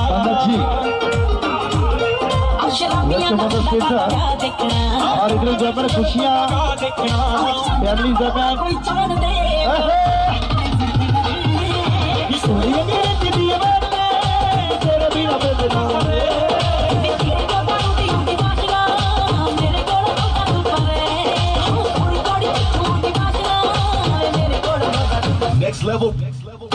शराबिया ना हुंदा कादा व्याह देखना और इधर जबर खुशियां देखना फैमिली जबर कोई चांद दे सोनी मेरे दीदी बने तेरे बिना बेजना Next level. Next level.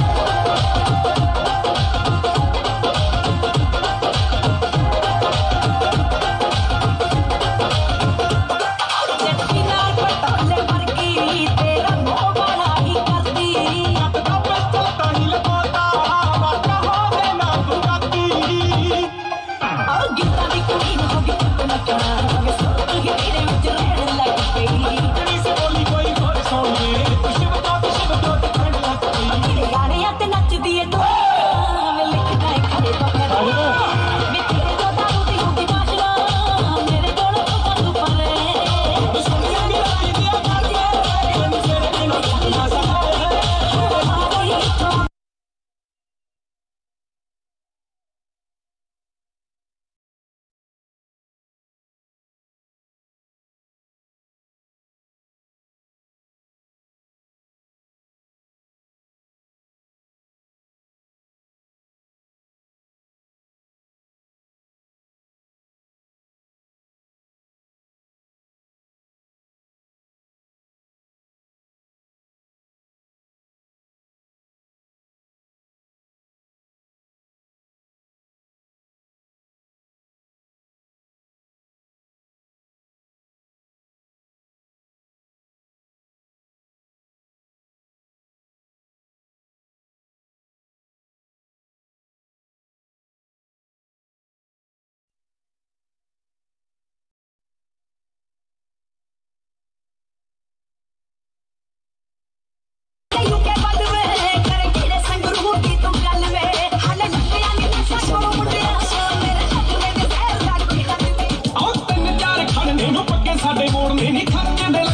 जट्टी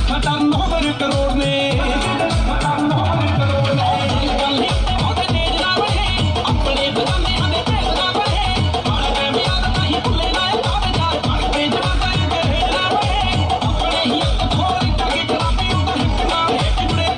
टर्न ओवर करोड़ ने टर्न ओवर करोड़ ने गल बहुत तेज ना बढ़े अपने बदले हमें तेज ना बढ़े हमारा प्रेम याद नहीं भूले ना याद जा हर पे जवाब तेरे ना बढ़े अपने ही थोड़ी तक खराबी उधर हिकना है जुड़े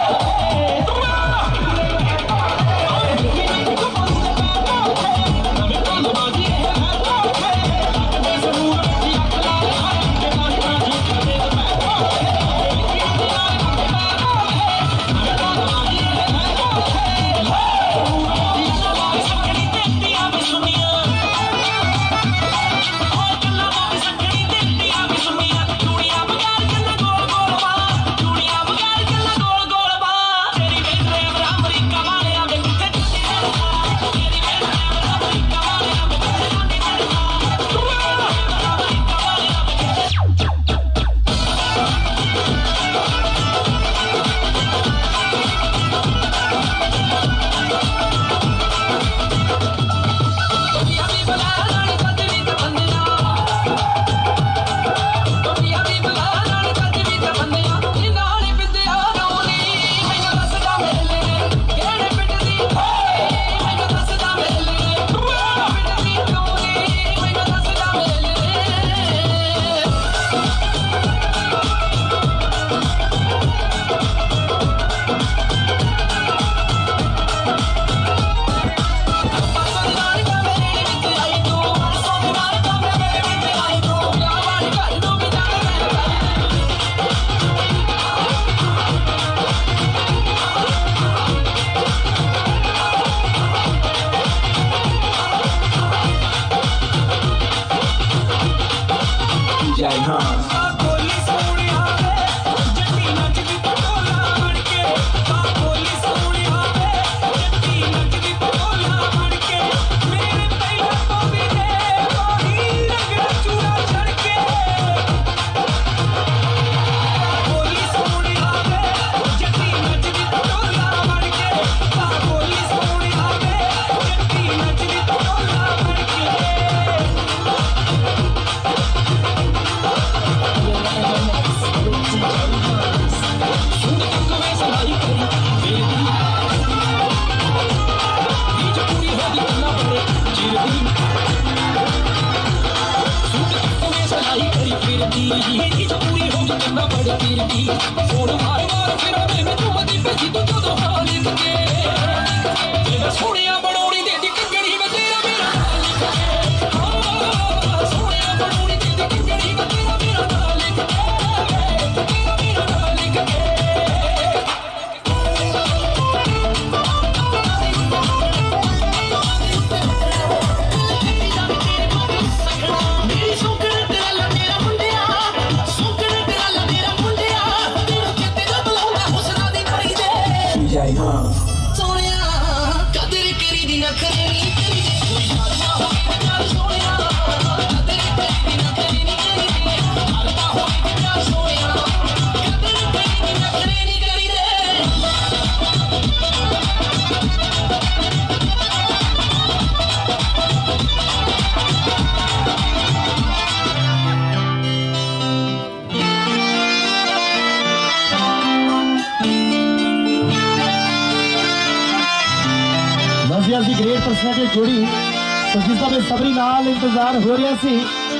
ਦੀ ਗ੍ਰੇਟ ਪਰਸਨੈਲਿਟੀ ਜੁੜੀ तो जिसका बेसब्री नाल इंतजार हो रहा सी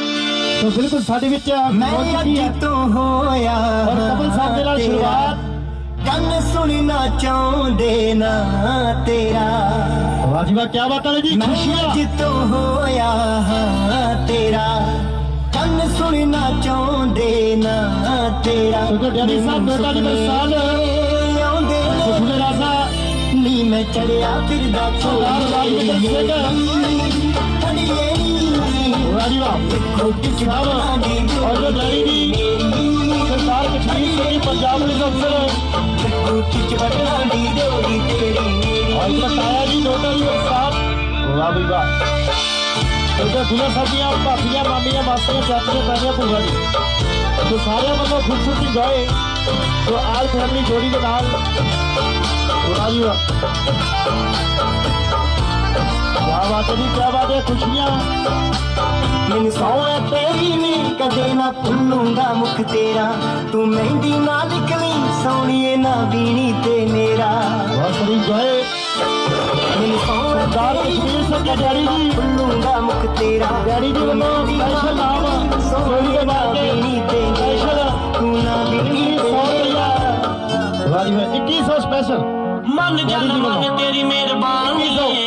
तो बिल्कुल साडे विच मौजूद तो होया और कमल साहब दे नाल शुरुआत कन सुनना चाहते ना तेरा वाह जी वाह क्या बात है जी खुशियां तो होया तेरा कन सुनना चाहते ना तेरा तो डैडी साहब बेटा जी बरसाल आंदे सुखले राजा नी मैं चढ़िया फिरदा सरदार राजविंदर वाह जी वाह और जो डैडी जी सरदार कश्मीर से पंजाब पुलिस अफसर और बताया जी डॉक्टर जी साहब वाह भाई वाह तो दुल्हा साथियां भाभियां मामियां मासियां चाचियां ताइयां भूआ जी तो सारे मतलब खूबसूरत इंजॉय तो आल फैमिली जोड़ी के नाल वाह जी वाह क्या बात है जी, क्या बात है, खुशियां। मैनू सौं तेरी नी कदे ना भुलूंगा मुख तेरा, तू मेहंदी ना निकली सोनिए ना बीनी ते मेरा। बहुत बड़ी जय। मैनू सौं तेरी नी कदे ना भुलूंगा मुख तेरा, डैडी जी वालों स्पेशल नाम सोनिए ना बीनी ते मेरा, तू ना बीनी ते मेरा। इक्कीस सौ स्पेशल। मन जान मन तेरी मेहरबानी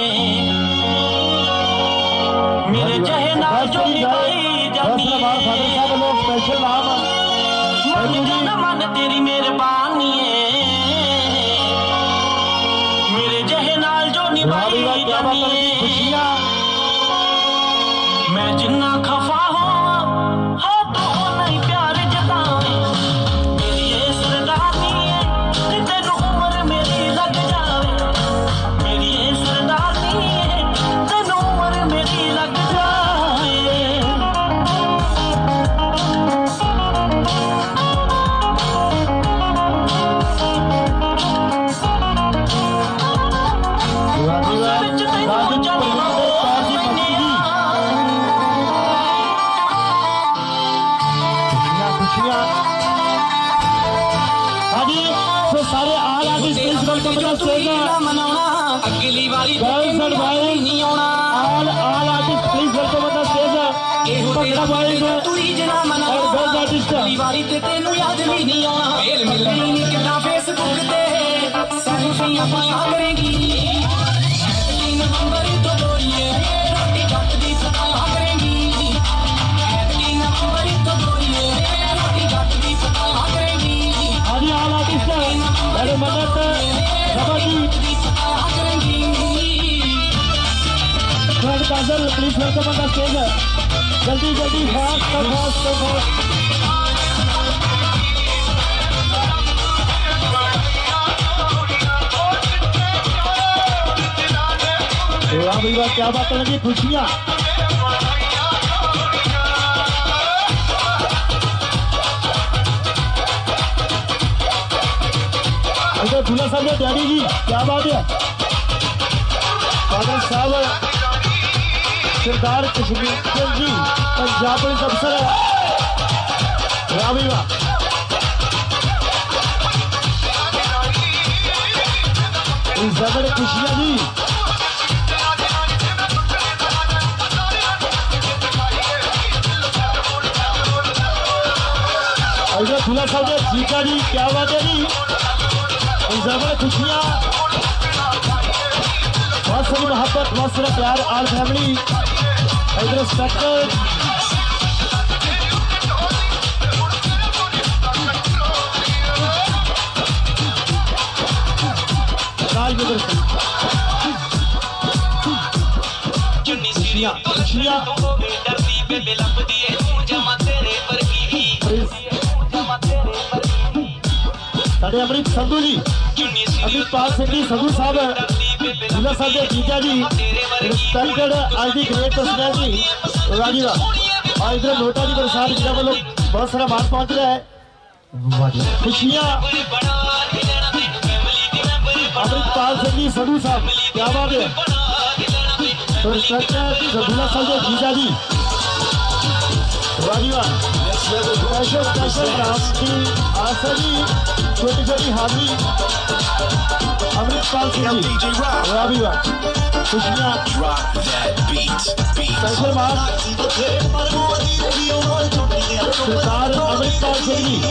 मेरे चहे नाल जो निभाई जाती है। स्पेशल नाम मन जान मन तेरी मेहरबानी मेरे चहे नाल जो निभाई जाती है। मैं जिन्ना खफा हो हो तो नहीं प्यार जतावे, मेरी ये सरदारनी है तेनू उम्र मेरी लग जावे, मेरी ये सरदारनी है तेनू उम्र मेरी लग जावे। सारे all artist please welcome to the stage. अगली बारी गर्ल्स एंड बॉयज नहीं आना, all all artist please welcome to the stage. Bhangra boys तू ही जना मना और गर्ल्स आर्टिस्ट। अगली बारी ते तेनू याद भी नहीं आना, फिर मिलनी नहीं कितना फेसबुक ते सेल्फियां पाया करेंगी। तीन नंबर तो दोड़िए रोटी जट दी पकाया करेंगी, तीन नंबर तो दोड़िए रोटी जट दी पकाया करेंगी। आदि आल आर्टिस्ट मेरे मदद रबाजी पकाया करेंगी। Friend Kajal please welcome on the stage. जल्दी जल्दी फास्ट फास्ट फास्ट। वाह भाई वाह, क्या बात है, खुशियां। अच्छा दूल्हा साहब ने डैडी जी क्या बात है, फादर साहब सरदार कश्मीर जी पंजाब पुलिस अफसर है। वाह भाई वाह, बड़ी खुशियां जी। अच्छा दूल्हा साहब ने जीता जी क्या बात है जी, बड़ी खुशियां, बहुत सारी मोहब्बत, बहुत सारा प्यार, आल फैमिली इधर रिस्पेक्ट। खुशियां खुशियां साढ़े अमृत संधू जी, अमृतपाल सिंह जी संधू साहब, जिला साहब के जीजा जी, रिस्पेक्टेड आज दी ग्रेट पर्सनैलिटी राजी दा। और इधर नोटा जी बरसात जिला वालों बहुत सारा मान पहुंच रहा है। खुशियां अमृतपाल सिंह जी संधू साहब, क्या बात है। तो रिस्पेक्टेड जिला साहब के जीजा जी राजी दा। स्पेशल स्पेशल नाम की आशा जी, छोटी छोटी हाथी अमृतपाल सिंह जी, वाह भी वाह, खुशियां। स्पेशल मान सरदार अमृतपाल सिंह जी,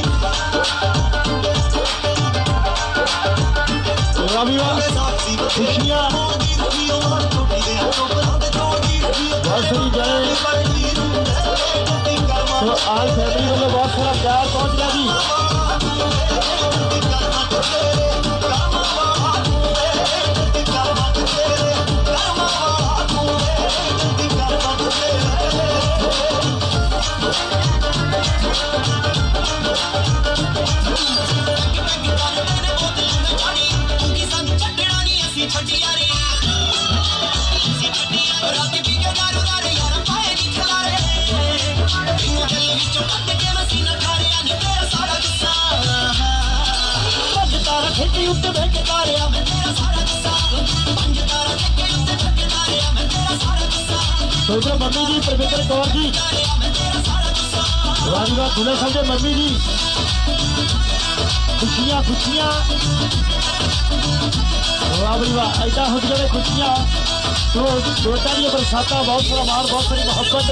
वाह भी वाह, खुशियां। बहुत सारी जय। तो आज फैमिली वालों बहुत सारा प्यार पहुंच गया जी। उत्ते बैठ तारिया मैं तेरा सारा गुस्सा पंज तारा देखे उत्ते बैठ तारिया मैं तो इधर मम्मी जी परमिंदर कौर जी राजवा खुले समझे मम्मी जी खुशियां खुशियां वाह बड़ी वाह ऐसा हो गए खुशियां तो बेटा जी बरसाता बहुत सारा मार बहुत सारी मोहब्बत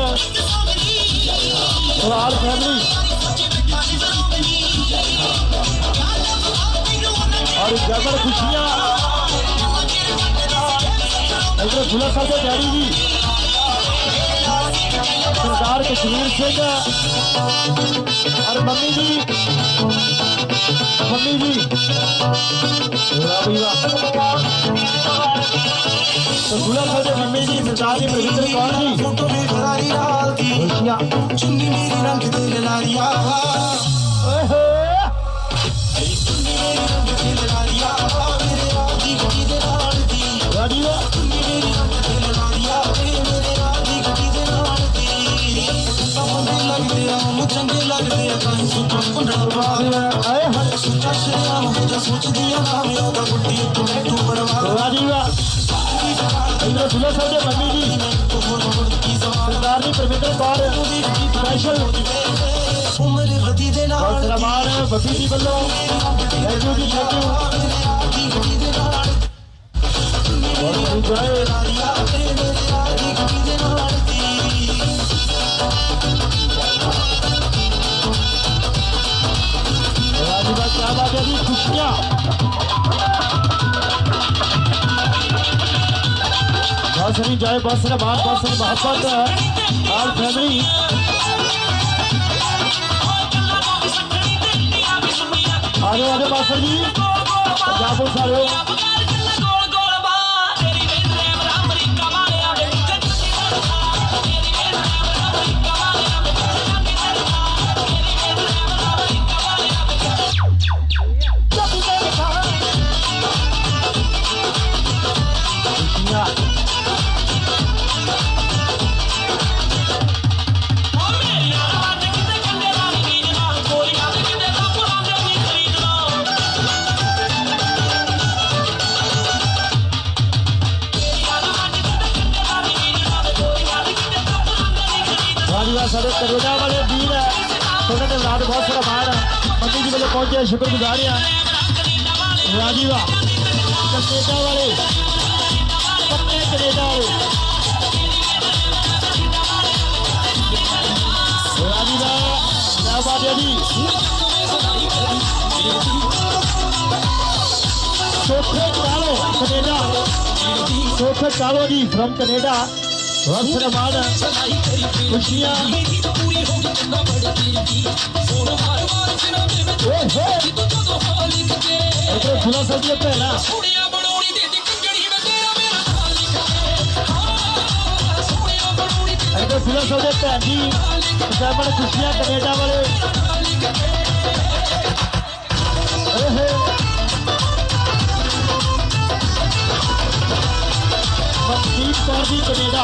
और आल फैमिली और जबर खुशियां इधर खुला साहब डैडी जी सरदार कश्मीर सिंह और मम्मी जी मम्मी जी तो गुला साहब मम्मी जी सरदार जी प्रविंदर कौर जी खुशियां चुन्नी मेरी रंग दे लारिया चंगे लगते सोच दिया मम्मी जी सरदार जी परमिंदर कौर स्पेशल बबी जी वालों थैंक यू जी थैंक यू क्या बात है जी खुशियां बहुत सारी जय बहुत सारा बात बहुत सारी मोहब्बत ऑल फैमिली आगे आगे मास्टर जी क्या बोल सारे सारे करोड़ा वाले वीर है सोने के रात बहुत सारा मार है मम्मी जी वाले पहुंचे शुक्रगुजार हैं राजीवा कनेडा वाले कपड़े कनेडा वाले राजीवा क्या बात है जी चौथे चालो कनेडा चौथे चालो जी फ्रॉम कनेडा बहुत खुशियां खुला सब्जी पहला खुला सब्जी भैन जी बड़े खुशियां कनेडा वाले मनदीप कौर जी कनेडा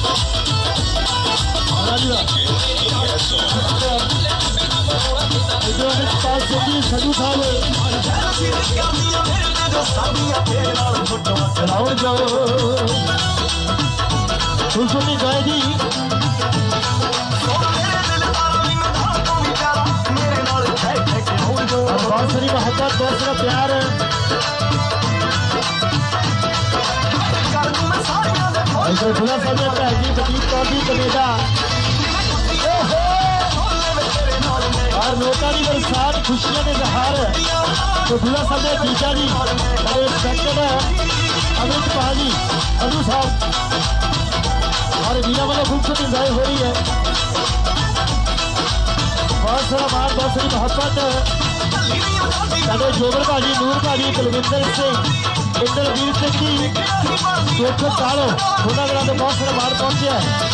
सजू साहब सुनी गाय जी बहुत सारी मोहब्बत बहुत सारा प्यार खुला साहब भैन जी मनदीप कौर जी कनेडा और लोगों की बरसात खुशियां के इजहार तो खुला साहब जीजा जी और रिस्पेक्टेड अमृतपाल जी अजू साहब और वीरा वालों खूबसूरत इंजॉय हो रही है बहुत सारा मार बहुत सारी मोहब्बत साढ़े जोबर भाजी नूर भाजी कुलविंदर सिंह इंद्रवीर सिंह जी चौथे चालो सोनागढ़ में बहुत सारा मार पहुंचे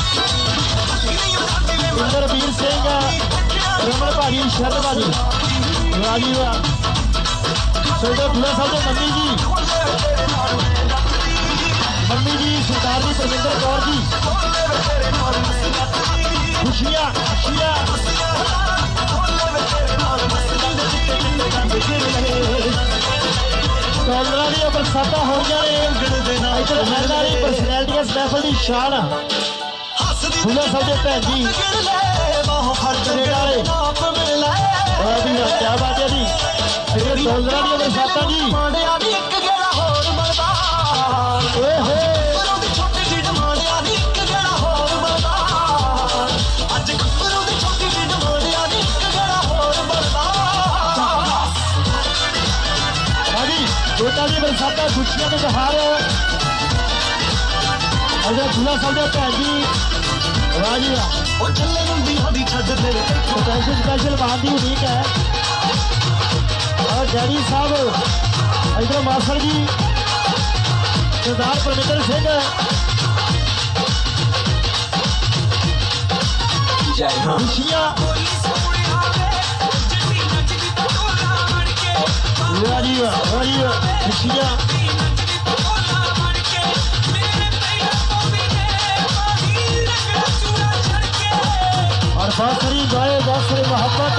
इंद्रवीर सिंह रमन भाजी शरण भाजी राजीव सोडा खुला साहब मम्मी जी मम्मी जी सरदार जी परमिंदर कौर जी खुशियां खुशियां डॉलर दी बरसाता हो गया स्पेशल एनआरआई पर्सनैलिटी स्पेशल की शान खुला सब दे भैन जी क्या बात है जी डॉलर दी बरसाता जी बेटा जी बरसाता खुशियां के त्योहार अगर खुला सब भैन जी वाह जी स्पेशल स्पेशल बात की उम्मीद है और डैडी साहब इधर मास्टर जी सरदार परमिंदर सिंह खुशियां वाह जी वाह वाह जी वाह खुशियां और बहुत सारी गाय बहुत सारी मोहब्बत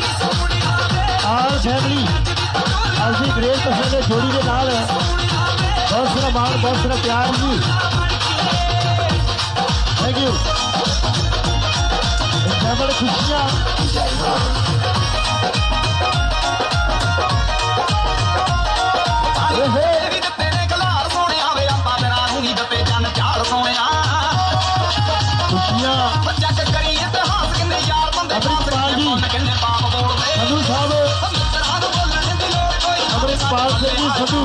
आर फैमिली ऐसी ग्रेट पसंद जोड़ी के नाल बहुत सारा मान बहुत सारा प्यार जी थैंक यू बड़ी खुशियां संधू साहब अमृतपाल सिंह जी संधू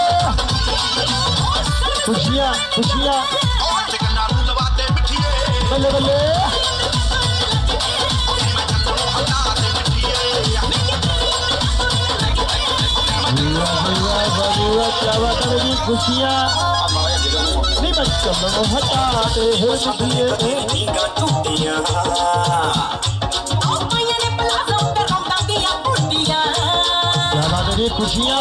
खुशियां खुशियां बल्ले बल्ले क्या बात है मेरी खुशियाँ नहीं बच्चों में हटाते हैं क्या बात है खुशियाँ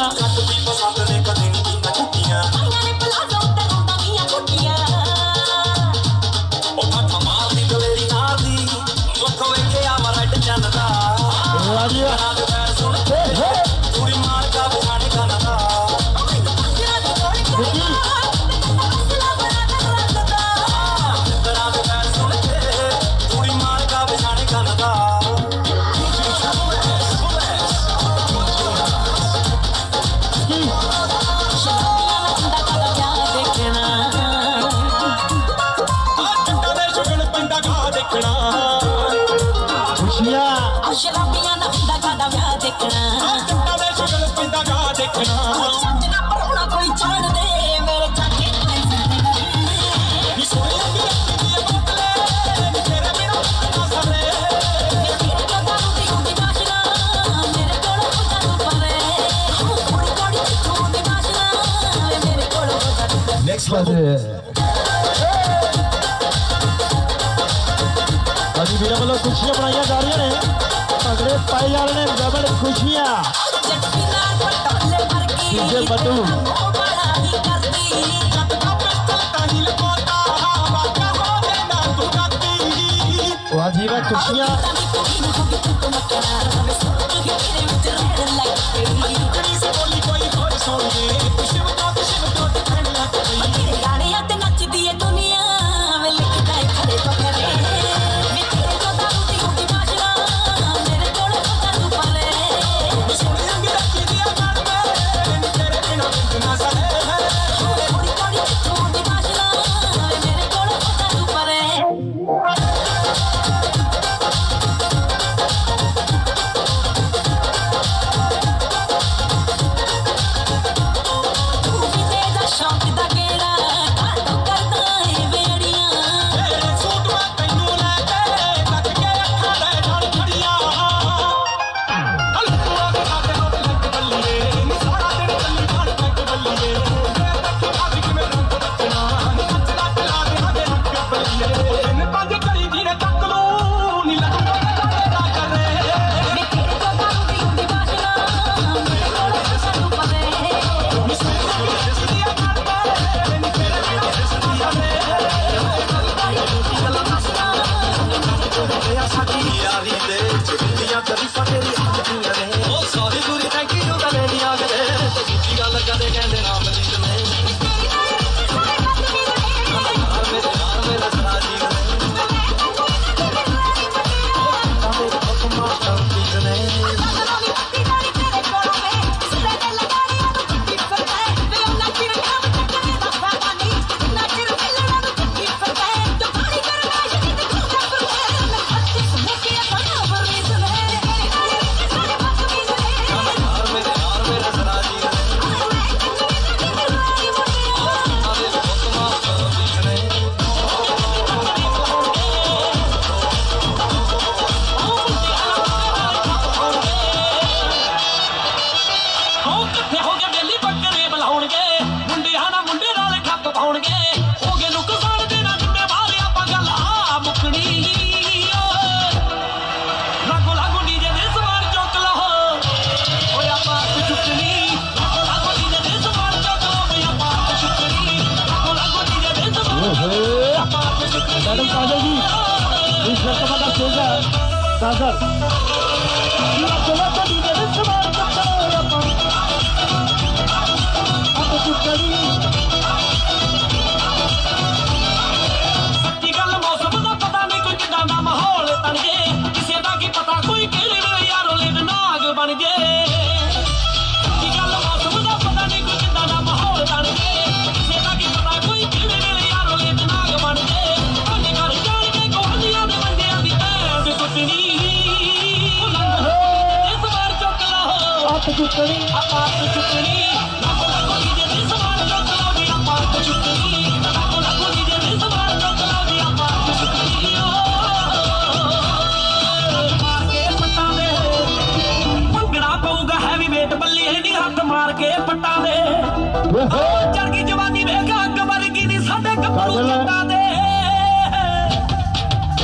शराबियां ना हुंदा गादा व्याह देखना जट्टा दे शगल पिंदा गा देखना सच ना परोना कोई जान दे मेरे जाके नी सोए लगी रखी दी बोतले तेरे बिना ना सरे तेरे को दारू दी उदी बाशना मेरे कोल हो जा तू परे कोड़ी कोड़ी तू दी बाशना मेरे कोल हो जा तू नेक्स्ट बात है अभी मेरे वालों खुशियां बनाई जा रही हैं अगले पाई जा रहे हैं डबल खुशियां डीजे बटू वाजीबा खुशियां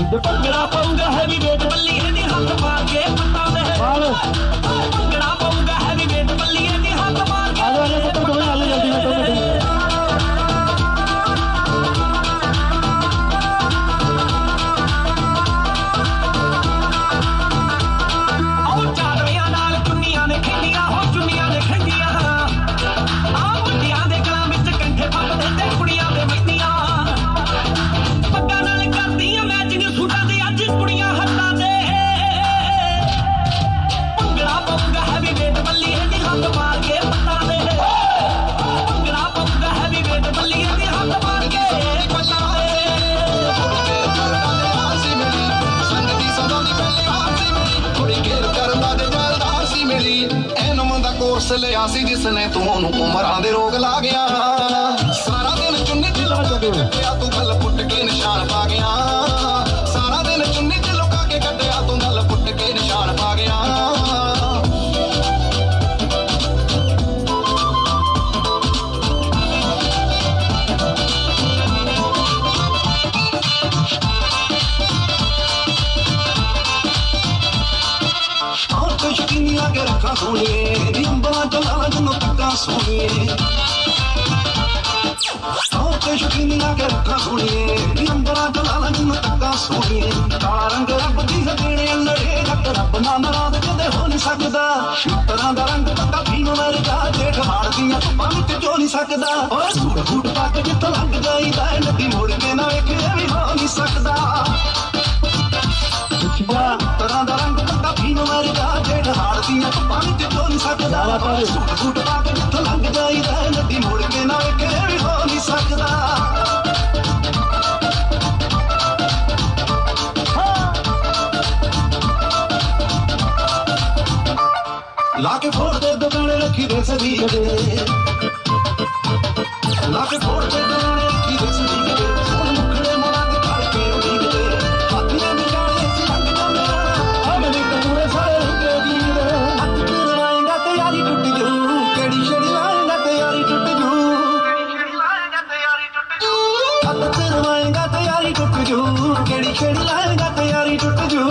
ਭੰਗੜਾ ਪਾਉਂਗਾ ਹੈਵੀ ਵੇਟ ਬੱਲੀਏ ਦੀ ਹੱਥ ਮਾਰ ਕੇ ਪੱਟਾਂ ਦੇ ਭੰਗੜਾ ਪਾਉਂਗਾ ਹੈਵੀ ਵੇਟ ਬੱਲੀਏ ਦੀ ਹੱਥ ਮਾਰ ਕੇ ਆਜੋ ਆਜੋ ਪੁੱਤ ਦੋਵੇਂ ਆਲੇ ਜਲਦੀ ਮੈਂ ਤੋਂ ਗੱਡੀ ਆਓ ਚਾਦਰੀਆਂ ਨਾਲ ਚੁੰਨੀਆਂ ਨੇ ਖਿੰਡੀਆਂ ਹੋ ਚੁੰਨੀਆਂ ਨੇ ਖਿੰਡੀਆਂ ਆ ਮੁੰਡਿਆਂ ਦੇ ਗਲਾਂ ਵਿੱਚ ਕੰਠੇ ਪੱਟਦੇ ਤੇ ਕੁੜੀਆਂ ਦੇ ਮਹਿੰਦੀਆਂ ਪੱਗਾਂ ਨਾਲ ਕਰਦੀਆਂ ਮੈਚਿੰਗ ਸੂਟਾਂ ਦੇ ਅੱਜ ਕੁੜੀਆਂ ਹੱਥਾਂ ਤੇ ਭੰਗੜਾ ਪਾਉਂਗਾ ਹੈਵੀ ਵੇਟ ਬੱਲੀਏ ਦੀ ਹੱਥ ਮਾਰ ਕੇ ਪੱਟਾਂ ਦੇ ਭੰਗੜਾ ਪਾਉਂਗਾ ਹੈਵੀ ਵੇਟ ਬੱਲੀਏ ਦੀ ਹੱਥ ਮਾਰ ਕੇ ਪੱਟਾਂ ਦੇ ਕੋਰਸ ਲਿਆ ਸੀ ਜਿਸਨੇ ਤੂੰ ਉਹਨੂੰ ਉਮਰਾਂ ਦੇ ਰੋਗ ਲਾ ਗਿਆ ਸਾਰਾ ਦਿਨ ਚੁੰਨੀ ਚ ਲੁਕਾ ਕੇ ਕੱਢਿਆ ਤੂੰ ਗੱਲ ਪੁੱਟ ਕੇ ਨਿਸ਼ਾਨ ਪਾ ਗਿਆ ਸਾਰਾ ਦਿਨ ਚੁੰਨੀ ਚ ਲੁਕਾ ਕੇ ਕੱਢਿਆ ਤੂੰ ਗੱਲ ਪੁੱਟ ਕੇ ਨਿਸ਼ਾਨ ਪਾ ਗਿਆ ਸ਼ਕੀਨੀਆਂ ਕੇ ਰੱਖਾਂ ਸੋਹਣੀਏ ਨੀ ਅੰਬਰਾਂ ਚ ਲਾਲਾਂ ਜਨੂੰ ਤੱਕਾਂ ਸੋਹਣੀਏ ਆਹ ਤੇ ਸ਼ਕੀਨੀਆਂ ਕੇ ਰੱਖਾਂ ਸੋਹਣੀਏ ਨੀ ਅੰਬਰਾਂ ਚ ਲਾਲਾਂ ਜਨੂੰ ਤੱਕਾਂ ਸੋਹਣੀਏ ਕਾਲਾ ਰੰਗ ਰੱਬ ਦੀ ਦੇਣੇ ਲੜੇ ਜੱਟ ਰੱਬ ਨਾਲ ਨਾਰਾਜ਼ ਕਦੇ ਹੋ ਨਹੀਂ ਸਕਦਾ ਸ਼ੂਟਰਾਂ ਦਾ ਰੰਗ ਪੱਕਾ ਵੀ ਨੂੰ ਮੇਰੇ ਜਾ ਜੇਠ ਮਾਰਦੀਆਂ ਧੁੱਪਾਂ ਵਿੱਚ ਜੋ ਨਹੀਂ ਸਕਦਾ ਓਏ ਸੂਟ ਫੂਟ ਪਾ ਕੇ ਜਿੱਥੋਂ ਲੰਘ ਜਾਈਦਾ ਨਦੀ ਮੁੜ ਕੇ ਨਾ ਵੇਖੇ ਵੀ ਹੋ ਨਹੀਂ ਸਕਦਾ ਤਰ੍ਹਾਂ ਦਾ ਰੰਗ ਪੱਕਾ ਵੀ ਨੂੰ ਮੇਰੇ ਜਾ ਜੇਠ ਹਾਰਦੀਆਂ ਧੁੱਪਾਂ ਵਿੱਚ ਜੋ ਨਹੀਂ ਸਕਦਾ ਸੂਟ ਫੂਟ ਪਾ ਕੇ ਜਿੱਥੋਂ ਲੰਘ ਜਾਈਦਾ ਨਦੀ ਮੁੜ ਕੇ ਨਾ ਵੇਖੇ ਵੀ ਹੋ ਨਹੀਂ ਸਕਦਾ ਲਾ ਕੇ ਫੋੜ ਦੇ ਦੁਕਾਨੇ ਰੱਖੀ ਦੇ ਸਦੀ ਕਦੇ ਲਾ ਕੇ ਫੋੜ ਦੇ ਦੁਕਾਨੇ ਰੱਖੀ ਦੇ ਸਦੀ ਕਦੇ ਹੁਣ ਮੁਖੜੇ ਮਾਰ ਕੇ ਕਰ ਕੇ ਉਡੀਕਦੇ ਹੱਥੀਆਂ ਦੀ ਜਾਣੇ ਸੀ ਰੰਗ ਜਾਂਦੇ ਆ ਮੇਰੇ ਕਮੂਰੇ ਸਾਰੇ ਰੰਗੇ ਦੀ ਦੇ ਹੱਥ ਕਰਵਾਏਗਾ ਤੇ ਯਾਰੀ ਟੁੱਟ ਜੂ ਕਿਹੜੀ ਛੜੀ ਲਾਏਗਾ ਤੇ ਯਾਰੀ ਟੁੱਟ ਜੂ ਕਿਹੜੀ ਛੜੀ ਲਾਏਗਾ ਤੇ ਯਾਰੀ ਟੁੱਟ ਜੂ ਹੱਥ ਕਰਵਾਏਗਾ ਤੇ ਯਾਰੀ ਟੁੱਟ ਜੂ ਕਿਹੜੀ ਛੜੀ ਲਾਏਗਾ ਤੇ ਯਾਰੀ ਟੁੱਟ ਜੂ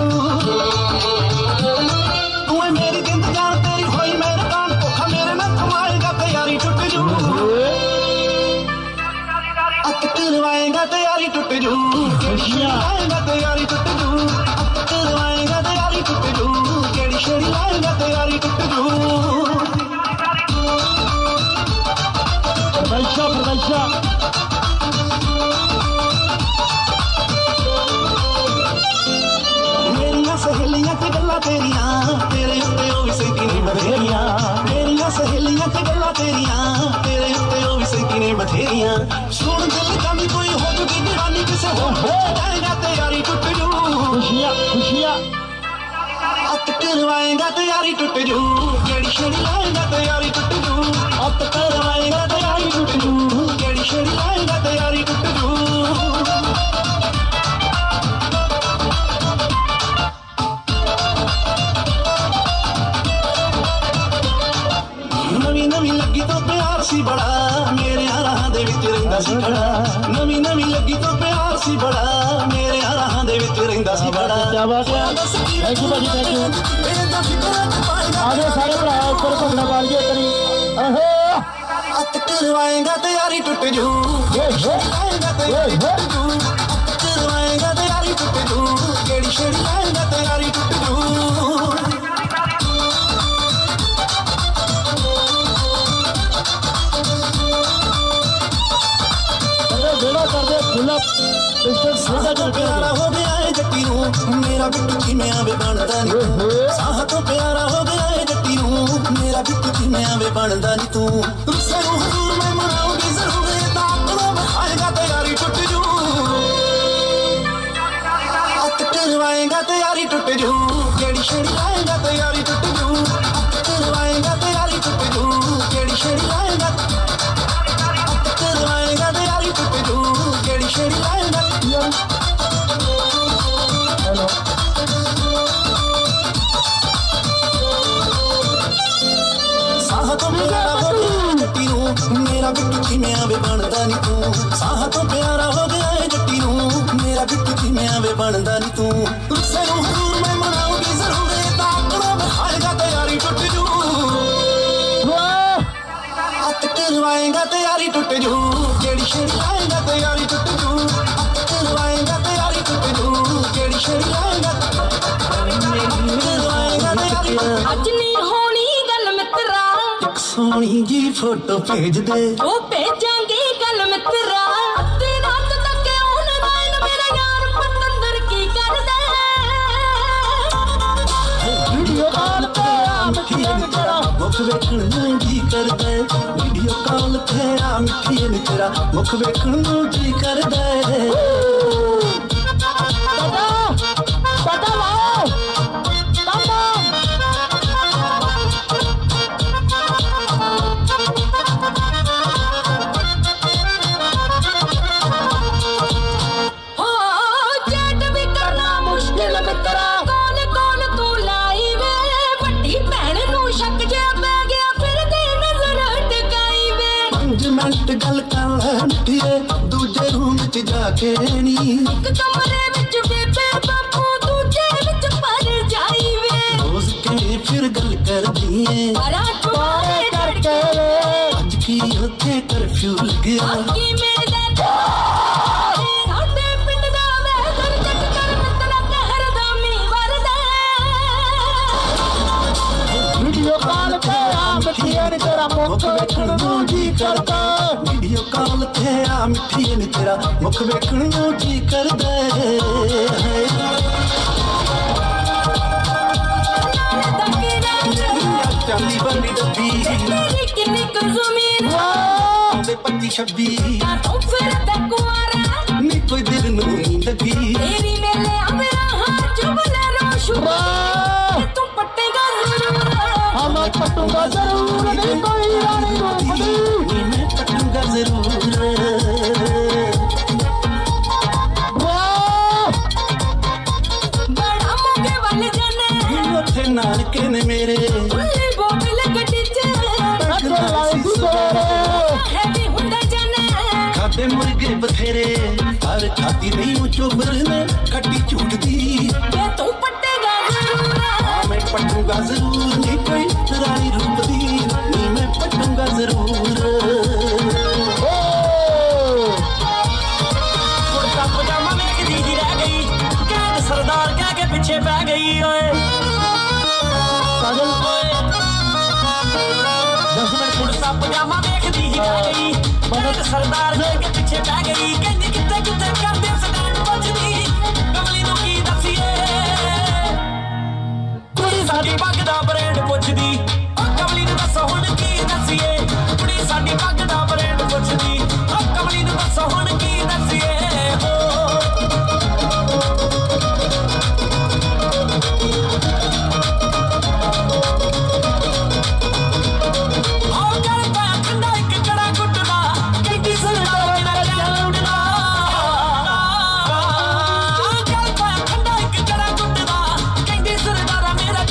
ਤੂੰ ਹੈ ਮੇਰੀ ਜਿੰਦ ਜਾਨ ਤੇਰੀ ਹੋਈ ਮੇਰੇ ਕਾਨ ਭੁੱਖਾ ਮੇਰੇ ਨਾਲ ਖਵਾਏਗਾ ਤੇ ਯਾਰੀ ਟੁੱਟ ਜੂ ਅੱਤ ਕਰਵਾਏਗਾ ਤੇ ਯਾਰੀ ਟੁੱਟ ਜੂ ਕਿਹੜੀ ਲਾਏਗਾ ਤੇ ਯਾਰੀ ਟੁੱਟ ਜੂ ਅੱਤ ਕਰਵਾਏਗਾ ਤੇ ਯਾਰੀ ਟੁੱਟ ਜੂ ਕਿਹੜੀ ਛੜੀ ਲਾਏਗਾ ਤੇ ਯਾਰੀ ਟੁੱਟ ਜੂ ਪ੍ਰਦਰਸ਼ਾ ਪ੍ਰਦਰਸ਼ਾ ਮੇਰੀਆਂ ਸਹੇਲੀਆਂ ਤੇ ਗੱਲਾਂ ਤੇਰੀਆਂ ਤੇਰੇ ਉੱਤੇ ਉਹ ਵੀ ਸੈਂਤੀ ਨੇ ਬਥੇਰੀਆਂ ਮੇਰੀਆਂ ਸਹੇਲੀਆਂ ਤੇ ਗੱਲਾਂ ਤੇਰੀਆਂ ਤੇਰੇ ਉੱਤੇ ਉਹ ਵੀ ਸੈਂਤੀ ਨੇ ਬਥੇਰੀਆਂ ਸੁਣ ਦਿਲ ਕੰਨੀ ਕੋਈ ਹੋ ਜੂਗੀ ਦੀਵਾਨੀ ਕਿਸੇ ਹੋਰ ਹੋ ਜਾਏਗਾ ਤੇ ਯਾਰੀ ਟੁੱਟ ਜੂ ਖੁਸ਼ੀਆਂ ਖੁਸ਼ੀਆਂ ਅੱਤ ਕਰਵਾਏਗਾ ਤੇ ਯਾਰੀ ਟੁੱਟ ਜੂ ਕਿਹੜੀ ਛੜੀ ਲਾਏਗਾ ਤੇ ਯਾਰੀ ਟੁੱਟ ਜੂ ਅੱਤ ਕਰਵਾਏਗਾ ਤੇ ਯਾਰੀ ਟੁੱਟ ਜੂ ਕਿਹੜੀ ਛੜੀ ਲਾਏਗਾ ਤੇ ਯਾਰੀ ਟੁੱਟ ਜੂ ਨਵੀਂ ਨਵੀਂ ਲੱਗੀ ਤੋਂ ਪਿਆਰ ਸੀ ਬੜਾ ਮੇਰੇ ਰਾਹਾਂ ਦੇ ਵਿੱਚ ਰਹਿੰਦਾ ਸੀ ਖੜਾ ਨਵੀਂ ਨਵੀਂ ਲੱਗੀ ਤੋਂ ਪਿਆਰ ਸੀ ਬੜਾ ਮੇਰੇ ਰਾਹਾਂ ਦੇ ਵਿੱਚ ਰਹਿੰਦਾ ਸੀ ਖੜਾ ਕੀ ਬਾਤ ਹੈ ਥੈਂਕ ਯੂ ਭਾਜੀ ਥੈਂਕ ਯੂ ਆਜੋ ਸਾਰੇ ਭਰਾ ਉੱਪਰ ਭੰਗੜਾ ਪਾ ਲਈਏ ਕਰੀ ਆਹੋ ਅੱਤ ਕਰਵਾਏਗਾ ਤੇ ਯਾਰੀ ਟੁੱਟ ਜੂ ਲਾਏਗਾ ਤੇ ਯਾਰੀ ਟੁੱਟ ਜੂ ਅੱਤ ਕਰਵਾਏਗਾ ਤੇ ਯਾਰੀ ਟੁੱਟ ਜੂ ਕਿਹੜੀ ਛੜੀ ਲਾਏਗਾ ਤੇ ਯਾਰੀ ਟੁੱਟ ਜੂ ਜਿਹੜਾ ਕਰਦੇ ਖੁੱਲਾ ਪਿਸਟਲ ਸਿੱਧਾ ਚੱਲ ਪਿਆਰਾ ਹੋ ਗਿਆ ਏ ਜੱਟੀ ਨੂੰ ਮੇਰਾ ਬਿੱਟੂ ਕਿਵੇਂ ਆਵੇ ਬਣਦਾ ਨੀ ਸਾਹ ਤੋਂ ਪਿਆਰਾ ਹੋ ਗਿਆ ਏ ਜੱਟੀ ਨੂੰ ਮੇਰਾ ਬਿੱਟੂ ਕਿਵੇਂ ਆਵੇ ਬਣਦਾ ਨੀ ਤੂੰ ਰੁੱਸੇ ਨੂੰ ਹਜ਼ੂਰ ਮੈਂ ਮਨਾਉਂਗੀ ਜ਼ਰੂਰ ਇਹ ਤਾਂ ਆਪਣਾ ਵਿਖਾਏਗਾ ਤੇ ਯਾਰੀ ਟੁੱਟ ਜੂ ਅੱਤ ਕਰਵਾਏਗਾ ਤੇ ਯਾਰੀ ਟੁੱਟ ਜੂ ਕਿਹੜੀ ਛੜੀ ਲਾਏਗਾ ਤੇ ਯਾਰੀ ਟੁੱਟ ਜੂ ਅੱਤ ਕਰਵਾਏਗਾ ਤੇ ਯਾਰੀ ਟੁੱਟ ਜੂ ਕਿਹੜੀ ਛੜੀ ਲਾਏਗਾ ਅੱਤ ਕਰਵਾਏਗਾ ਤੇ ਯਾਰੀ ਟੁੱਟ ਜੂ ਕਿਹੜੀ ਛੜੀ ਲਾਏਗਾ ਹੈਲੋ ਸਾਹ ਤੋਂ ਪਿਆਰਾ ਹੋ ਗਿਆ ਜੱਟੀ ਨੂੰ ਮੇਰਾ ਬਿੱਟੂ ਕਿਵੇਂ ਆਵੇ ਬਣਦਾ ਨੀ ਤੂੰ ਸਾਹ ਤੋਂ ਪਿਆਰਾ ਹੋ ਗਿਆ ਏ ਜੱਟੀ ਨੂੰ ਮੇਰਾ जग किमें वे बनदा नी तू रुस्से नूं हजूर मैं मनाऊंगी जरूर ताकना बिठाएगा ते यारी टुट जू हथ करवाएगा ते यारी टुट जू जेड़ी छेड़ी लाएगा ते यारी टुट जू हथ करवाएगा ते यारी टुट जू जेड़ी छेड़ी लाएगा अज नहीं होनी गल मित्रा एक सोहनी जी फोटो भेज दे ओ भेजांगे गल मित्रा अद्धी रात तक ऑनलाइन मेरा यार पतंदर की कर दे वीडियो कॉल पे आ मिठी तेरा मुख वेखण नूं जी करदा वीडियो कॉल पे आ मिठी तेरा मुख वेखण नूं जी करदा दादा दादा लाओ दादा गल कर मिठिए दूजे रूम च जाके नी एक कमरे विच बेबे बापू दूजे विच पर जाई वे रोज के फिर गल कर दिए बड़ा टुकड़े करके आज की होते कर्फ्यू लगिया की मेरे दादा साडे पिंड दा वे कर चट कर मित्रा कहर दा मी वरदा वीडियो कॉल पे आ मिठिए तेरा मुख वेखण नूं जी करदा वीडियो कॉल पे आ मिठी तेरा मुख वेखण नूं जी करदा चांदी वाली डब्बी तेरी किन्नी कुज़मीन आंदे पच्ची छब्बी तू फिर कुआरा नी कोई दिल नूं लगी तेरी मेले मेरा हाथ जुबले रोशु तू पट्टेगा जरूर हाँ मैं पट्टूंगा जरूर नहीं कोई रानी रूप दी मैं पट्टूंगा जरूर बड़ा मोगे वाले जाने उठे नानके ने मेरे उल्ली बोबल गड्डी च है भी हुंदा जाने खाते मुर्गे बथेरे हर खाती नहीं चोबर ने खट्टी झूठ दी मैं तू पट्टेगा जरूर हाँ मैं पट्टूंगा जरूर नहीं कोई रानी रूप दी नहीं मैं पट्टूंगा जरूर कुर्ता पजामा में एक दीदी रह गई कैद सरदार कह के पीछे पै गई ओए पागल दस मिनट कुर्ता पजामा में एक दीदी रह गई कैद सरदार कह के पीछे पै गई कहंदी किते किते करदे स्टैंड बजदी कमली नूं की दसीए कुड़ी साडी पग दा ब्रांड पुछदी ओ कमली नूं दसो हुण की दसीए कुड़ी साडी पग दा ब्रांड पुछदी ओ कमली नूं दसो हुण की दसीए हो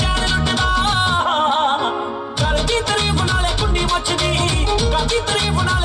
तारीफ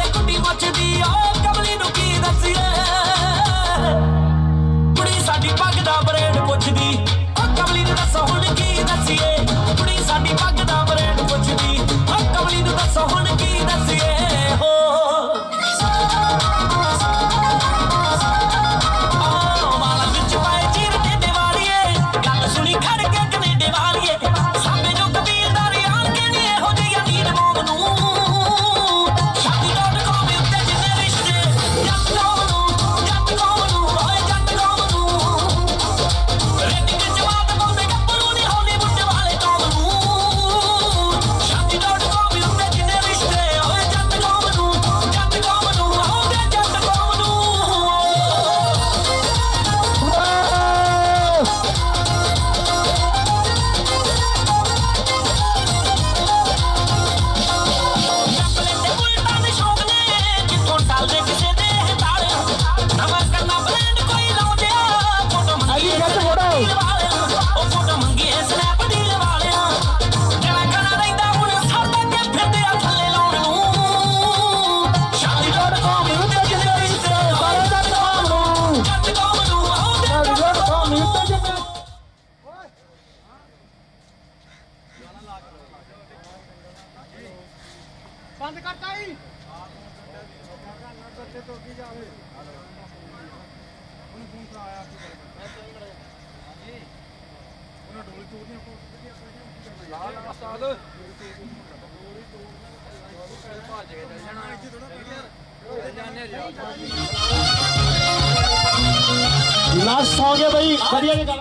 लास्ट सॉन्ग है भाई बढ़िया की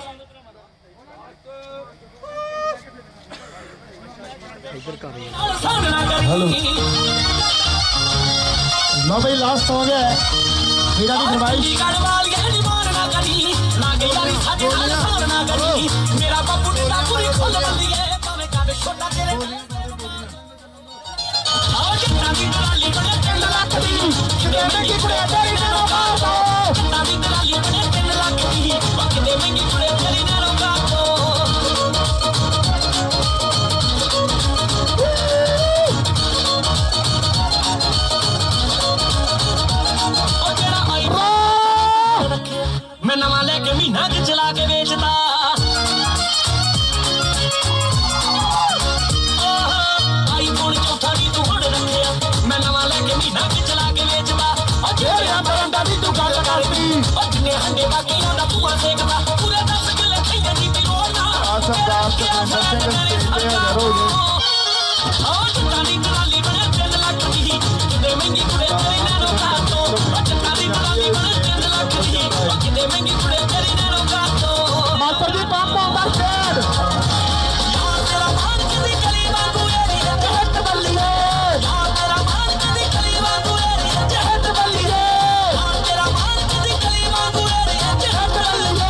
हेलो लो भाई लास्ट सॉन्ग है मेरा भी फरमाइश मेरा बापू मैं नवा लेके महीना के चला के बेचता आई फोन चौथा भी तू हुण रखिया मैं नवा लेके महीना के चला के बेचता बरंदा भी तू गल करती जिन्ने हंडे बाकियों का धुआं सेकता पूरे दस किले खैया दी रोना चिट्टानी दलाली बने तीन लाख दी किते महंगी कुड़े तेरी नैनो काटो चिट्टानी दलाली बने तीन लाख दी किते महंगी कुड़े तेरी नैनो काटो मास्टर जी पापा मास्टर यार तेरा मान कदी कली वांगू एरी जहत बल्लिए यार तेरा मान कदी कली वांगू एरी जहत बल्लिए यार तेरा मान कदी कली वांगू एरी जहत बल्लिए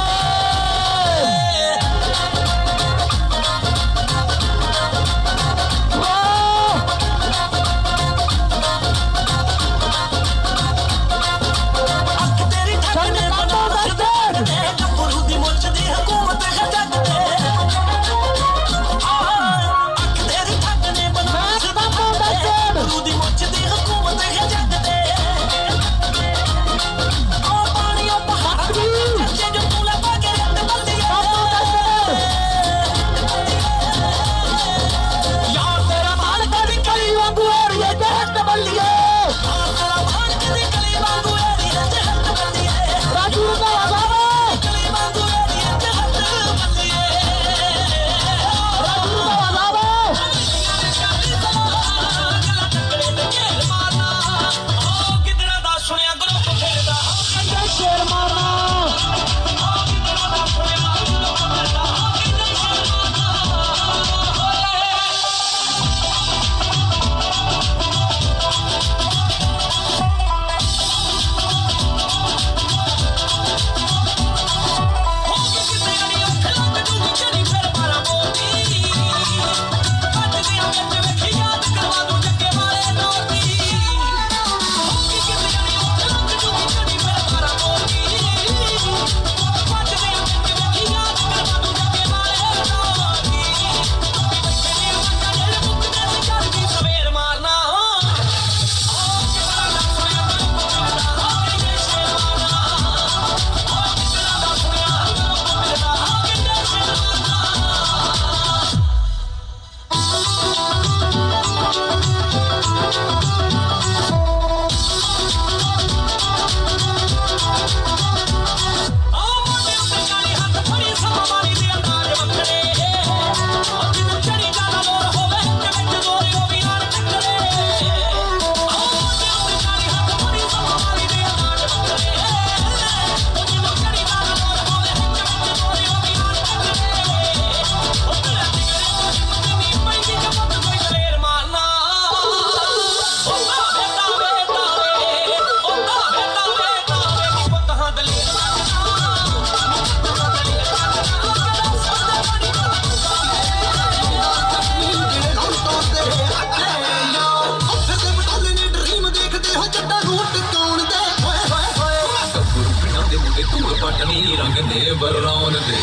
रंग दे बरौन दे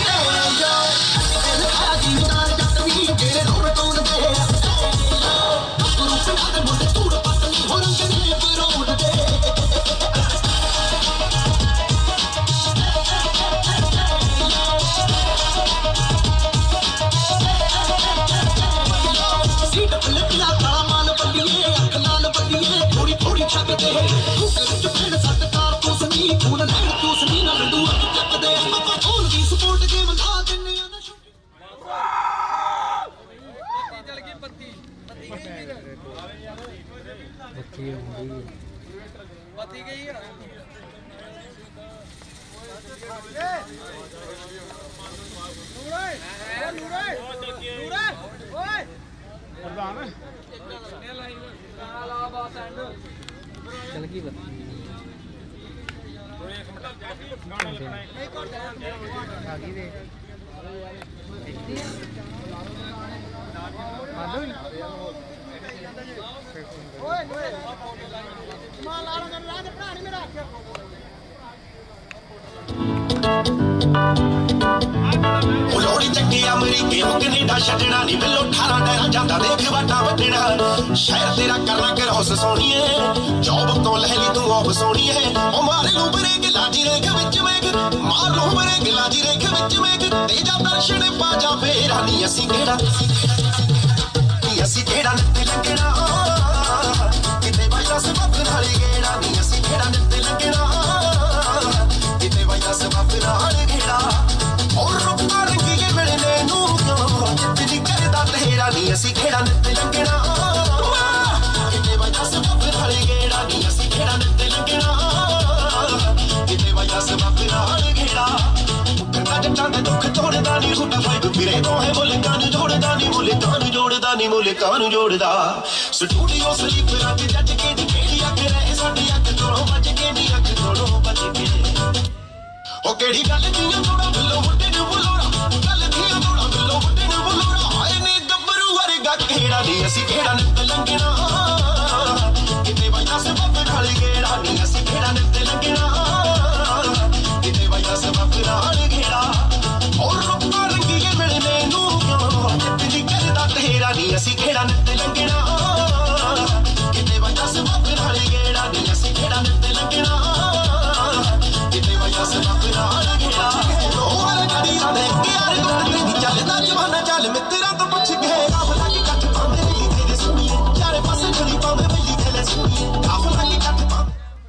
थोड़ी थोड़ी छक दे ਪਤੀ ਗਈ ਆ ਨੂਰੇ ਓ ਨੂਰੇ ਨੂਰੇ ਓਏ ਪ੍ਰਧਾਨ ਗਾਣਾ ਲਾ ਬਾਤ ਐਂਡ ਚੱਲ ਗਈ ਬਤ ਇੱਕ ਮਿੰਟ ਗਾਣਾ ਲੱਗਣਾ ਹੈ ਆ ਗਈ ਵੇ ਇੱਥੇ ਆਦੋ ਓਏ ਨੂਰੇ ਮਾਂ ਲਾਣਾ ਕਰ ਲਾ ਤੇ ਭਰਾ ਨਹੀਂ ਮੇਰਾ ਲੋੜੀ ਚੱਕੀ ਅਮਰੀਕੇ ਉਹ ਕੈਨੇਡਾ ਛੱਡਣਾ ਨਹੀਂ ਬਿੱਲੋ ਅਠਾਰਾਂ ਡਰਾ ਜਾਂਦਾ ਦੇਖ ਵਾਟਾ ਵੱਢਣਾ ਸ਼ਾਇਰ ਤੇਰਾ ਕਰਨਾ ਕਰੋਸ ਸੋਣੀਏ ਜੋਬ ਤੋਂ ਲੈ ਲਈ ਤੂੰ ਆਪ ਸੋਣੀਏ ਉਹ ਮਾਰ ਲੂ ਬਰੇਕ ਲਾਜੀ ਰੇਖ ਵਿੱਚ ਵੇਖ ਮਾਰ ਲੂ ਬਰੇਕ ਲਾਜੀ ਰੇਖ ਵਿੱਚ ਵੇਖ ਤੇਜਾ ਦਰਸ਼ਨ ਪਾ ਜਾ ਫੇਰਾ ਨਹੀਂ ਅਸੀਂ ਕਿਹੜਾ ਨਹੀਂ ਅਸੀਂ ਕਿਹੜਾ ਨਿੱਤੇ ਲੱਗਣਾ ਕਿਤੇ ਵਾਜਾ ਸਬਬ ਨਾਲ ਗੇੜਾ ਨਹੀਂ ਅਸੀਂ ਕਿਹੜਾ ਨਿੱਤੇ ਲੱਗਣਾ ਕਿਤੇ ਵਾਜਾ ਸਬਬ ਨਾਲ ਗੇੜਾ ਔਰ ਰੁਕਾ ਰੰਗੀਏ ਮਿਲਨੇ ਨੂੰ ਜਿੱਤ ਨਹੀਂ ਕਰਦਾ ਤੇਰਾ ਨਹੀਂ ਅਸੀਂ ਖੇੜਾ ਨਿੱਤੇ ਲੱਗਣਾ ਕਿਤੇ ਵਜਾ ਸਬਬ ਨਾਲ ਗੇੜਾ ਨਹੀਂ ਅਸੀਂ ਖੇੜਾ ਨਿੱਤੇ ਲੱਗਣਾ ਕਿਤੇ ਵਜਾ ਸਬਬ ਨਾਲ ਗੇੜਾ ਕੰਨਾ ਜੱਟਾਂ ਦੇ ਦੁੱਖ ਤੋੜਦਾ ਨਹੀਂ ਹੁੱਡਾ ਫਾਈਟ ਫਿਰੇ ਦੋਹੇ ਮੁਲਕਾਂ ਨੂੰ ਜੋੜਦਾ ਨਹੀਂ ਮੁਲਕਾਂ ਨੂੰ ਜੋੜਦਾ ਨਹੀਂ ਮੁਲਕਾਂ ਨੂੰ ਜੋੜਦਾ ਸਟੂਡੀਓ ਸਲੀਪਰਾਂ ਤੇ ਜੱਜ ਕੇ ਦੀ ਕਿਹੜੀ ਅੱਖ ਰਹੇ ਸਾਡੀ ਅੱਖ ਤੋਂ ਵੱਜ ਕੇ ਨਹੀਂ ਅੱਖ ਤੋਂ ਵੱਜ ਕੇ ਉਹ ਕਿਹੜੀ ਗੱਲ ਦੀਆਂ ਤੋੜਾ ਬਿੱਲੋ ਮੁੰਡੇ ਨੂੰ ਬੁਲਾਉਣਾ ਗੱਲ ਦੀਆਂ ਤੋੜਾ ਬਿੱਲੋ ਮੁੰਡੇ ਨੂੰ ਬੁਲਾਉਣਾ ਹਾਏ ਨੀ ਗੱਭਰੂ ਵਰਗਾ ਕਿਹੜਾ ਨਹੀਂ ਅਸੀਂ ਕਿਹੜਾ ਨਿੱਤ ਲੰਘਣਾ ਕਿਤੇ ਵਜਾ ਸਬਬ ਨਾਲ ਗੇੜਾ ਨਹੀਂ ਅਸੀਂ ਕਿਹੜਾ ਨਿੱਤ ਲੰਘਣਾ ਕਿਤੇ ਵਜਾ ਸਬਬ ਨਾਲ ਗੇੜਾ ਔਰ ਰੁਕਾ ਰੰਗੀਏ ਮਿਲਨੇ ਨੂੰ ਜਿੱਤ ਨਹੀਂ ਕਰਦਾ ਤੇਰਾ ਨਹੀਂ ਅਸੀਂ ਕਿਹੜਾ ਨਿੱਤ ਲੰਘਣਾ ਕਿਤੇ ਵਜਾ ਸਬਬ ਨਾਲ ਗੇੜਾ ਨਹੀਂ ਅਸੀਂ ਕਿਹੜਾ ਨਿੱਤ ਲੰਘਣਾ ਕਿਤੇ ਵਜਾ ਸਬਬ ਨਾਲ ਗੇੜਾ ਉਹ ਗੜੀਆਂ ਦੇ ਯਾਰ ਗੁੱਟ ਨਹੀਂ ਚੱਲਦਾ ਜਵਾਨਾ ਚੱਲ ਮਿੱਤਰਾਂ ਤੋਂ ਪੁੱਛ ਕੇ ਕਾਫਲਾ ਕੀ ਕੱਟ ਪਾਉਂਦੇ ਨਹੀਂ ਤੇਰੇ ਸੁਣੀਏ ਚਾਰੇ ਪਾਸੇ ਖੜੀ ਪਾਉਂਦੇ ਬਈ ਤੇਰੇ ਸੁਣੀਏ ਕਾਫਲਾ ਕੀ ਕੱਟ ਪਾਉਂਦੇ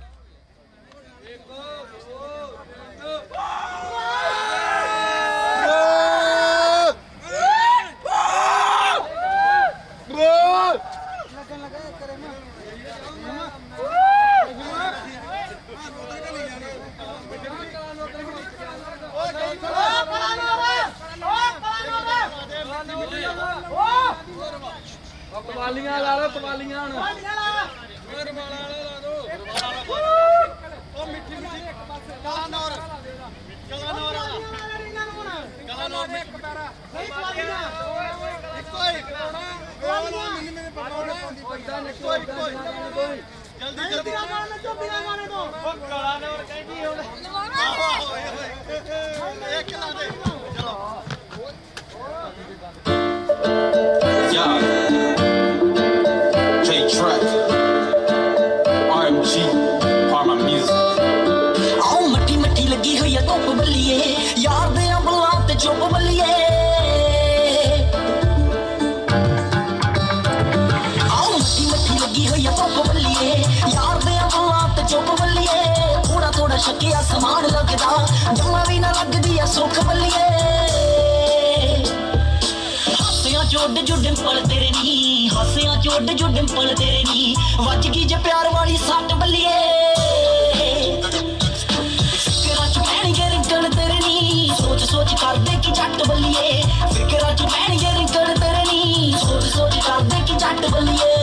ਕਵਾਲੀਆਂ ਲਾ ਲੋ ਕਵਾਲੀਆਂ ਹੁਣ ਉਹ ਮਿੱਠੀ ਮਿੱਠੀ ਇੱਕ ਪਾਸੇ ਗਲਾ ਨੌਰ ਗਲਾ ਨੌਰ ਗਲਾ ਨੌਰ ਇੱਕ ਪੈਰਾ ਨਹੀਂ ਕਵਾਲੀਆਂ ਇੱਕੋ ਹੀ ਕਵਾਲੀਆਂ ਮੈਨੂੰ ਮੇਰੇ ਪਕਾਉਣਾ ਇਦਾਂ ਨਿਕੋ ਇੱਕੋ ਹੀ ਜਲਦੀ ਜਲਦੀ ਆ ਮਾਰਨੇ ਚੋਬੀਆਂ ਮਾਰਨੇ ਤੋਂ ਉਹ ਗਲਾ ਨੌਰ ਕਹਿੰਦੀ ਹੁਣ ਇੱਕ ਲਾ ਦੇ ਚਲੋ Yeah, J-Track, R M G, part my music. ਆਉ ਮੱਠੀ ਮੱਠੀ ਲੱਗੀ ਹੋਈ ਆ ਧੁੱਪ ਬੱਲੀਏ ਯਾਰ ਦੇ ਅੰਬਲਾਂ ਤੇ ਚੁੱਪ ਬੱਲੀਏ ਆਉ ਮੱਠੀ ਮੱਠੀ ਲੱਗੀ ਹੋਈ ਆ ਧੁੱਪ ਬੱਲੀਏ ਯਾਰ ਦੇ ਅੰਬਲਾਂ ਤੇ ਚੁੱਪ ਬੱਲੀਏ ਥੋੜਾ ਥੋੜਾ ਸ਼ੱਕਿਆ ਸਮਾਨ ਲੱਗਦਾ ਜਮਾਂ ਵੀ ਨਾ ਲੱਗਦੀ ਆ ਸੁੱਖ ਬੱਲੀਏ ਜੁੱਡ ਜੁੱਡ ਡਿੰਪਲ ਤੇਰੇ ਨੀ ਹਾਸਿਆਂ ਚੋਡ ਜੁੱਡ ਡਿੰਪਲ ਤੇਰੇ ਨੀ ਵੱਜ ਗਈ ਜੇ ਪਿਆਰ ਵਾਲੀ ਸੱਟ ਬੱਲੀਏ ਫਿਕਰਾਂ ਚ ਪੈਣਗੇ ਰਿੰਕਣ ਤੇਰੇ ਨੀ ਸੋਚ ਸੋਚ ਕਰਦੇ ਕਿ ਜੱਟ ਬੱਲੀਏ ਫਿਕਰਾਂ ਚ ਪੈਣਗੇ ਰਿੰਕਣ ਤੇਰੇ ਨੀ ਸੋਚ ਸੋਚ ਕਰਦੇ ਕਿ ਜੱਟ ਬੱਲੀਏ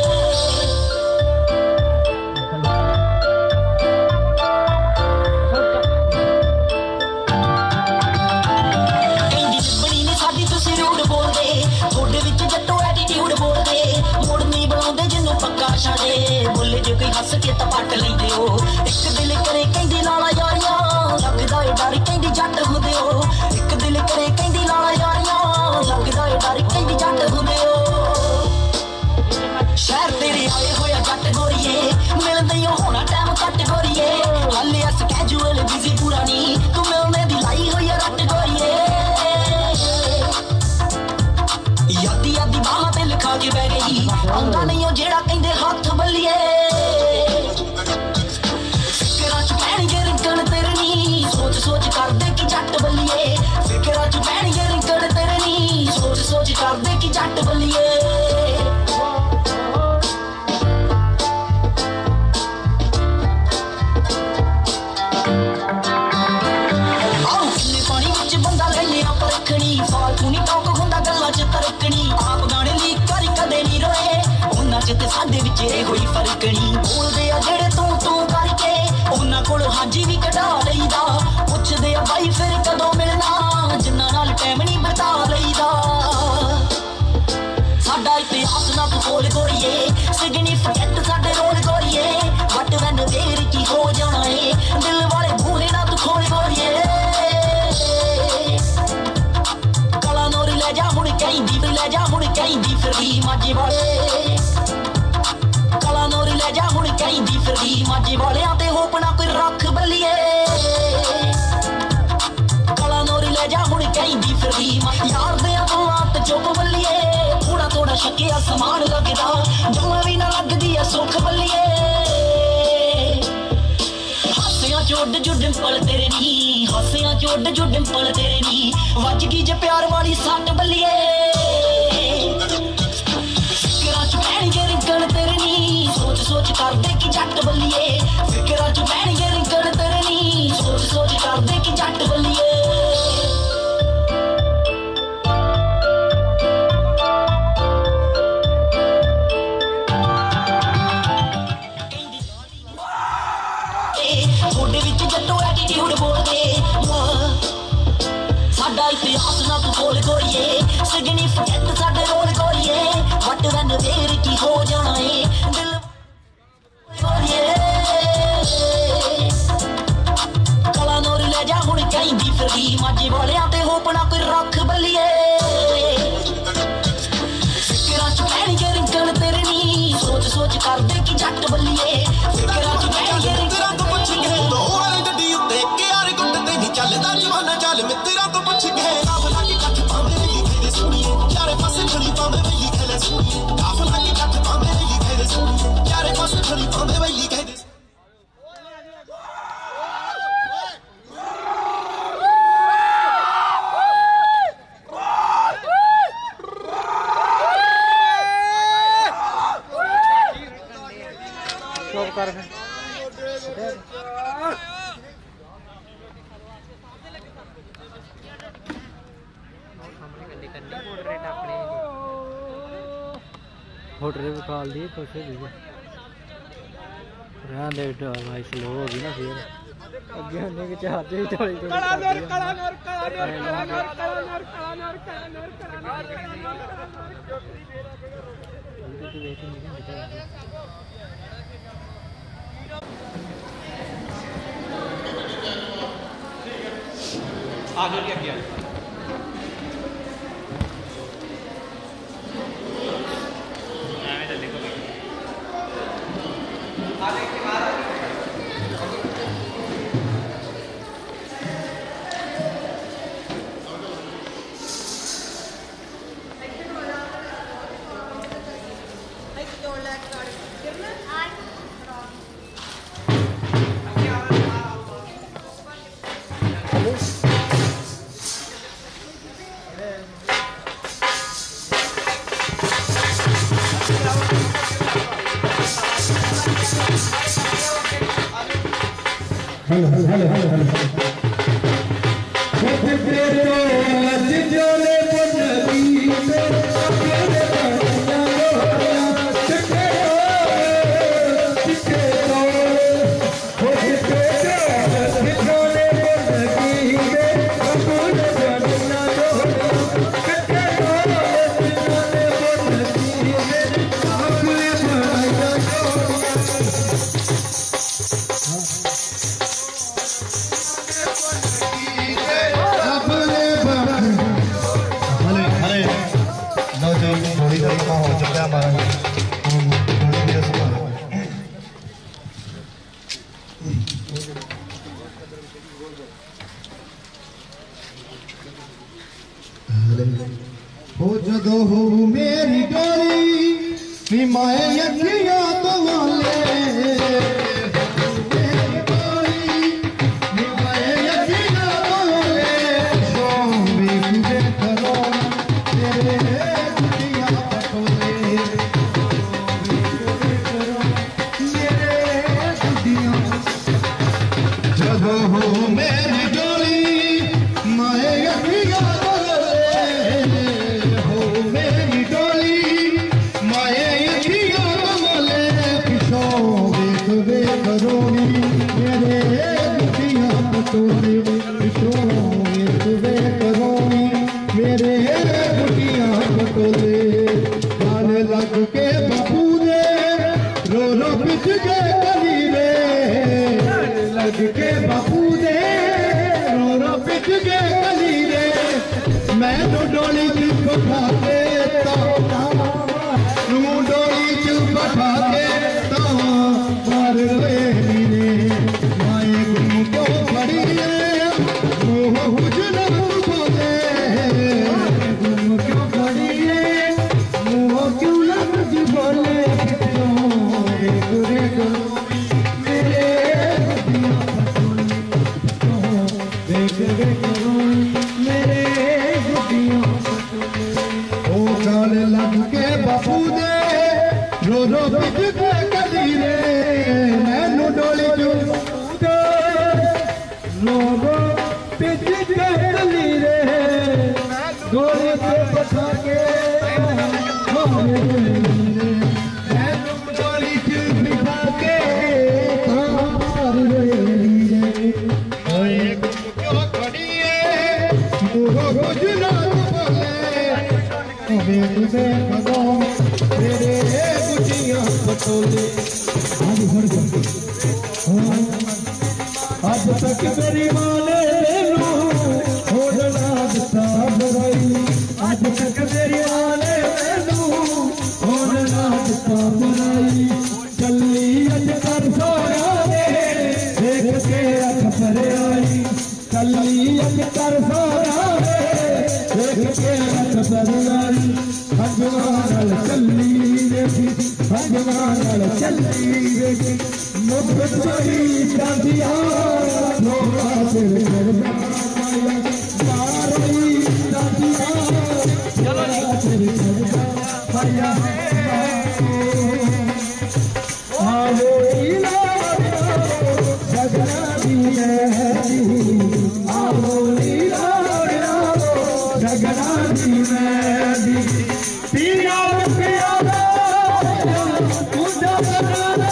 ਪੱਕਾ ਛਾੜੇ ਬੋਲੇ ਜੇ ਕੋਈ ਹੱਸ ਕੇ ਤਾਂ ਪੱਟ ਲੈਂਦੇ ਹੋ माझे वाले कला नूर ले जा हुण कहंदी फिरदी माझे वालियां ते होपना कोई रख बलिए कला नूर ले जा हुण कहंदी फिरदी यार दे अल्लाह ते चुप बलिए थोड़ा थोड़ा शकिया समान लगदा जमा भी ना लगदी है सुख बलिए हासियां चोड जो डिंपल तेरे नी हासियां चोड जो डिंपल तेरे नी वज गई जे प्यार वाली सट बलिए फिकरां च पैणगे रिंगण तेरे नी सोच सोच करदे कि जट बलिए फिकरां च पैणगे रिंगण तेरे नी सोच सोच करदे कि जट बलिए थोड़े विच जट्टो एटीट्यूड बोलदे साडा इतिहास ना तू बोल गोरिए सिग्निफिकेंट साडे रोल गोरिए वट रन वेर की हो जाना है दिल गोरिए कला नूर ले जा हुण कहंदी फिरदी माझे वालियां ते होपना कोई रख बलिए फिकरां च पैणगे रिंगण तेरे नी सोच सोच करदे कि जट बलिए फिकरां च पैणगे रिंगण चलदा जमाना चल मित्रा तो पुछ के काफला की कट पावे लिखे दे सुनिए चारे पासे खड़ी पावे लिखे दे सुनिए काफला की कट पावे लिखे दे सुनिए चारे पासे खड़ी पावे लिखे दे चुप कर फिर होटल भी खाल दी खुश हो गई रहन दे भाई स्लो हो गई ना फिर अगे होने के चार्ज ही थोड़ी थोड़ी कला नर कला नर कला नर कला नर कला नर कला नर कला नर कला नर ये तो वेटिंग नहीं बेटा आगे क्या किया hello hello hello hello hello खुद पे तो आज जोले बनवी पे अपने बनिया रो चिट्टे चिट्टे तो खुद पे तो आज जोले बनवी पे अपने बनिया रो चिट्टे तो जोले बनवी पे अपने बनिया रो थोड़ी देर का हो चुका हमारा हो जदों हो मेरी डोली माए अखियां तो वाले मेरे गुटियां पटोले गाल लग के बापू ने रो रो पिट के गली रे लग के बापू ने रो रो पिट के गली रे मैं तो डोली की कोठा पे तो मेरे ओ काले लग के बापू दे रो रो पिट के गली रे मैनू डोली जो दे रो रो पिट के गली रे डोली पे बसा के मैनू डोली जो बिठा के अब तक मेरी माँ ने मैनू होना दिता बुराई अब तक मेरी माँ ने मैनू होना दिता बुराई चली अज कर सोया देख के अख पर आई चली अज कर सोया देख के अख पर आई भगवान चली देखी भगवान चली देखी मुख चोरी चांदिया थोड़ा सिर करदा मारी चांदिया थोड़ा सिर करदा भैया आलो लीला सजना दी मेहदी आलो लीला सजना दी मेहदी पिया पिया पूजा करना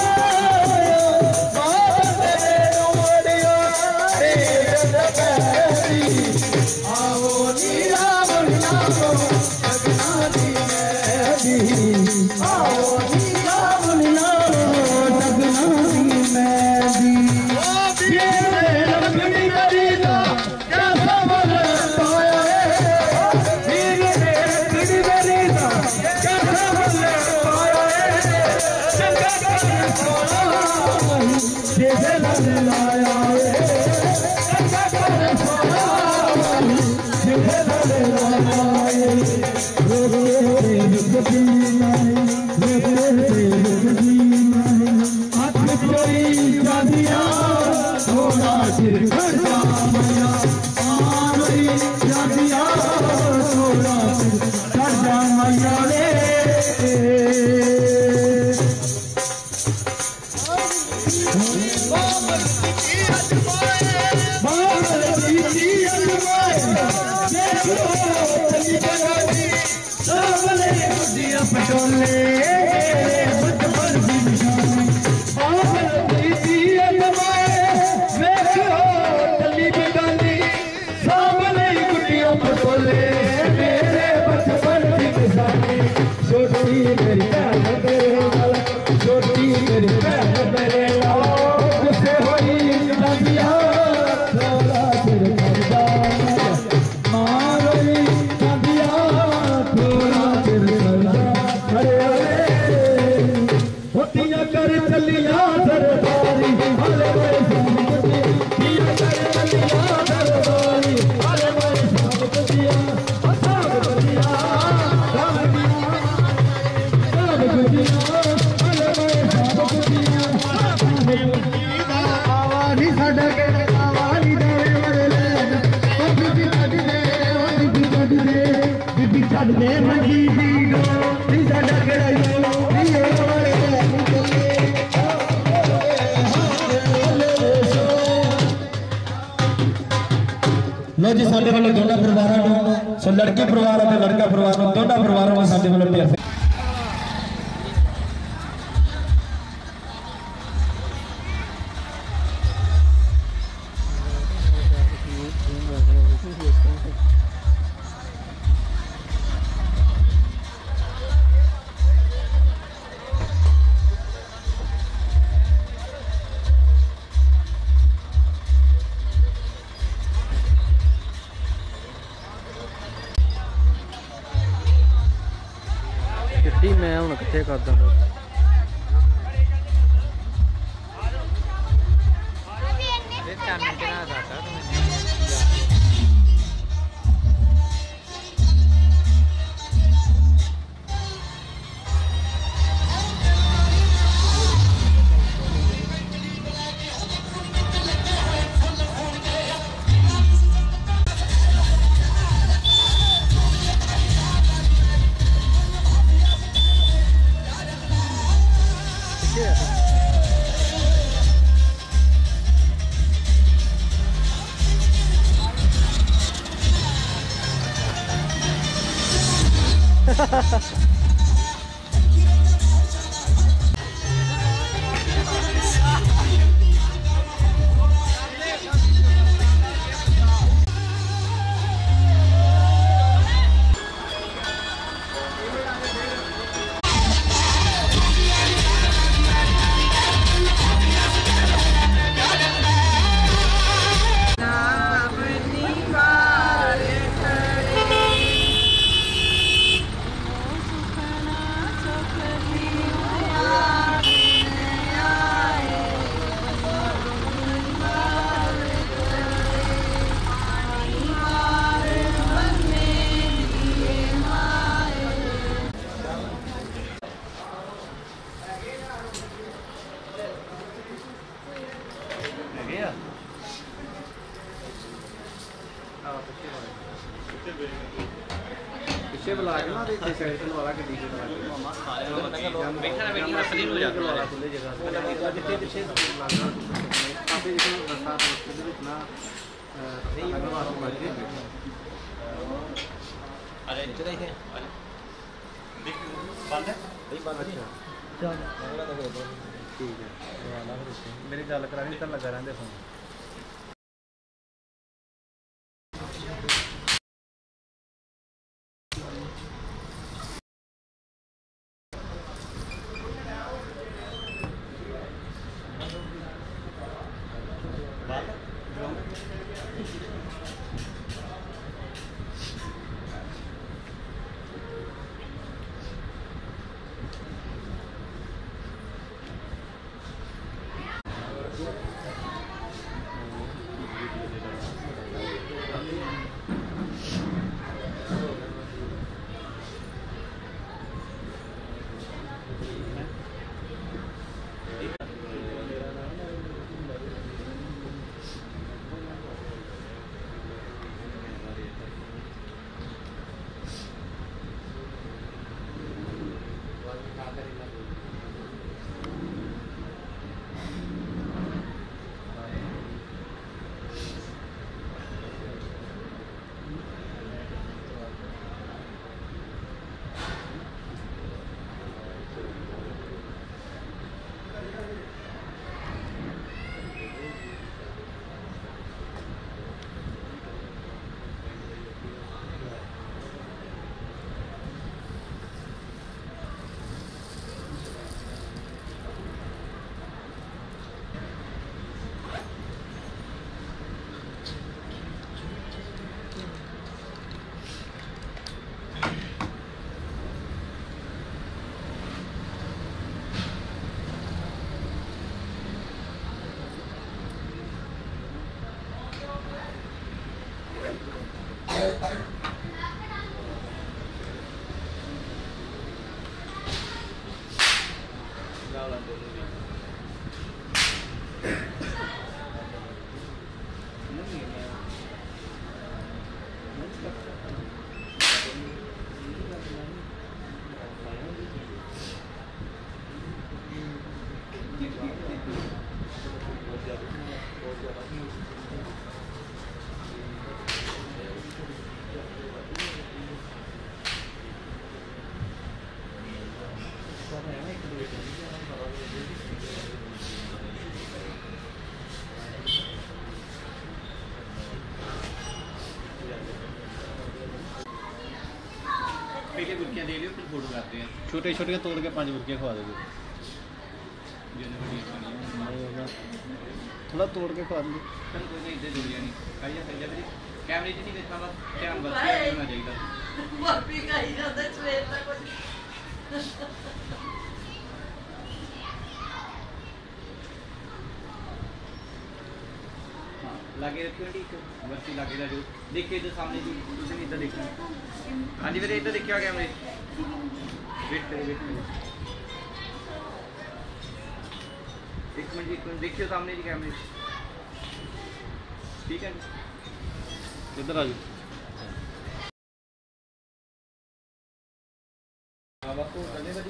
लो जी साडे वालों दोनों परिवारों सो लड़के परिवार और लड़का परिवार दोनों परिवारों में साडे वालों प्यार मैं हूँ कितने करदा ਪਿੱਛੇ ਬੁਲਾ ਕੇ ਨਾ ਉਹਦੇ ਇੱਥੇ ਸਾਈਡ ਤੇ ਲਵਾ ਲਾ ਗੱਡੀ ਤੇ ਲਵਾ ਕੇ ਬੈਠਾ ਨਾ ਬੈਠੀ ਅਸਲੀ ਹੋ ਜਾਂਦਾ ਲਵਾ ਖੁੱਲੇ ਜਗ੍ਹਾ ਤੇ ਜਿੱਥੇ ਪਿੱਛੇ ਲੱਗਦਾ ਆਪੇ ਜਿੱਥੇ ਰਸਤਾ ਦੇ ਵਿੱਚ ਨਾ ਨਹੀਂ ਬਣਾ ਕੇ ਮਾਰੀ ਦੇ ਅਰੇ ਇੱਥੇ ਦੇਖੇ ਅਰੇ ਦੇਖ ਬੰਦ ਹੈ ਨਹੀਂ ਬੰਦ ਅੱਛਾ ਚੱਲ ਅਗਲਾ ਤਾਂ ਠੀਕ ਹੈ ਮੇਰੀ ਗੱਲ ਕਰਾਣੀ ਤਾਂ ਲੱਗਾ ਰਹਿੰਦੇ ਫੋਨ बुर्कियाँ दे लियो फिर फोटो करते हैं छोटे छोटे तोड़ के पांच बुर्कियाँ खवा दोगे थोड़ा तोड़ के खवा देंगे चल कोई नहीं इधर जुड़िया नहीं खाइए खाइए मेरी कैमरे च नहीं देखा बस ध्यान बस होना चाहिए मर्फी खाई जाता सवेर तक लागे रखियो ठीक बत्ती लागे रखियो देखिए इधर सामने जी तुम इधर देखना हाँ जी मेरे इधर देखियो कैमरे वेट करिए वेट करिए एक मिनट एक मिनट देखियो सामने जी कैमरे ठीक है इधर आ जाओ अब आपको करने वाली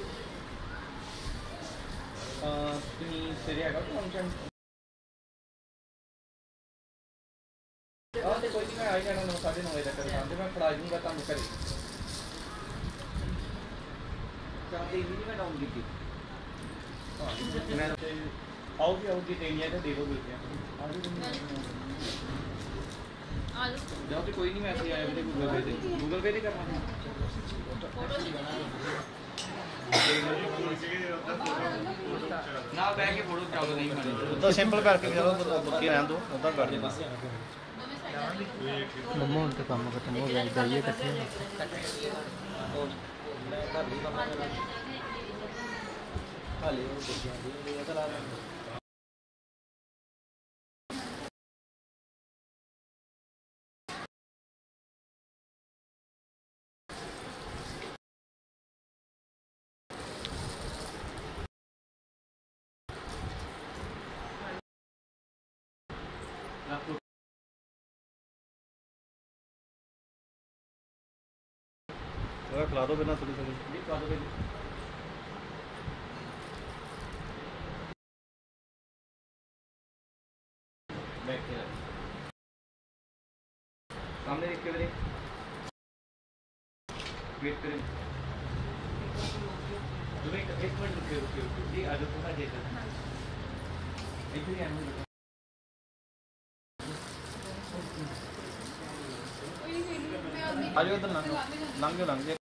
तुम्हें सर आएगा फंक्शन हाँ तो कोई नहीं मैं आ जाना नौ साढ़े नौ बजे तक दुकान से मैं फड़ा दूँगा तुम घर ਚਾਹੁੰਦੇ ਹੀ ਨਹੀਂ ਮੈਂ ਡਾਊਨ ਕੀਤੀ ਮੈਂ ਆਉਗੀ ਆਉਗੀ ਦੇਣੀਆਂ ਤੇ ਦੇ ਦੋ ਮਿਲਦੇ ਆ ਆ ਜਾਓ ਤੇ ਕੋਈ ਨਹੀਂ ਮੈਂ ਇੱਥੇ ਆਇਆ ਵੀਰੇ ਗੂਗਲ ਪੇ ਤੇ ਗੂਗਲ ਪੇ ਤੇ ਕਰਨਾ ਨਾ ਬਹਿ ਕੇ ਫੋਟੋ ਚਾਲੋ ਨਹੀਂ ਖਾਣੀ ਉਦਾਂ ਸਿੰਪਲ ਕਰਕੇ ਚਲੋ ਬੁੱਕੀ ਰਹਿਣ ਦੋ ਉਦਾਂ ਕਰ ਦੇ ਮੰਮਾ ਹੁਣ ਤੇ ਕੰਮ ਖਤਮ ਹੋ ਗਿਆ ਜਾਈਏ ਇਕੱਠੇ ਹਾਲੇ ਉਹ ਬੱਚਿਆਂ ਦੀ ਇਹ ਤਾਂ ਲਾ ਉਹ ਖਿਲਾ ਦੋ ਬਿਨਾਂ ਥੋੜੀ ਥੋੜੀ ਜੀ ਖਿਲਾ ਦੋ बैठ के सामने देख के मेरे वेट करें तुम्हें एक मिनट रुकिए रुकिए रुकिए जी आज थोड़ा देर एक ही आने आज उधर लंघ लंघ लंघ